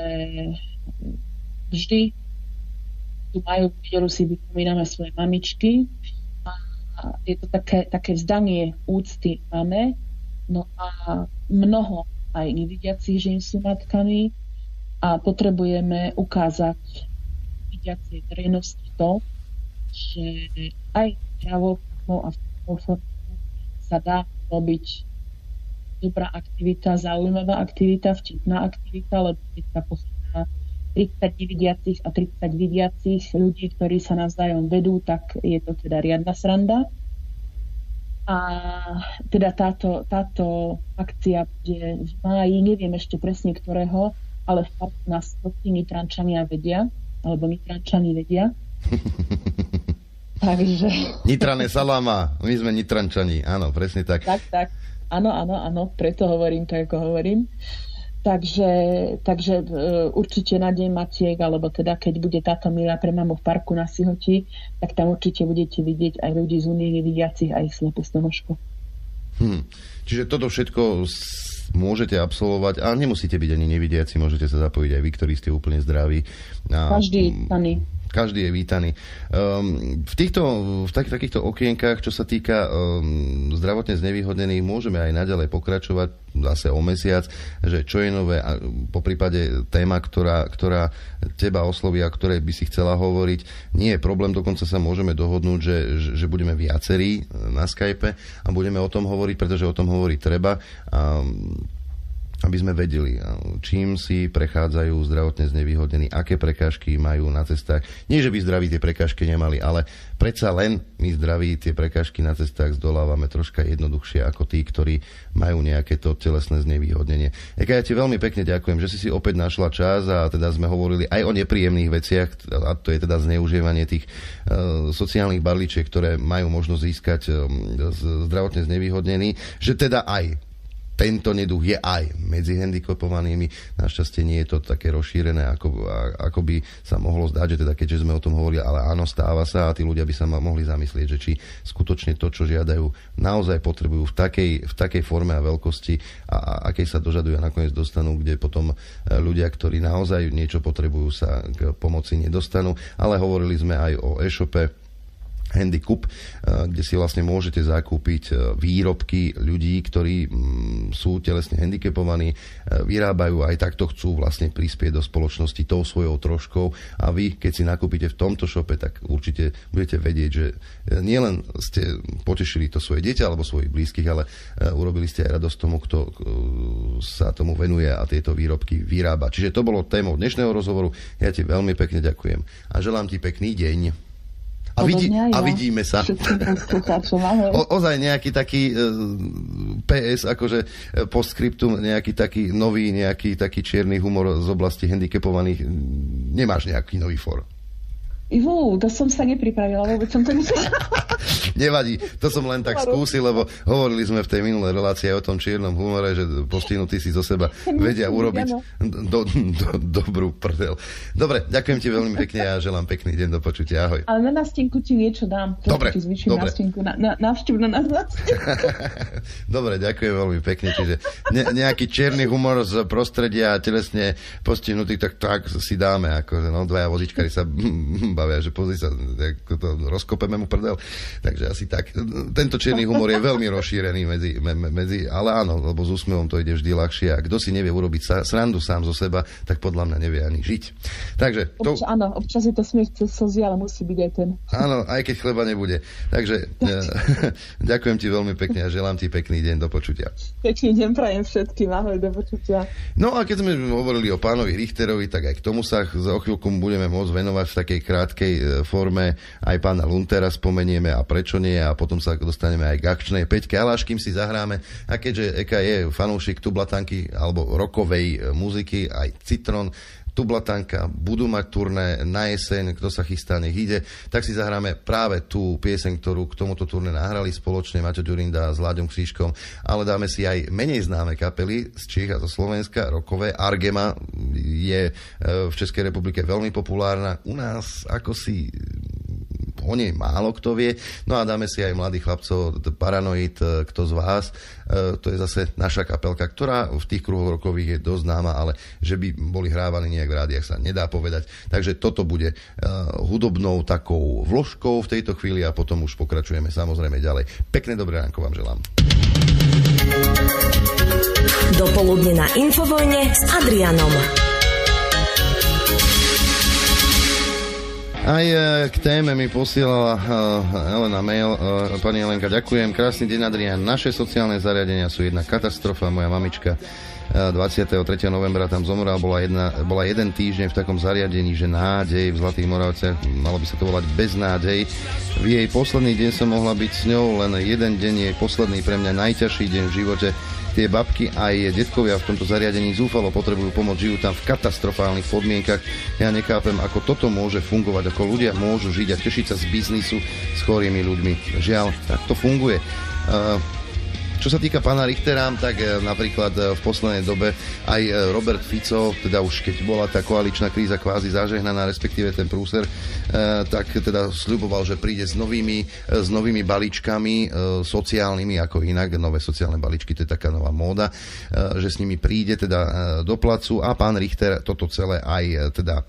vždy tu majú, ktorú si vypomíname svoje mamičky a je to také vzdanie úcty mame. No a mnoho aj nevidiacich žien sú matkami a potrebujeme ukázať vidiacej verejnosti to, že aj pravou a formou sa dá robiť dobrá aktivita, zaujímavá aktivita, vtipná aktivita, lebo keď sa posúda 30 nevidiacich a 30 vidiacich ľudí, ktorí sa navzájom vedú, tak je to teda riadna sranda. A teda táto akcia bude v máji, neviem ešte presne ktorého, ale v parku nás Nitrančania vedia, alebo Nitrančani vedia. Takže... Nitrané saláma, my sme Nitrančani, áno, presne tak. Tak, áno, preto hovorím tak, ako hovorím. Takže určite na Deň matiek, alebo teda keď bude táto Mila pre mamu v parku na Sihoti, tak tam určite budete vidieť aj ľudí z Únie nevidiacich a ich slepú stonožku. Čiže toto všetko môžete absolvovať a nemusíte byť ani nevidiaci, môžete sa zapojiť aj vy, ktorí ste úplne zdraví. Každý je vítaný. V takýchto okienkách, čo sa týka zdravotne znevýhodnených, môžeme aj naďalej pokračovať zase o mesiac, že čo je nové, po prípade téma, ktorá teba osloví a ktorej by si chcela hovoriť. Nie je problém, dokonca sa môžeme dohodnúť, že budeme viacerí na Skype a budeme o tom hovoriť, pretože o tom hovoriť treba. Aby sme vedeli, čím si prechádzajú zdravotne znevýhodnení, aké prekážky majú na cestách. Nie, že by zdraví tie prekážky nemali, ale predsa len my zdraví tie prekážky na cestách zdolávame troška jednoduchšie ako tí, ktorí majú nejaké to telesné znevýhodnenie. Eka, ja ti veľmi pekne ďakujem, že si opäť našla čas a teda sme hovorili aj o nepríjemných veciach, a to je teda zneužívanie tých sociálnych barličiek, ktoré majú možnosť získať zdravotne znevýhodnení, že teda aj tento neduch je aj medzi handicapovanými. Našťastie nie je to také rozšírené, ako by sa mohlo zdať, že teda keďže sme o tom hovorili, ale áno, stáva sa a tí ľudia by sa mohli zamyslieť, že či skutočne to, čo žiadajú, naozaj potrebujú v takej forme a veľkosti a akej sa dožadujú a nakoniec dostanú, kde potom ľudia, ktorí naozaj niečo potrebujú, sa k pomoci nedostanú. Ale hovorili sme aj o e-shope Handycup, kde si vlastne môžete zakúpiť výrobky ľudí, ktorí sú telesne handicapovaní, vyrábajú aj takto chcú vlastne prispieť do spoločnosti tou svojou troškou a vy, keď si nakúpite v tomto shope, tak určite budete vedieť, že nielen ste potešili to svoje dieťa alebo svojich blízkych, ale urobili ste aj radosť tomu, kto sa tomu venuje a tieto výrobky vyrába. Čiže to bolo témou dnešného rozhovoru. Ja ti veľmi pekne ďakujem a želám ti pekný deň. A vidíme sa. Ozaj nejaký taký PS, akože postscriptum, nejaký taký nový, nejaký taký čierny humor z oblasti handicapovaných. Nemáš nejaký nový for? To som sa nepripravila, vôbec som to nechcela. Nevadí, to som len tak skúsil, lebo hovorili sme v tej minulej relácii o tom čiernom humore, že postihnutí si zo seba vedia urobiť dobrú prdel. Dobre, ďakujem ti veľmi pekne a želám pekný deň, do počutia, ahoj. Ale na nástenku ti niečo dám. Dobre. Návštevu na nás. Dobre, ďakujem veľmi pekne. Čiže nejaký čierny humor z prostredia telesne postihnutých, tak si dáme, akože dvaja vozičkári sa bavia, že pozri sa, ako to rozkopeme mu prdel. Takže asi tak. Tento čierny humor je veľmi rozšírený medzi, ale áno, lebo s úsmevom to ide vždy ľahšie a kto si nevie urobiť srandu sám zo seba, tak podľa mňa nevie ani žiť. Takže áno, občas je to smiech cez slzy, ale musí byť aj ten. Áno, aj keď chleba nebude. Takže ďakujem ti veľmi pekne a želám ti pekný deň, do počutia. Pekný deň prajem všetkým, ahoj, do počutia. No a keď sme hovorili o pánovi Richterovi, tak aj k tomu sa za chvíľku budeme môcť venovať v takej krátkej forme. Aj pána Luntera spomenieme a prečo prečo nie, a potom sa dostaneme aj k akčnej peťke, ale až kým si zahráme, a keďže Eka je fanúšik tublatanky alebo rockovej muziky, aj Citron, Tublatanka budú mať turné na jeseň, kto sa chystá, nech ide, tak si zahráme práve tú pieseň, ktorú k tomuto turné nahrali spoločne Maťo Ďurinda s Láďom Křížkom, ale dáme si aj menej známe kapely z Čiech a zo Slovenska, rockové. Argema je v Českej republike veľmi populárna, u nás ako si o nej málo kto vie. No a dáme si aj mladých chlapcov Paranoid, kto z vás. To je zase naša kapelka, ktorá v tých kruhoch rokových je dosť známa, ale že by boli hrávaní nejak v rádiách sa nedá povedať. Takže toto bude hudobnou takou vložkou v tejto chvíli a potom už pokračujeme samozrejme ďalej. Pekné dobré ránko vám želám. Dopoludne na Infovojne s Adrianom. Aj k téme mi posielala Elena mail. Pani Elenka, ďakujem. Krásny deň, Adrián. Naše sociálne zariadenia sú jedna katastrofa. Moja mamička 23. novembra tam zomrela, bola jeden týždeň v takom zariadení, že nádej v Zlatých Moravciach, malo by sa to volať beznádej. V jej posledný deň som mohla byť s ňou, len jeden deň je posledný, pre mňa najťažší deň v živote. Tie babky aj detkovia v tomto zariadení zúfalo potrebujú pomoc, žijú tam v katastrofálnych podmienkach. Ja nechápem, ako toto môže fungovať, ako ľudia môžu žiť a tešiť sa z biznisu s chorými ľuďmi. Žiaľ, tak to funguje. Čo sa týka pána Richtera, tak napríklad v poslednej dobe aj Robert Fico, teda už keď bola tá koaličná kríza kvázi zažehnaná, respektíve ten prúser, tak teda sľuboval, že príde s novými balíčkami sociálnymi, ako inak, nové sociálne balíčky, to je taká nová móda, že s nimi príde teda do placu a pán Richter toto celé aj teda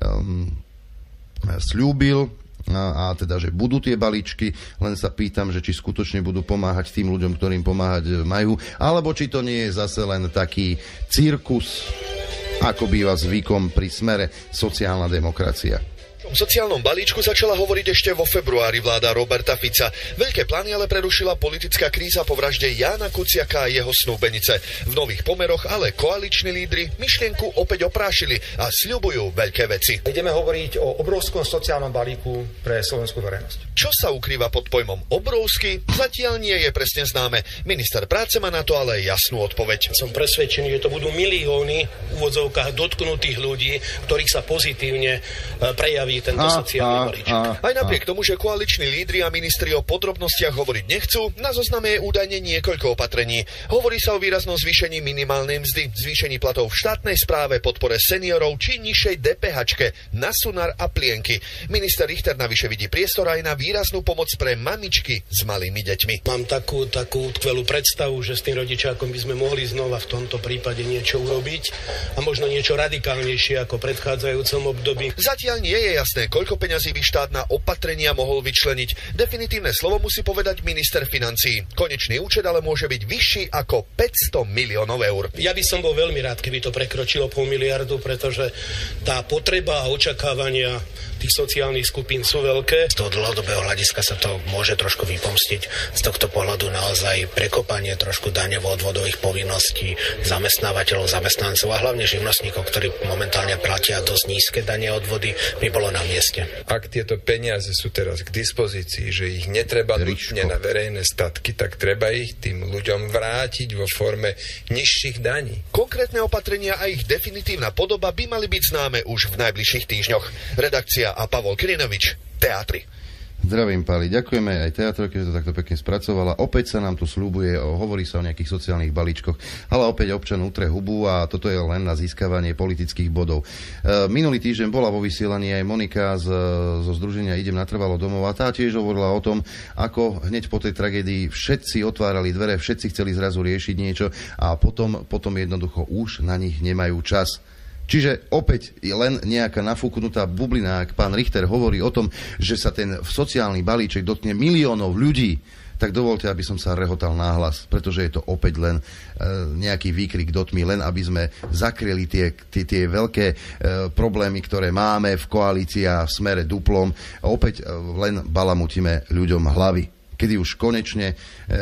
sľúbil. A teda, že budú tie balíčky, len sa pýtam, že či skutočne budú pomáhať tým ľuďom, ktorým pomáhať majú, alebo či to nie je zase len taký cirkus, ako býva zvykom pri Smere sociálna demokracia. O sociálnom balíčku začala hovoriť ešte vo februári vláda Roberta Fica. Veľké plány ale prerušila politická kríza po vražde Jána Kuciaka a jeho snúbenice. V nových pomeroch ale koaliční lídri myšlienku opäť oprášili a sľubujú veľké veci. Ideme hovoriť o obrovskom sociálnom balíku pre slovenskú verejnosť. Čo sa ukrýva pod pojmom obrovský, zatiaľ nie je presne známe. Minister práce má na to ale jasnú odpoveď. Som presvedčený, že to budú milióny v úvodzovkách dotknutých ľudí, ktorých sa pozitívne prejaví tento sociálny balíček. Aj napriek tomu, že koaliční lídri a ministri o podrobnostiach hovoriť nechcú, na zozname je údajne niekoľko opatrení. Hovorí sa o výraznom zvýšení minimálnej mzdy, zvýšení platov v štátnej správe, podpore seniorov či nižšej DPH na Sunar a plienky. Minister Richter navyše vidí priestor aj na výraznú pomoc pre mamičky s malými deťmi. Mám takú tvelú predstavu, že s tým rodičákom by sme mohli znova v tomto prípade niečo urobiť a možno niečo radikálnejšie ako v predchádzajúcom období. Zatiaľ nie je jasné, koľko peňazí by štát na opatrenia mohol vyčleniť. Definitívne slovo musí povedať minister financií. Konečný účet ale môže byť vyšší ako 500 miliónov eur. Ja by som bol veľmi rád, keby to prekročilo 0,5 miliardu, pretože tá potreba a očakávania tých sociálnych skupín sú veľké. Z toho dlhodobého hľadiska sa to môže trošku vypomstiť. Z tohto pohľadu naozaj prekopanie trošku daňovo-odvodových povinností zamestnávateľov, zamestnancov a hlavne živnostníkov, ktorí momentálne platia dosť nízke dane a odvody, by bolo na mieste. Ak tieto peniaze sú teraz k dispozícii, že ich netreba nutne na verejné statky, tak treba ich tým ľuďom vrátiť vo forme nižších daní. Konkrétne opatrenia a ich definitívna podoba by mali byť známe už v najbližších týždňoch. Redakcia a Pavol Kirinovič, Teatry. Zdravím, Páli, ďakujeme aj teatrojke, že to takto pekne spracovala. Opäť sa nám tu sľubuje, hovorí sa o nejakých sociálnych balíčkoch, ale opäť občan utre hubu a toto je len na získavanie politických bodov. Minulý týždeň bola vo vysielaní aj Monika zo združenia Idem natrvalo domov a tá tiež hovorila o tom, ako hneď po tej tragédii všetci otvárali dvere, všetci chceli zrazu riešiť niečo a potom jednoducho už na nich nemajú čas. Čiže opäť len nejaká nafúknutá bublina, ak pán Richter hovorí o tom, že sa ten sociálny balíček dotkne miliónov ľudí, tak dovolte, aby som sa rehotal náhlas, pretože je to opäť len nejaký výkrik do tmy, len aby sme zakryli tie veľké problémy, ktoré máme v koalícii a v Smere duplom. A opäť len balamutíme ľuďom hlavy. Kedy už konečne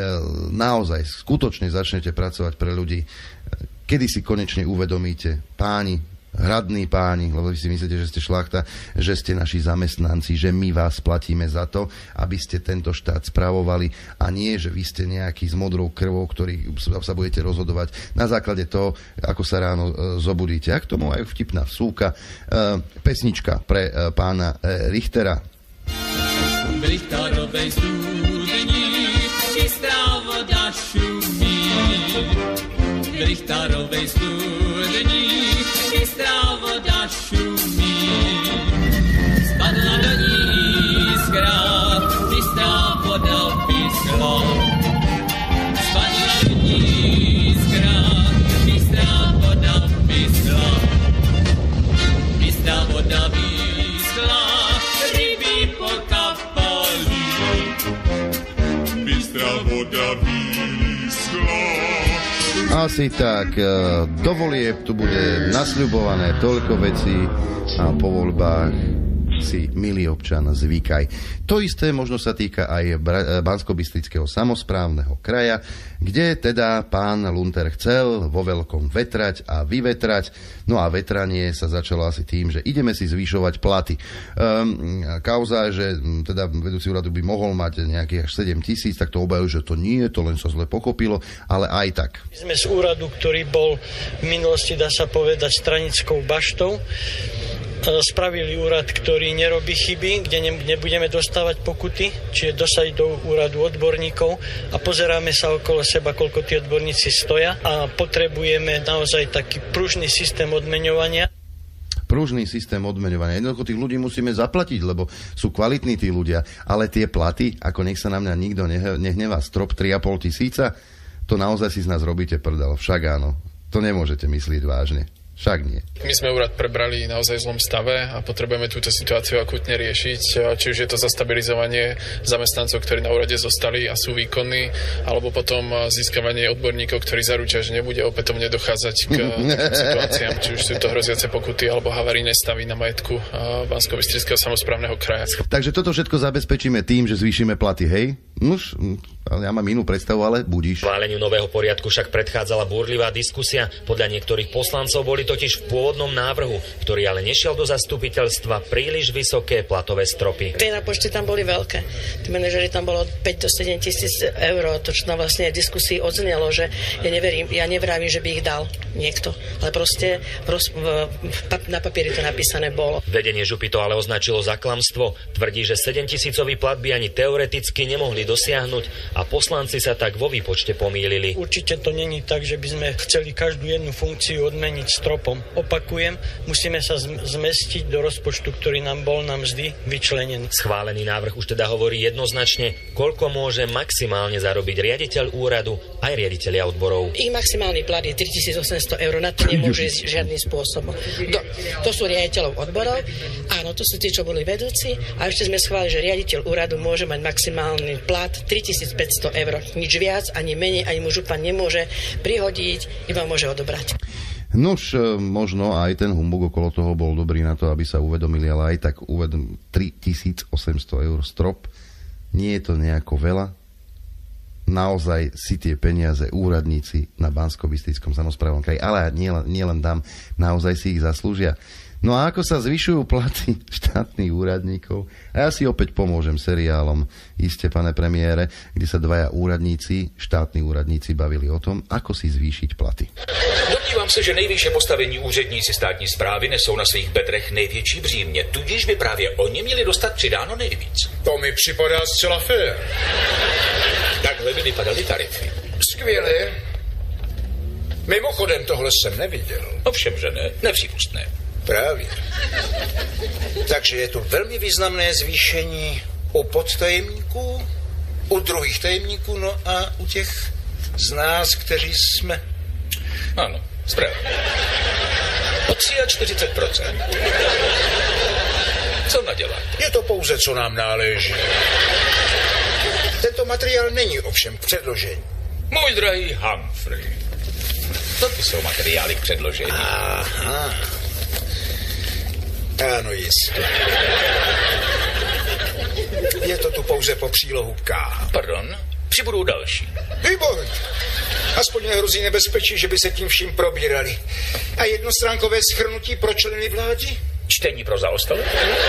naozaj skutočne začnete pracovať pre ľudí, kedy si konečne uvedomíte, páni, hradní páni, lebo vy si myslíte, že ste šlachta, že ste naši zamestnanci, že my vás platíme za to, aby ste tento štát spravovali a nie, že vy ste nejaký s modrou krvou, ktorý sa budete rozhodovať na základe toho, ako sa ráno zobudíte. A k tomu aj vtipná vsúka. Pesnička pre pána Richtera. V Richterovej studni čistá voda šumí. V Richterovej studni čistá voda šumí. Spadla do ní iskra, čistá voda vyschla. Spadla do ní iskra, čistá voda vyschla. Čistá voda vyschla, ryby pokapali. Bystrá voda vyschla. Asi tak, do volieb tu bude nasľubované toľko vecí a po voľbách si, milý občan, zvykaj. To isté možno sa týka aj Banskobystrického samosprávneho kraja, kde teda pán Lunter chcel vo veľkom vetrať a vyvetrať. No a vetranie sa začalo asi tým, že ideme si zvyšovať platy. Kauza, že teda vedúci úradu by mohol mať nejakých až 7 000, tak to obajú, že to nie, to len sa zle pochopilo, ale aj tak. My sme z úradu, ktorý bol v minulosti, dá sa povedať, stranickou baštou, spravili úrad, ktorý nerobí chyby, kde nebudeme dostávať pokuty, čiže dosadiť do úradu odborníkov a pozeráme sa okolo seba, koľko tí odborníci stoja a potrebujeme naozaj taký pružný systém odmeňovania. Pružný systém odmeňovania. Jednoducho tých ľudí musíme zaplatiť, lebo sú kvalitní tí ľudia, ale tie platy, ako nech sa na mňa nikto nehnevá, strop 3,5 tisíca, to naozaj si z nás robíte prdel. Však áno. To nemôžete myslieť vážne. Však nie. My sme úrad prebrali naozaj v zlom stave a potrebujeme túto situáciu akútne riešiť. Či už je to zastabilizovanie zamestnancov, ktorí na úrade zostali a sú výkonní, alebo potom získavanie odborníkov, ktorí zaručia, že nebude opätovne dochádzať k situáciám, či už sú to hroziace pokuty alebo havarijné stavy na majetku Banskobystrického samosprávneho kraja. Takže toto všetko zabezpečíme tým, že zvýšime platy, hej? Nuž, ja mám inú predstavu, ale budíš. Schváleniu nového poriadku však predchádzala búrlivá diskusia. Podľa niektorých poslancov boli totiž v pôvodnom návrhu, ktorý ale nešiel do zastupiteľstva, príliš vysoké platové stropy. Tie napočty tam boli veľké. Tí manažeri tam bolo 5 do 7 tisíc eur. To, čo tam vlastne v diskusii odznelo, že ja nevravím, že by ich dal niekto. Ale proste na papieri to napísané bolo. Vedenie Župy to ale označilo za klamstvo. Tvrdí, že 7 tisícový plat by ani teoreticky nemohli dosiahnuť a poslanci sa tak vo výpočte pomýlili. Určite to není tak, že by sme chceli každú jednu funkciu odmeniť stropom. Opakujem, musíme sa zmestiť do rozpočtu, ktorý nám bol na mzdy vyčlenený. Schválený návrh už teda hovorí jednoznačne, koľko môže maximálne zarobiť riaditeľ úradu aj riaditeľia odborov. Ich maximálny plat je 3800 eur, na to nemôže ísť žiadnym spôsobom. To sú riaditeľov odborov, áno, to sú tí, čo boli vedúci a ešte sme schválili, že riaditeľ úradu môže mať maximálny plat 3500 eur. Nič viac, ani menej, ani mu župan nemôže prihodiť, iba môže odobrať. Nuž, možno aj ten humbug okolo toho bol dobrý na to, aby sa uvedomili, ale aj tak 3800 eur strop. Nie je to nejako veľa. Naozaj si tie peniaze úradníci na Banskobystrickom samosprávnom kraji, ale nie len tam, naozaj si ich zaslúžia. No a ako sa zvyšujú platy štátnych úradníkov? A ja si opäť pomôžem seriálom, iste, pane premiére, kde sa dvaja štátni úradníci bavili o tom, ako si zvýšiť platy. Domnívám se, že nejvyšší postavení úředníci státní správy nesou na svých bedrech největší břímě, tudíž by právě oni měli dostat přidáno nejvíc. To mi připadá zcela fér. Takhle by vypadaly tarify. Skvěle. Mimochodem, tohle jsem neviděl. Ovšem, že ne, nepřípustné. Právě. Takže je tu velmi významné zvýšení u podtajemníků, u druhých tajemníků, no a u těch z nás, kteří jsme... Ano, správně. O 43%. Co nadělat? Je to pouze, co nám náleží. Tento materiál není ovšem k předložení. Můj drahý Humphrey, to ty jsou materiály k předložení. Aha. Ano, jistě. Je to tu pouze po přílohu K. Pardon? Přibudou další. Výborně. Aspoň nehrozí nebezpečí, že by se tím vším probírali. A jednostránkové shrnutí pro členy vlády? Čtení pro zaostalé?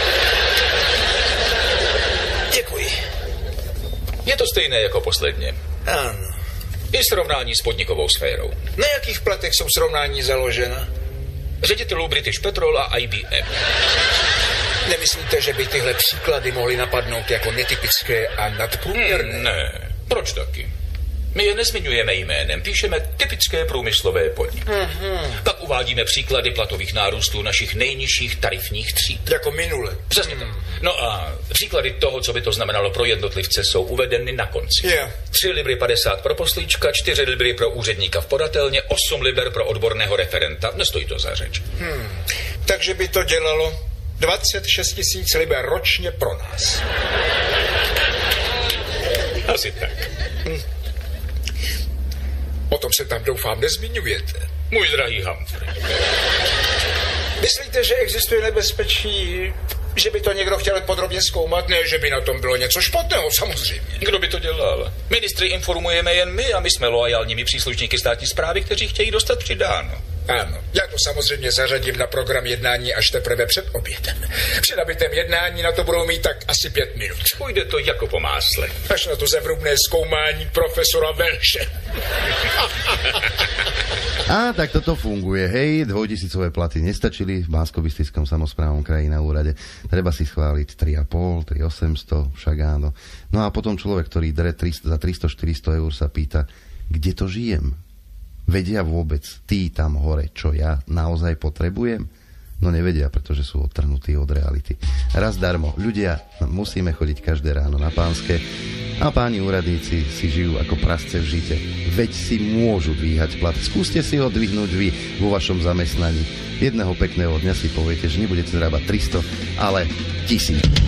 Děkuji. Je to stejné jako posledně. Ano. I srovnání s podnikovou sférou. Na jakých platech jsou srovnání založena? Ředitelů British Petrol a IBM. Nemyslíte, že by tyhle příklady mohly napadnout jako netypické a nadprůměrné? Ne, proč taky? My je nezmiňujeme jménem, píšeme typické průmyslové podniky. Pak uvádíme příklady platových nárůstů našich nejnižších tarifních tříd. Jako minule. Přesně tak. No a příklady toho, co by to znamenalo pro jednotlivce, jsou uvedeny na konci. 3 libry 50 pro poslíčka, 4 libry pro úředníka v podatelně, 8 liber pro odborného referenta. Nestojí to za řeč. Takže by to dělalo 26 000 liber ročně pro nás. Asi tak. O tom se tam doufám nezmiňujete. Můj drahý Humphrey. Myslíte, že existuje nebezpečí, že by to někdo chtěl podrobně zkoumat? Ne, že by na tom bylo něco špatného, samozřejmě. Kdo by to dělal? Ministry informujeme jen my a my jsme loajálními příslušníky státní správy, kteří chtějí dostat přidáno. Ano, já to samozřejmě zařadím na program jednání až teprve před obědem. Při nabitém jednání na to budou mít tak asi 5 minut. Půjde to jako po másle. Až na to zevrubné zkoumání profesora Velše. A tak toto funguje. Hej, 2000 platy nestačili v Banskobystrickom samosprávnom kraji na úrade. Treba si schváliť 3,5, 3,800, však áno. No a potom človek, ktorý dre za 300-400 eur sa pýta, kde to žijem? Vedia vôbec tí tam hore, čo ja naozaj potrebujem? No nevedia, pretože sú odtrhnutí od reality. Raz darmo. Ľudia, musíme chodiť každé ráno na Pánske a páni úradníci si žijú ako prasce v žite. Veď si môžu dvíhať plat. Skúste si ho dvihnúť vy vo vašom zamestnaní. Jedného pekného dňa si poviete, že nebudete zarábať 300, ale 1000.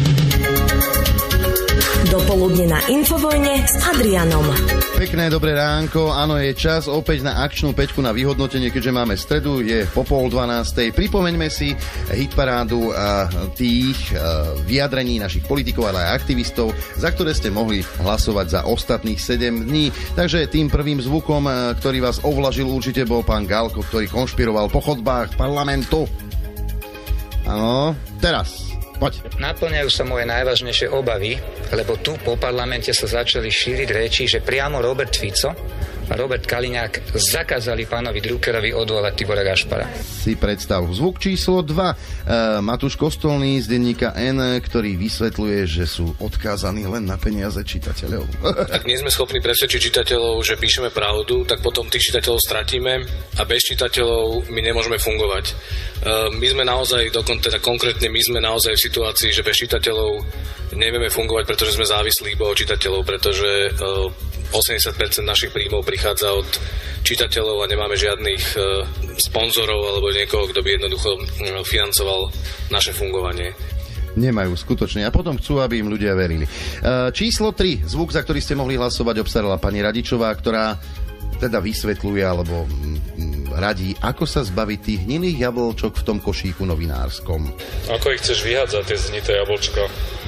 Dopoludne na Infovojne s Adrianom. Pekné dobré ránko, áno, je čas opäť na akčnú peťku na vyhodnotenie, keďže máme stredu, je po 11:30. Pripomeňme si hitparádu tých vyjadrení našich politikov, ale aj aktivistov, za ktoré ste mohli hlasovať za ostatných 7 dní. Takže tým prvým zvukom, ktorý vás ovlažil, určite bol pán Galko, ktorý konšpiroval po chodbách parlamentu. Áno, teraz. Poď. Naplňajú sa moje najvážnejšie obavy, lebo tu po parlamente sa začali šíriť reči, že priamo Robert Fico a Robert Kaliňák zakázali pánovi Druckerovi odvolať Tibora Gašpara. Si predstav. Zvuk číslo 2. Matúš Kostolný z denníka N, ktorý vysvetľuje, že sú odkázaní len na peniaze čitateľov. Ak nie sme schopní presvedčiť čitateľov, že píšeme pravdu, tak potom tých čitateľov stratíme a bez čitateľov my nemôžeme fungovať. My sme naozaj, konkrétne my sme naozaj v situácii, že bez čitateľov nevieme fungovať, pretože sme závislí iba od čitateľov, pretože 80% našich príjmov prichádza od čitateľov a nemáme žiadnych sponzorov alebo niekoho, kto by jednoducho financoval naše fungovanie. Nemajú skutočne. A potom chcú, aby im ľudia verili. Číslo 3. Zvuk, za ktorý ste mohli hlasovať, obstarala pani Radičová, ktorá teda vysvetľuje alebo radí, ako sa zbaviť tých hnilých jablčok v tom košíku novinárskom. Ako ich chceš vyhádzať, tie znité jablčka?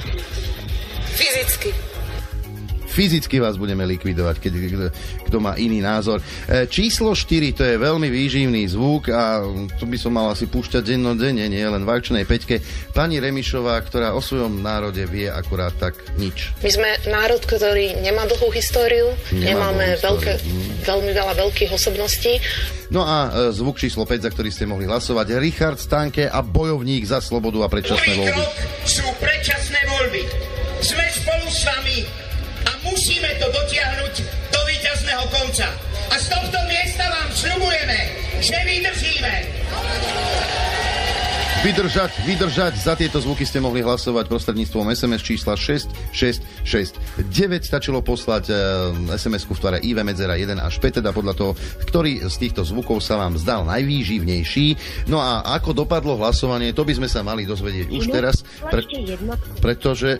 Fyzicky vás budeme likvidovať, keď kto má iný názor. Číslo 4, to je veľmi výživný zvuk a to by som mal asi púšťať dennodenne, nie len v akčnej peťke. Pani Remišová, ktorá o svojom národe vie akurát tak nič. My sme národ, ktorý nemá dlhú históriu, nemáme veľmi veľa veľkých osobností. No a zvuk číslo 5, za ktorý ste mohli hlasovať, Richard Stanke a bojovník za slobodu a predčasné voľby. Sú predčasné voľby. Sme spolu s vami a musíme to dotiahnuť do víťazného konca. A z tohto miesta vám sľubujeme, že vydržíme. Vydržať. Za tieto zvuky ste mohli hlasovať prostredníctvom SMS čísla 6669. Stačilo poslať SMS-ku v tvare IV medzera 1 až 5, teda podľa toho, ktorý z týchto zvukov sa vám zdal najvýživnejší. No a ako dopadlo hlasovanie, to by sme sa mali dozvedieť už teraz. Pretože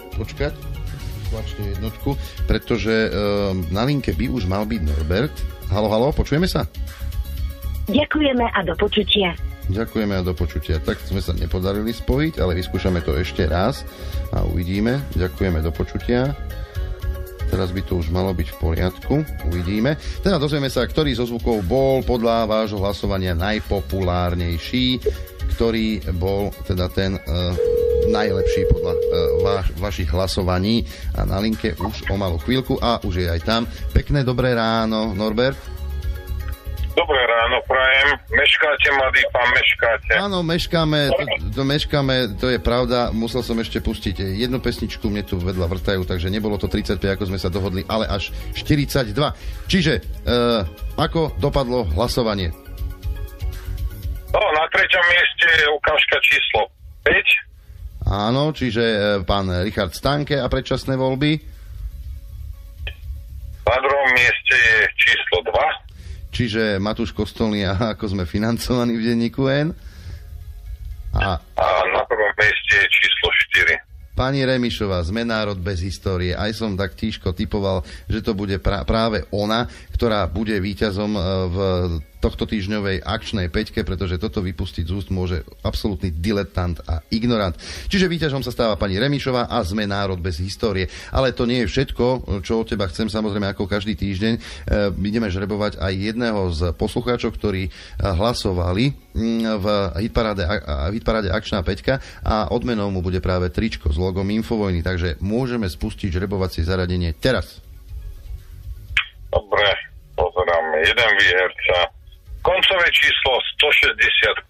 na linke by už mal byť Norbert. Haló, počujeme sa? Ďakujeme a do počutia. Ďakujeme a do počutia. Tak sme sa nepodarili spojiť, ale vyskúšame to ešte raz a uvidíme. Ďakujeme, do počutia. teraz by to už malo byť v poriadku. Uvidíme. Teda dozvieme sa, ktorý zo zvukov bol podľa vášho hlasovania najpopulárnejší, ktorý bol teda ten najlepší podľa vašich hlasovaní. A na linke už o malú chvíľku a už je aj tam. Pekné dobré ráno, Norbert. Dobré ráno, prajem. Meškáte, mladý pán, meškáte. Áno, meškáme, to je pravda. Musel som ešte pustiť jednu pesničku, mne tu vedľa vrtajú, takže nebolo to 35, ako sme sa dohodli, ale až 42. Čiže, ako dopadlo hlasovanie? Na 3. mieste je ukážka číslo 5. Áno, čiže pán Richard Stanke a predčasné voľby. Na 2. mieste je číslo 2. Čiže Matúš Kostolný a ako sme financovaní v denníku N. A na 1. mieste je číslo 4. Pani Remišová, sme národ bez histórie. Aj som tak tížko typoval, že to bude práve ona, ktorá bude víťazom v tohto týždňovej akčnej peťke, pretože toto vypustiť z úst môže absolútny diletant a ignorant. Čiže víťazom sa stáva pani Remišová a sme národ bez histórie. Ale to nie je všetko, čo od teba chcem, samozrejme ako každý týždeň. Ideme žrebovať aj jedného z poslucháčov, ktorí hlasovali v hitparáde akčná peťka a odmenou mu bude práve tričko s logom Infovojny. Takže môžeme spustiť žrebovacie zaradenie teraz. Dobre, pozerám jeden výherca. Koncové číslo 165.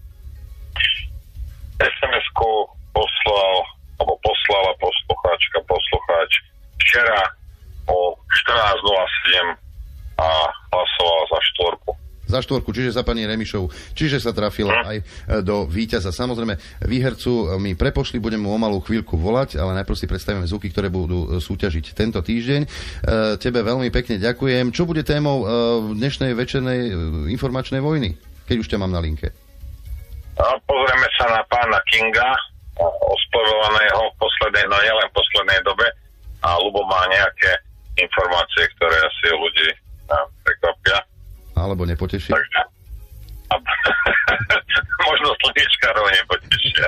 SMS-ku poslala poslucháč včera o 14.07 a hlasoval za 4. Za 4, čiže za pani Remišovu. Čiže sa trafila aj do víťaza. Samozrejme, výhercu mi prepošli, budem mu o malú chvíľku volať, ale najprv si predstavíme zvuky, ktoré budú súťažiť tento týždeň. Tebe veľmi pekne ďakujem. Čo bude témou dnešnej večernej informačnej vojny, keď už ťa mám na linke? Pozrieme sa na pána Kinga, ospojovaného v poslednej, no nielen v poslednej dobe, a Ľubo má nejaké informácie, ktoré asi ľudí prekvapia. Alebo nepoteší? Možno slniečkárov nepotešia.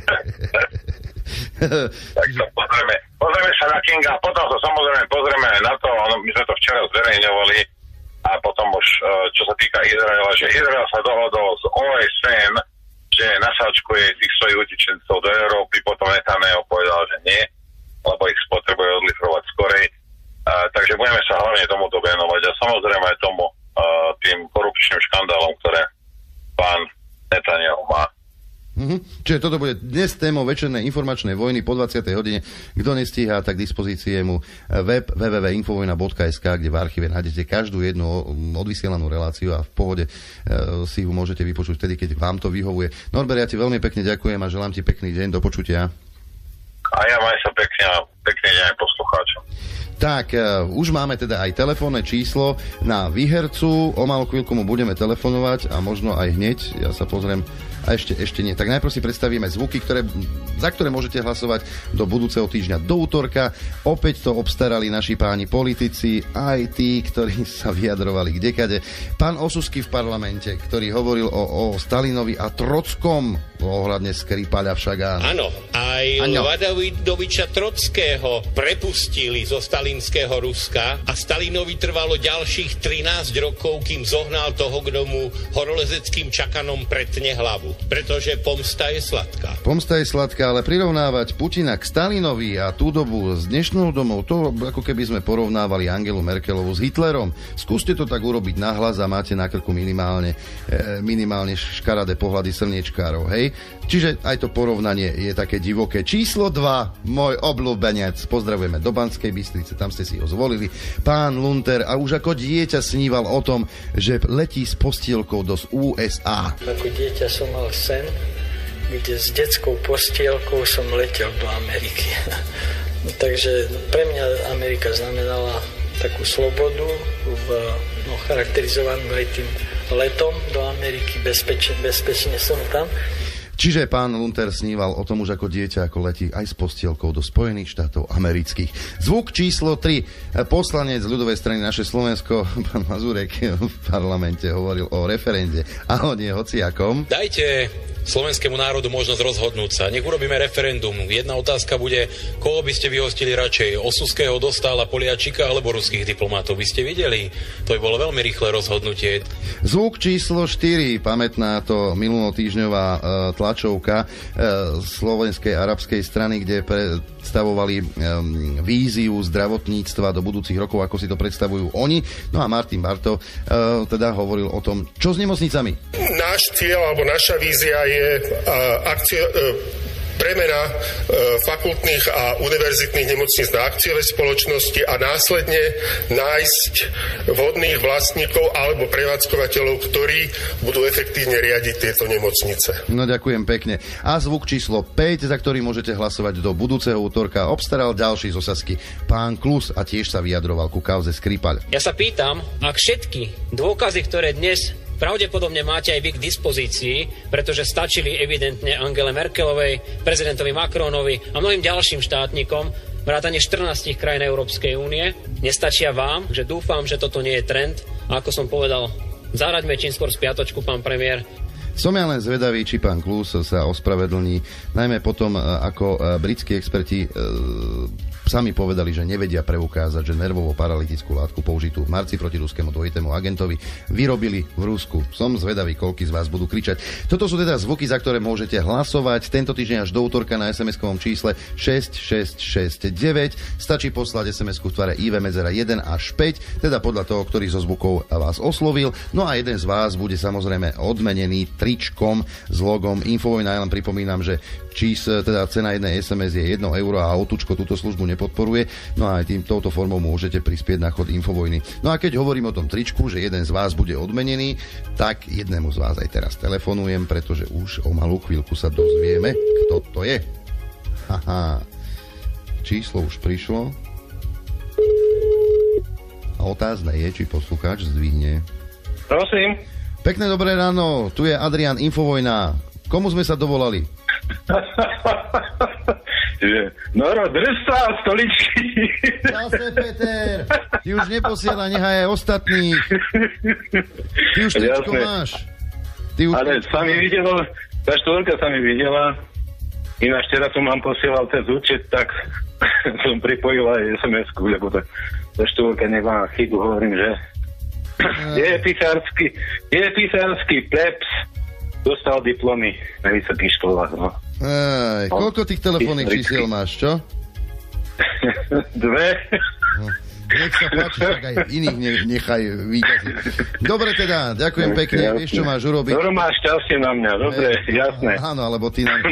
Tak sa pozrieme sa na Kinga a potom sa samozrejme pozrieme aj na to, my sme to včera zverejňovali a potom už, čo sa týka Izraela, že Izrael sa dohodol s OSN, že nasáčkuje tých svojich utečencov do Európy, potom Netanyahu povedal, že nie, lebo ich potrebuje odlifrovať skorej. Takže budeme sa hlavne tomuto venovať a samozrejme aj tomu tým korupčným škandálom, ktoré pán Netanyahu má. Čiže toto bude dnes témou večernej informačnej vojny po 20. hodine. Kto nestíha, tak k dispozícii je mu web www.infovojna.sk, kde v archíve nájdete každú jednu odvysielanú reláciu a v pohode si ju môžete vypočuť vtedy, keď vám to vyhovuje. Norbert, ja ti veľmi pekne ďakujem a želám ti pekný deň, do počutia. A ja maj sa pekne a pekný deň aj poslucháčom. Tak, už máme teda aj telefónne číslo na výhercu. O malú chvíľku mu budeme telefonovať a možno aj hneď. Ja sa pozriem. A ešte nie. Tak najprv si predstavíme zvuky, za ktoré môžete hlasovať do budúceho týždňa, do útorka. Opäť to obstarali naši páni politici, aj tí, ktorí sa vyjadrovali kdekade. Pán Osusky v parlamente, ktorý hovoril o Stalinovi a Trockom ohľadne Skripaľa však áno. Áno, aj Vadavidoviča Trockého prepustili zo stalinského Ruska a Stalinovi trvalo ďalších 13 rokov, kým zohnal toho, kto mu horolezeckým čakanom pretne hlavu. Pretože pomsta je sladká. Pomsta je sladká, ale prirovnávať Putina k Stalinovi a tú dobu s dnešnou domou, to ako keby sme porovnávali Angelu Merkelovu s Hitlerom. Skúste to tak urobiť nahlas a máte na krku minimálne škaradé pohľady slniečkárov, hej? Čiže aj to porovnanie je také divoké. Číslo 2, môj obľúbenec. Pozdravujeme do Banskej Bystrice, tam ste si ho zvolili. Pán Lunter a už ako dieťa sníval o tom, že letí s postielkou do USA. Ako dieťa som mal sen, kde s detskou postielkou som letel do Ameriky. Takže pre mňa Amerika znamenala takú slobodu, charakterizovanú aj tým letom do Ameriky, bezpečne som tam. Čiže pán Lunter sníval o tom už ako dieťa, ako letí aj s postielkou do Spojených štátov amerických. Zvuk číslo 3. Poslanec ľudovej strany Naše Slovensko, pán Mazurek v parlamente hovoril o referende. A on je hociakom. Dajte slovenskému národu možnosť rozhodnúť sa. Nech urobíme referendum. Jedna otázka bude, koho by ste vyhostili radšej? Osuského, Dostála, Poliačika alebo ruských diplomatov? By ste videli? To by bolo veľmi rýchle rozhodnutie. Zvuk číslo 4, pamätná to minulotýždňová tlačovka slovenskej arabskej strany, kde predstavovali víziu zdravotníctva do budúcich rokov, ako si to predstavujú oni. No a Martin Barto teda hovoril o tom, čo s nemocnicami. Náš cieľ alebo naša vízia je premena fakultných a univerzitných nemocníc na akciové spoločnosti a následne nájsť vhodných vlastníkov alebo prevádzkovateľov, ktorí budú efektívne riadiť tieto nemocnice. No ďakujem pekne. A zvuk číslo 5, za ktorý môžete hlasovať do budúceho útorka, obstaral ďalší z Osasky pán Klus a tiež sa vyjadroval ku kauze Skripal. Ja sa pýtam, ak všetky dôkazy, ktoré dnes pravdepodobne máte aj vy k dispozícii, pretože stačili evidentne Angele Merkelovej, prezidentovi Macronovi a mnohým ďalším štátnikom, vrátane 14 krajín Európskej únie. Nestačia vám, že dúfam, že toto nie je trend. A ako som povedal, zaraďme čím skôr spiatočku, pán premiér. Som ja len zvedavý, či pán Klus sa ospravedlní, najmä potom, ako britskí experti sami povedali, že nevedia preukázať, že nervovo-paralytickú látku použitú v marci proti ruskému dvojitému agentovi vyrobili v Rusku. Som zvedavý, koľký z vás budú kričať. Toto sú teda zvuky, za ktoré môžete hlasovať tento týždeň až do útorka na SMS-kovom čísle 6669. Stačí poslať SMS-ku v tvare IV medzera 1 až 5, teda podľa toho, ktorý zo zvukov vás oslovil. No a jeden z vás bude samozrejme odmenený tričkom s logom Infovojna. Ja len pripomínam, že teda cena jednej SMS je 1 euro a Autučko túto službu nepodporuje. No a aj touto formou môžete prispieť na chod Infovojny. No a keď hovorím o tom tričku, že jeden z vás bude odmenený, tak jednému z vás aj teraz telefonujem, pretože už o malú chvíľku sa dozvieme, kto to je. Haha. Číslo už prišlo. A otázne je, či poslucháč zdvihne. Prosím. Pekné dobré ráno, tu je Adrián, Infovojna. Komu sme sa dovolali? Noro, drž sa, stoličky. Zase, Peter, ty už neposiela, nechaj aj ostatných. Ty už tričko máš. Ale sa mi videlo, tá štvorka sa mi videla. Ináč teraz som vám posielal cez účet, tak som pripojil aj SMS-ku, lebo tá štvorka nemá chybu, hovorím, že je písarský plebs, dostal diplomy na vysokých školách, no. Koľko tých telefónnych čísiel máš, čo? 2. Nech sa páči, tak aj iných nechaj výťaziť. Dobre teda, ďakujem pekne, vieš, čo máš urobiť? Dobre, máš šťastie na mňa, dobre, jasné. Áno, alebo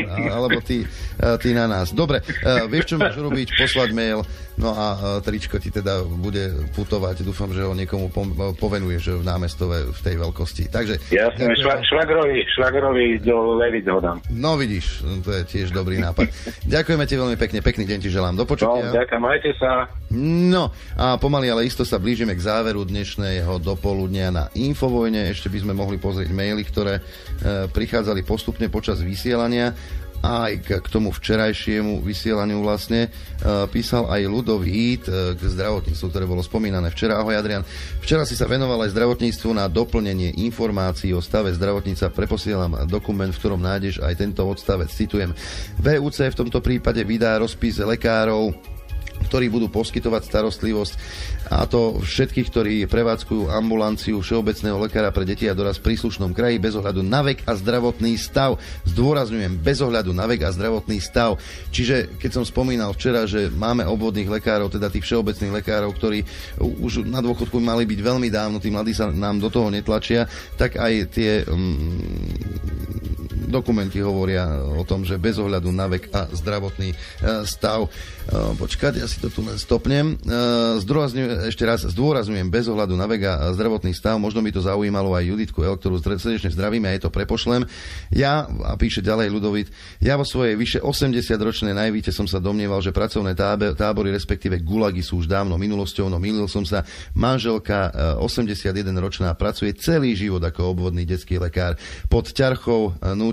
ty na nás. Dobre, vieš, čo máš urobiť? Poslať mail, no a tričko ti teda bude putovať. Dúfam, že ho niekomu povenuješ v námestove v tej veľkosti. Takže... Jasné, švagrovi do Levit ho dám. No vidíš, to je tiež dobrý nápad. Ďakujeme ti veľmi pekne, pekný deň ti želám. Do počutia. No, ďakujem, majte sa. No, a pomaly, ale isto sa blížime k záveru dnešného dopoludnia na Infovojne. Ešte by sme mohli pozrieť maily, ktoré prichádzali postupne počas vysielania. Aj k tomu včerajšiemu vysielaniu vlastne písal aj Ľudovít k zdravotníctvu, ktoré bolo spomínané včera. Ahoj Adrian, včera si sa venoval aj zdravotníctvu. Na doplnenie informácií o stave zdravotníca preposielam dokument, v ktorom nájdeš aj tento odstavec. Citujem: VUC v tomto prípade vydá rozpis lekárov, ktorí budú poskytovať starostlivosť, a to všetkých, ktorí prevádzkujú ambulanciu všeobecného lekára pre deti a dorast v príslušnom kraji bez ohľadu na vek a zdravotný stav. Zdôrazňujem, bez ohľadu na vek a zdravotný stav. Čiže keď som spomínal včera, že máme obvodných lekárov, teda tých všeobecných lekárov, ktorí už na dôchodku mali byť veľmi dávno, tí mladí sa nám do toho netlačia, tak aj tie dokumenty hovoria o tom, že bez ohľadu na vek a zdravotný stav. Počkať, ja si to tu len stopnem. Ešte raz zdôrazňujem, bez ohľadu na vek a zdravotný stav. Možno by to zaujímalo aj Juditku L, ktorú srdečne zdravíme, a je to prepošlem. Ja, a píše ďalej Ľudovít, ja vo svojej vyše 80-ročnej najvíte som sa domnieval, že pracovné tábory, respektíve gulagy sú už dávno minulosťou, no mýlil som sa. Manželka 81-ročná pracuje celý život ako obvodný detský lekár pod ťarchou nútenej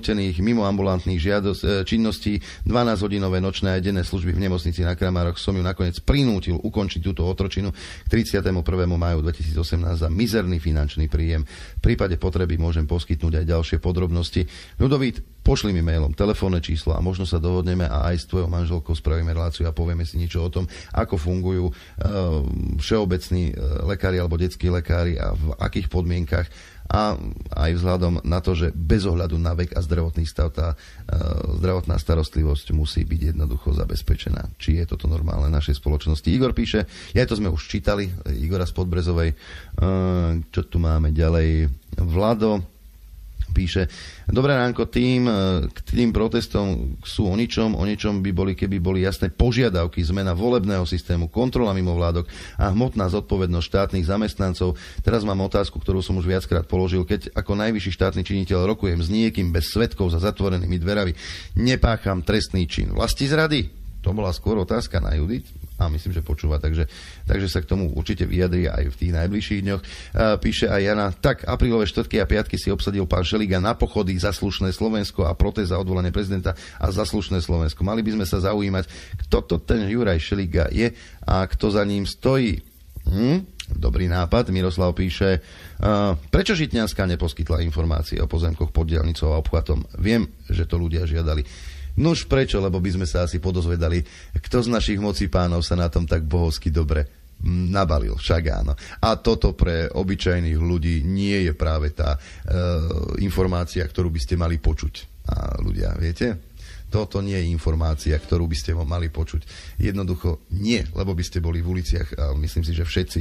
nútených mimoambulantných činností, 12-hodinové nočné a denné služby v nemocnici na Kramároch som ju nakoniec prinútil ukončiť túto otročinu k 31. máju 2018 za mizerný finančný príjem. V prípade potreby môžem poskytnúť aj ďalšie podrobnosti. Ľudovít, pošli mi mailom telefónne číslo a možno sa dohodneme a aj s tvojou manželkou spravíme reláciu a povieme si niečo o tom, ako fungujú všeobecní lekári alebo detskí lekári a v akých podmienkach, a aj vzhľadom na to, že bez ohľadu na vek a zdravotný stav tá zdravotná starostlivosť musí byť jednoducho zabezpečená. Či je toto normálne v našej spoločnosti. Igor píše, to sme už čítali, Igora z Podbrezovej. Čo tu máme ďalej? Vlado píše, dobré ránko, k tým protestom sú o ničom by boli, keby boli jasné požiadavky, zmena volebného systému, kontrola mimovládok a hmotná zodpovednosť štátnych zamestnancov. Teraz mám otázku, ktorú som už viackrát položil. Keď ako najvyšší štátny činiteľ rokujem s niekým bez svedkov za zatvorenými dverami, nepácham trestný čin vlastizrady? To bola skôr otázka na Judit. A myslím, že počúva, takže sa k tomu určite vyjadrí aj v tých najbližších dňoch. Píše aj Jana, tak aprílové štvrtky a piatky si obsadil pán Šeliga na pochody za slušné Slovensko a protest za odvolanie prezidenta a za slušné Slovensko. Mali by sme sa zaujímať, kto to ten Juraj Šeliga je a kto za ním stojí. Dobrý nápad. Miroslav píše, prečo Žitňanská neposkytla informácie o pozemkoch pod diaľnicou a obchvatom? Viem, že to ľudia žiadali. Nuž prečo, lebo by sme sa asi podozvedali, kto z našich mocipánov sa na tom tak bohovsky dobre nabalil, však áno. A toto pre obyčajných ľudí nie je práve tá informácia, ktorú by ste mali počuť. A ľudia, viete? Toto nie je informácia, ktorú by ste mali počuť. Jednoducho nie, lebo by ste boli v uliciach, a myslím si, že všetci.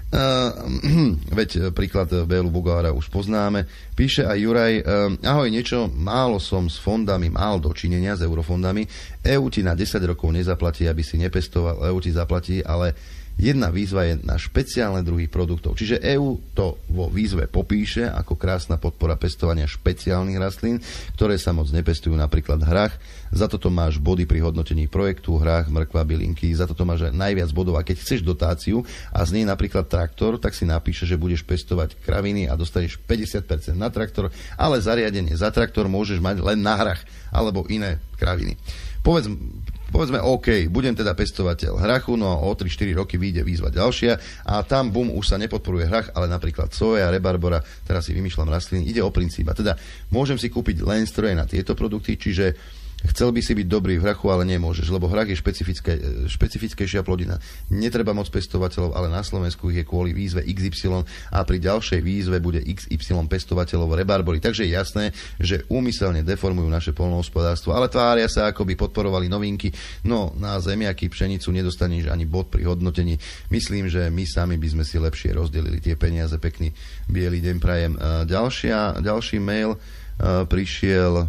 Veď príklad Bélu Bugára už poznáme. Píše aj Juraj, ahoj, niečo málo som s fondami mal dočinenia, s eurofondami. EU ti na 10 rokov nezaplatí, aby si nepestoval, EU ti zaplatí, ale jedna výzva je na špeciálne druhy produktov. Čiže EÚ to vo výzve popíše ako krásna podpora pestovania špeciálnych rastlín, ktoré sa moc nepestujú, napríklad hrách. Za toto máš body pri hodnotení projektu, hrách, mrkva, bylinky, za toto máš najviac bodov. A keď chceš dotáciu a z nej napríklad traktor, tak si napíše, že budeš pestovať kraviny a dostaneš 50% na traktor, ale zariadenie za traktor môžeš mať len na hrách alebo iné kraviny. Povedzme, OK, budem teda pestovateľ hrachu, no o 3-4 roky vyjde výzva ďalšia a tam, už sa nepodporuje hrach, ale napríklad soja, rebarbora, teraz si vymýšľam rastliny, ide o princíp. A teda môžem si kúpiť len stroje na tieto produkty, čiže chcel by si byť dobrý v hrachu, ale nemôžeš, lebo hrach je špecifickejšia plodina. Netreba moc pestovateľov, ale na Slovensku ich je kvôli výzve XY a pri ďalšej výzve bude XY pestovateľov rebarbory. Takže je jasné, že úmyselne deformujú naše poľnohospodárstvo, ale tvária sa, ako by podporovali novinky. No, na zemiaky, pšenicu nedostaneš ani bod pri hodnotení. Myslím, že my sami by sme si lepšie rozdelili tie peniaze. Pekný biely deň prajem. Ďalší mail prišiel.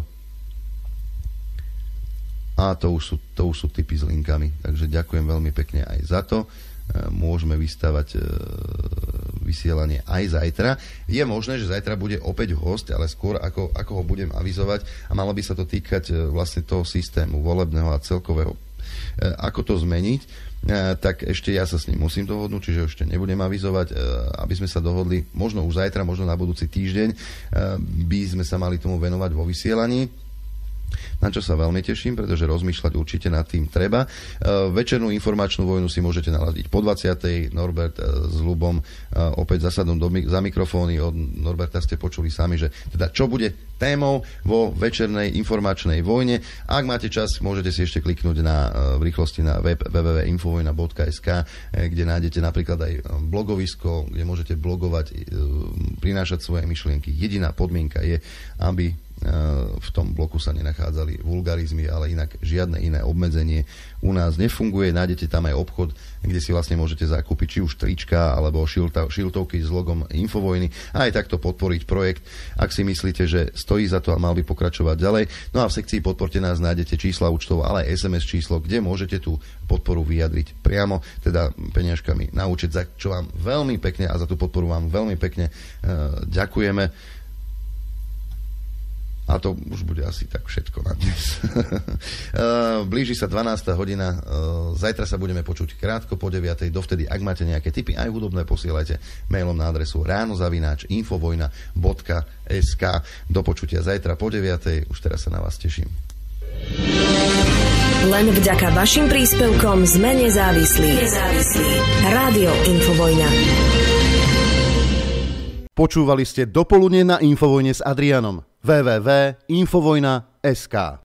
A to už sú tipy s linkami. Takže ďakujem veľmi pekne aj za to. Môžeme vystavať vysielanie aj zajtra. Je možné, že zajtra bude opäť host, ale skôr ako ho budem avizovať a malo by sa to týkať vlastne toho systému volebného a celkového. Ako to zmeniť, tak ešte ja sa s ním musím dohodnúť, čiže ešte nebudem avizovať, aby sme sa dohodli, možno už zajtra, možno na budúci týždeň by sme sa mali tomu venovať vo vysielaní. Na čo sa veľmi teším, pretože rozmýšľať určite nad tým treba. Večernú informačnú vojnu si môžete naladiť po 20. Norbert s Ľubom opäť zasadnú za mikrofóny. Od Norberta ste počuli sami, že teda čo bude témou vo večernej informačnej vojne. Ak máte čas, môžete si ešte kliknúť v rýchlosti na web www.infovojna.sk, kde nájdete napríklad aj blogovisko, kde môžete blogovať, prinášať svoje myšlienky. Jediná podmienka je, aby v tom bloku sa nenachádzali vulgarizmy, ale inak žiadne iné obmedzenie u nás nefunguje. Nájdete tam aj obchod, kde si vlastne môžete zakúpiť či už trička alebo šiltovky s logom Infovojny a aj takto podporiť projekt, ak si myslíte, že stojí za to a mal by pokračovať ďalej. No a v sekcii Podporte nás nájdete čísla účtov, ale aj SMS číslo, kde môžete tú podporu vyjadriť priamo, teda peniažkami na účet, za čo vám veľmi pekne a za tú podporu vám veľmi pekne ďakujeme. A to už bude asi tak všetko na dnes. Blíži sa 12. hodina. Zajtra sa budeme počuť krátko po 9. Dovtedy, ak máte nejaké tipy, aj hudobné, posielajte mailom na adresu ráno@infovojna.sk. Do počutia zajtra po 9. Už teraz sa na vás teším. Len vďaka vašim príspevkom sme nezávislí. Rádio Infovojna. Počúvali ste Dopoludne na Infovojne s Adrianom. www.infovojna.sk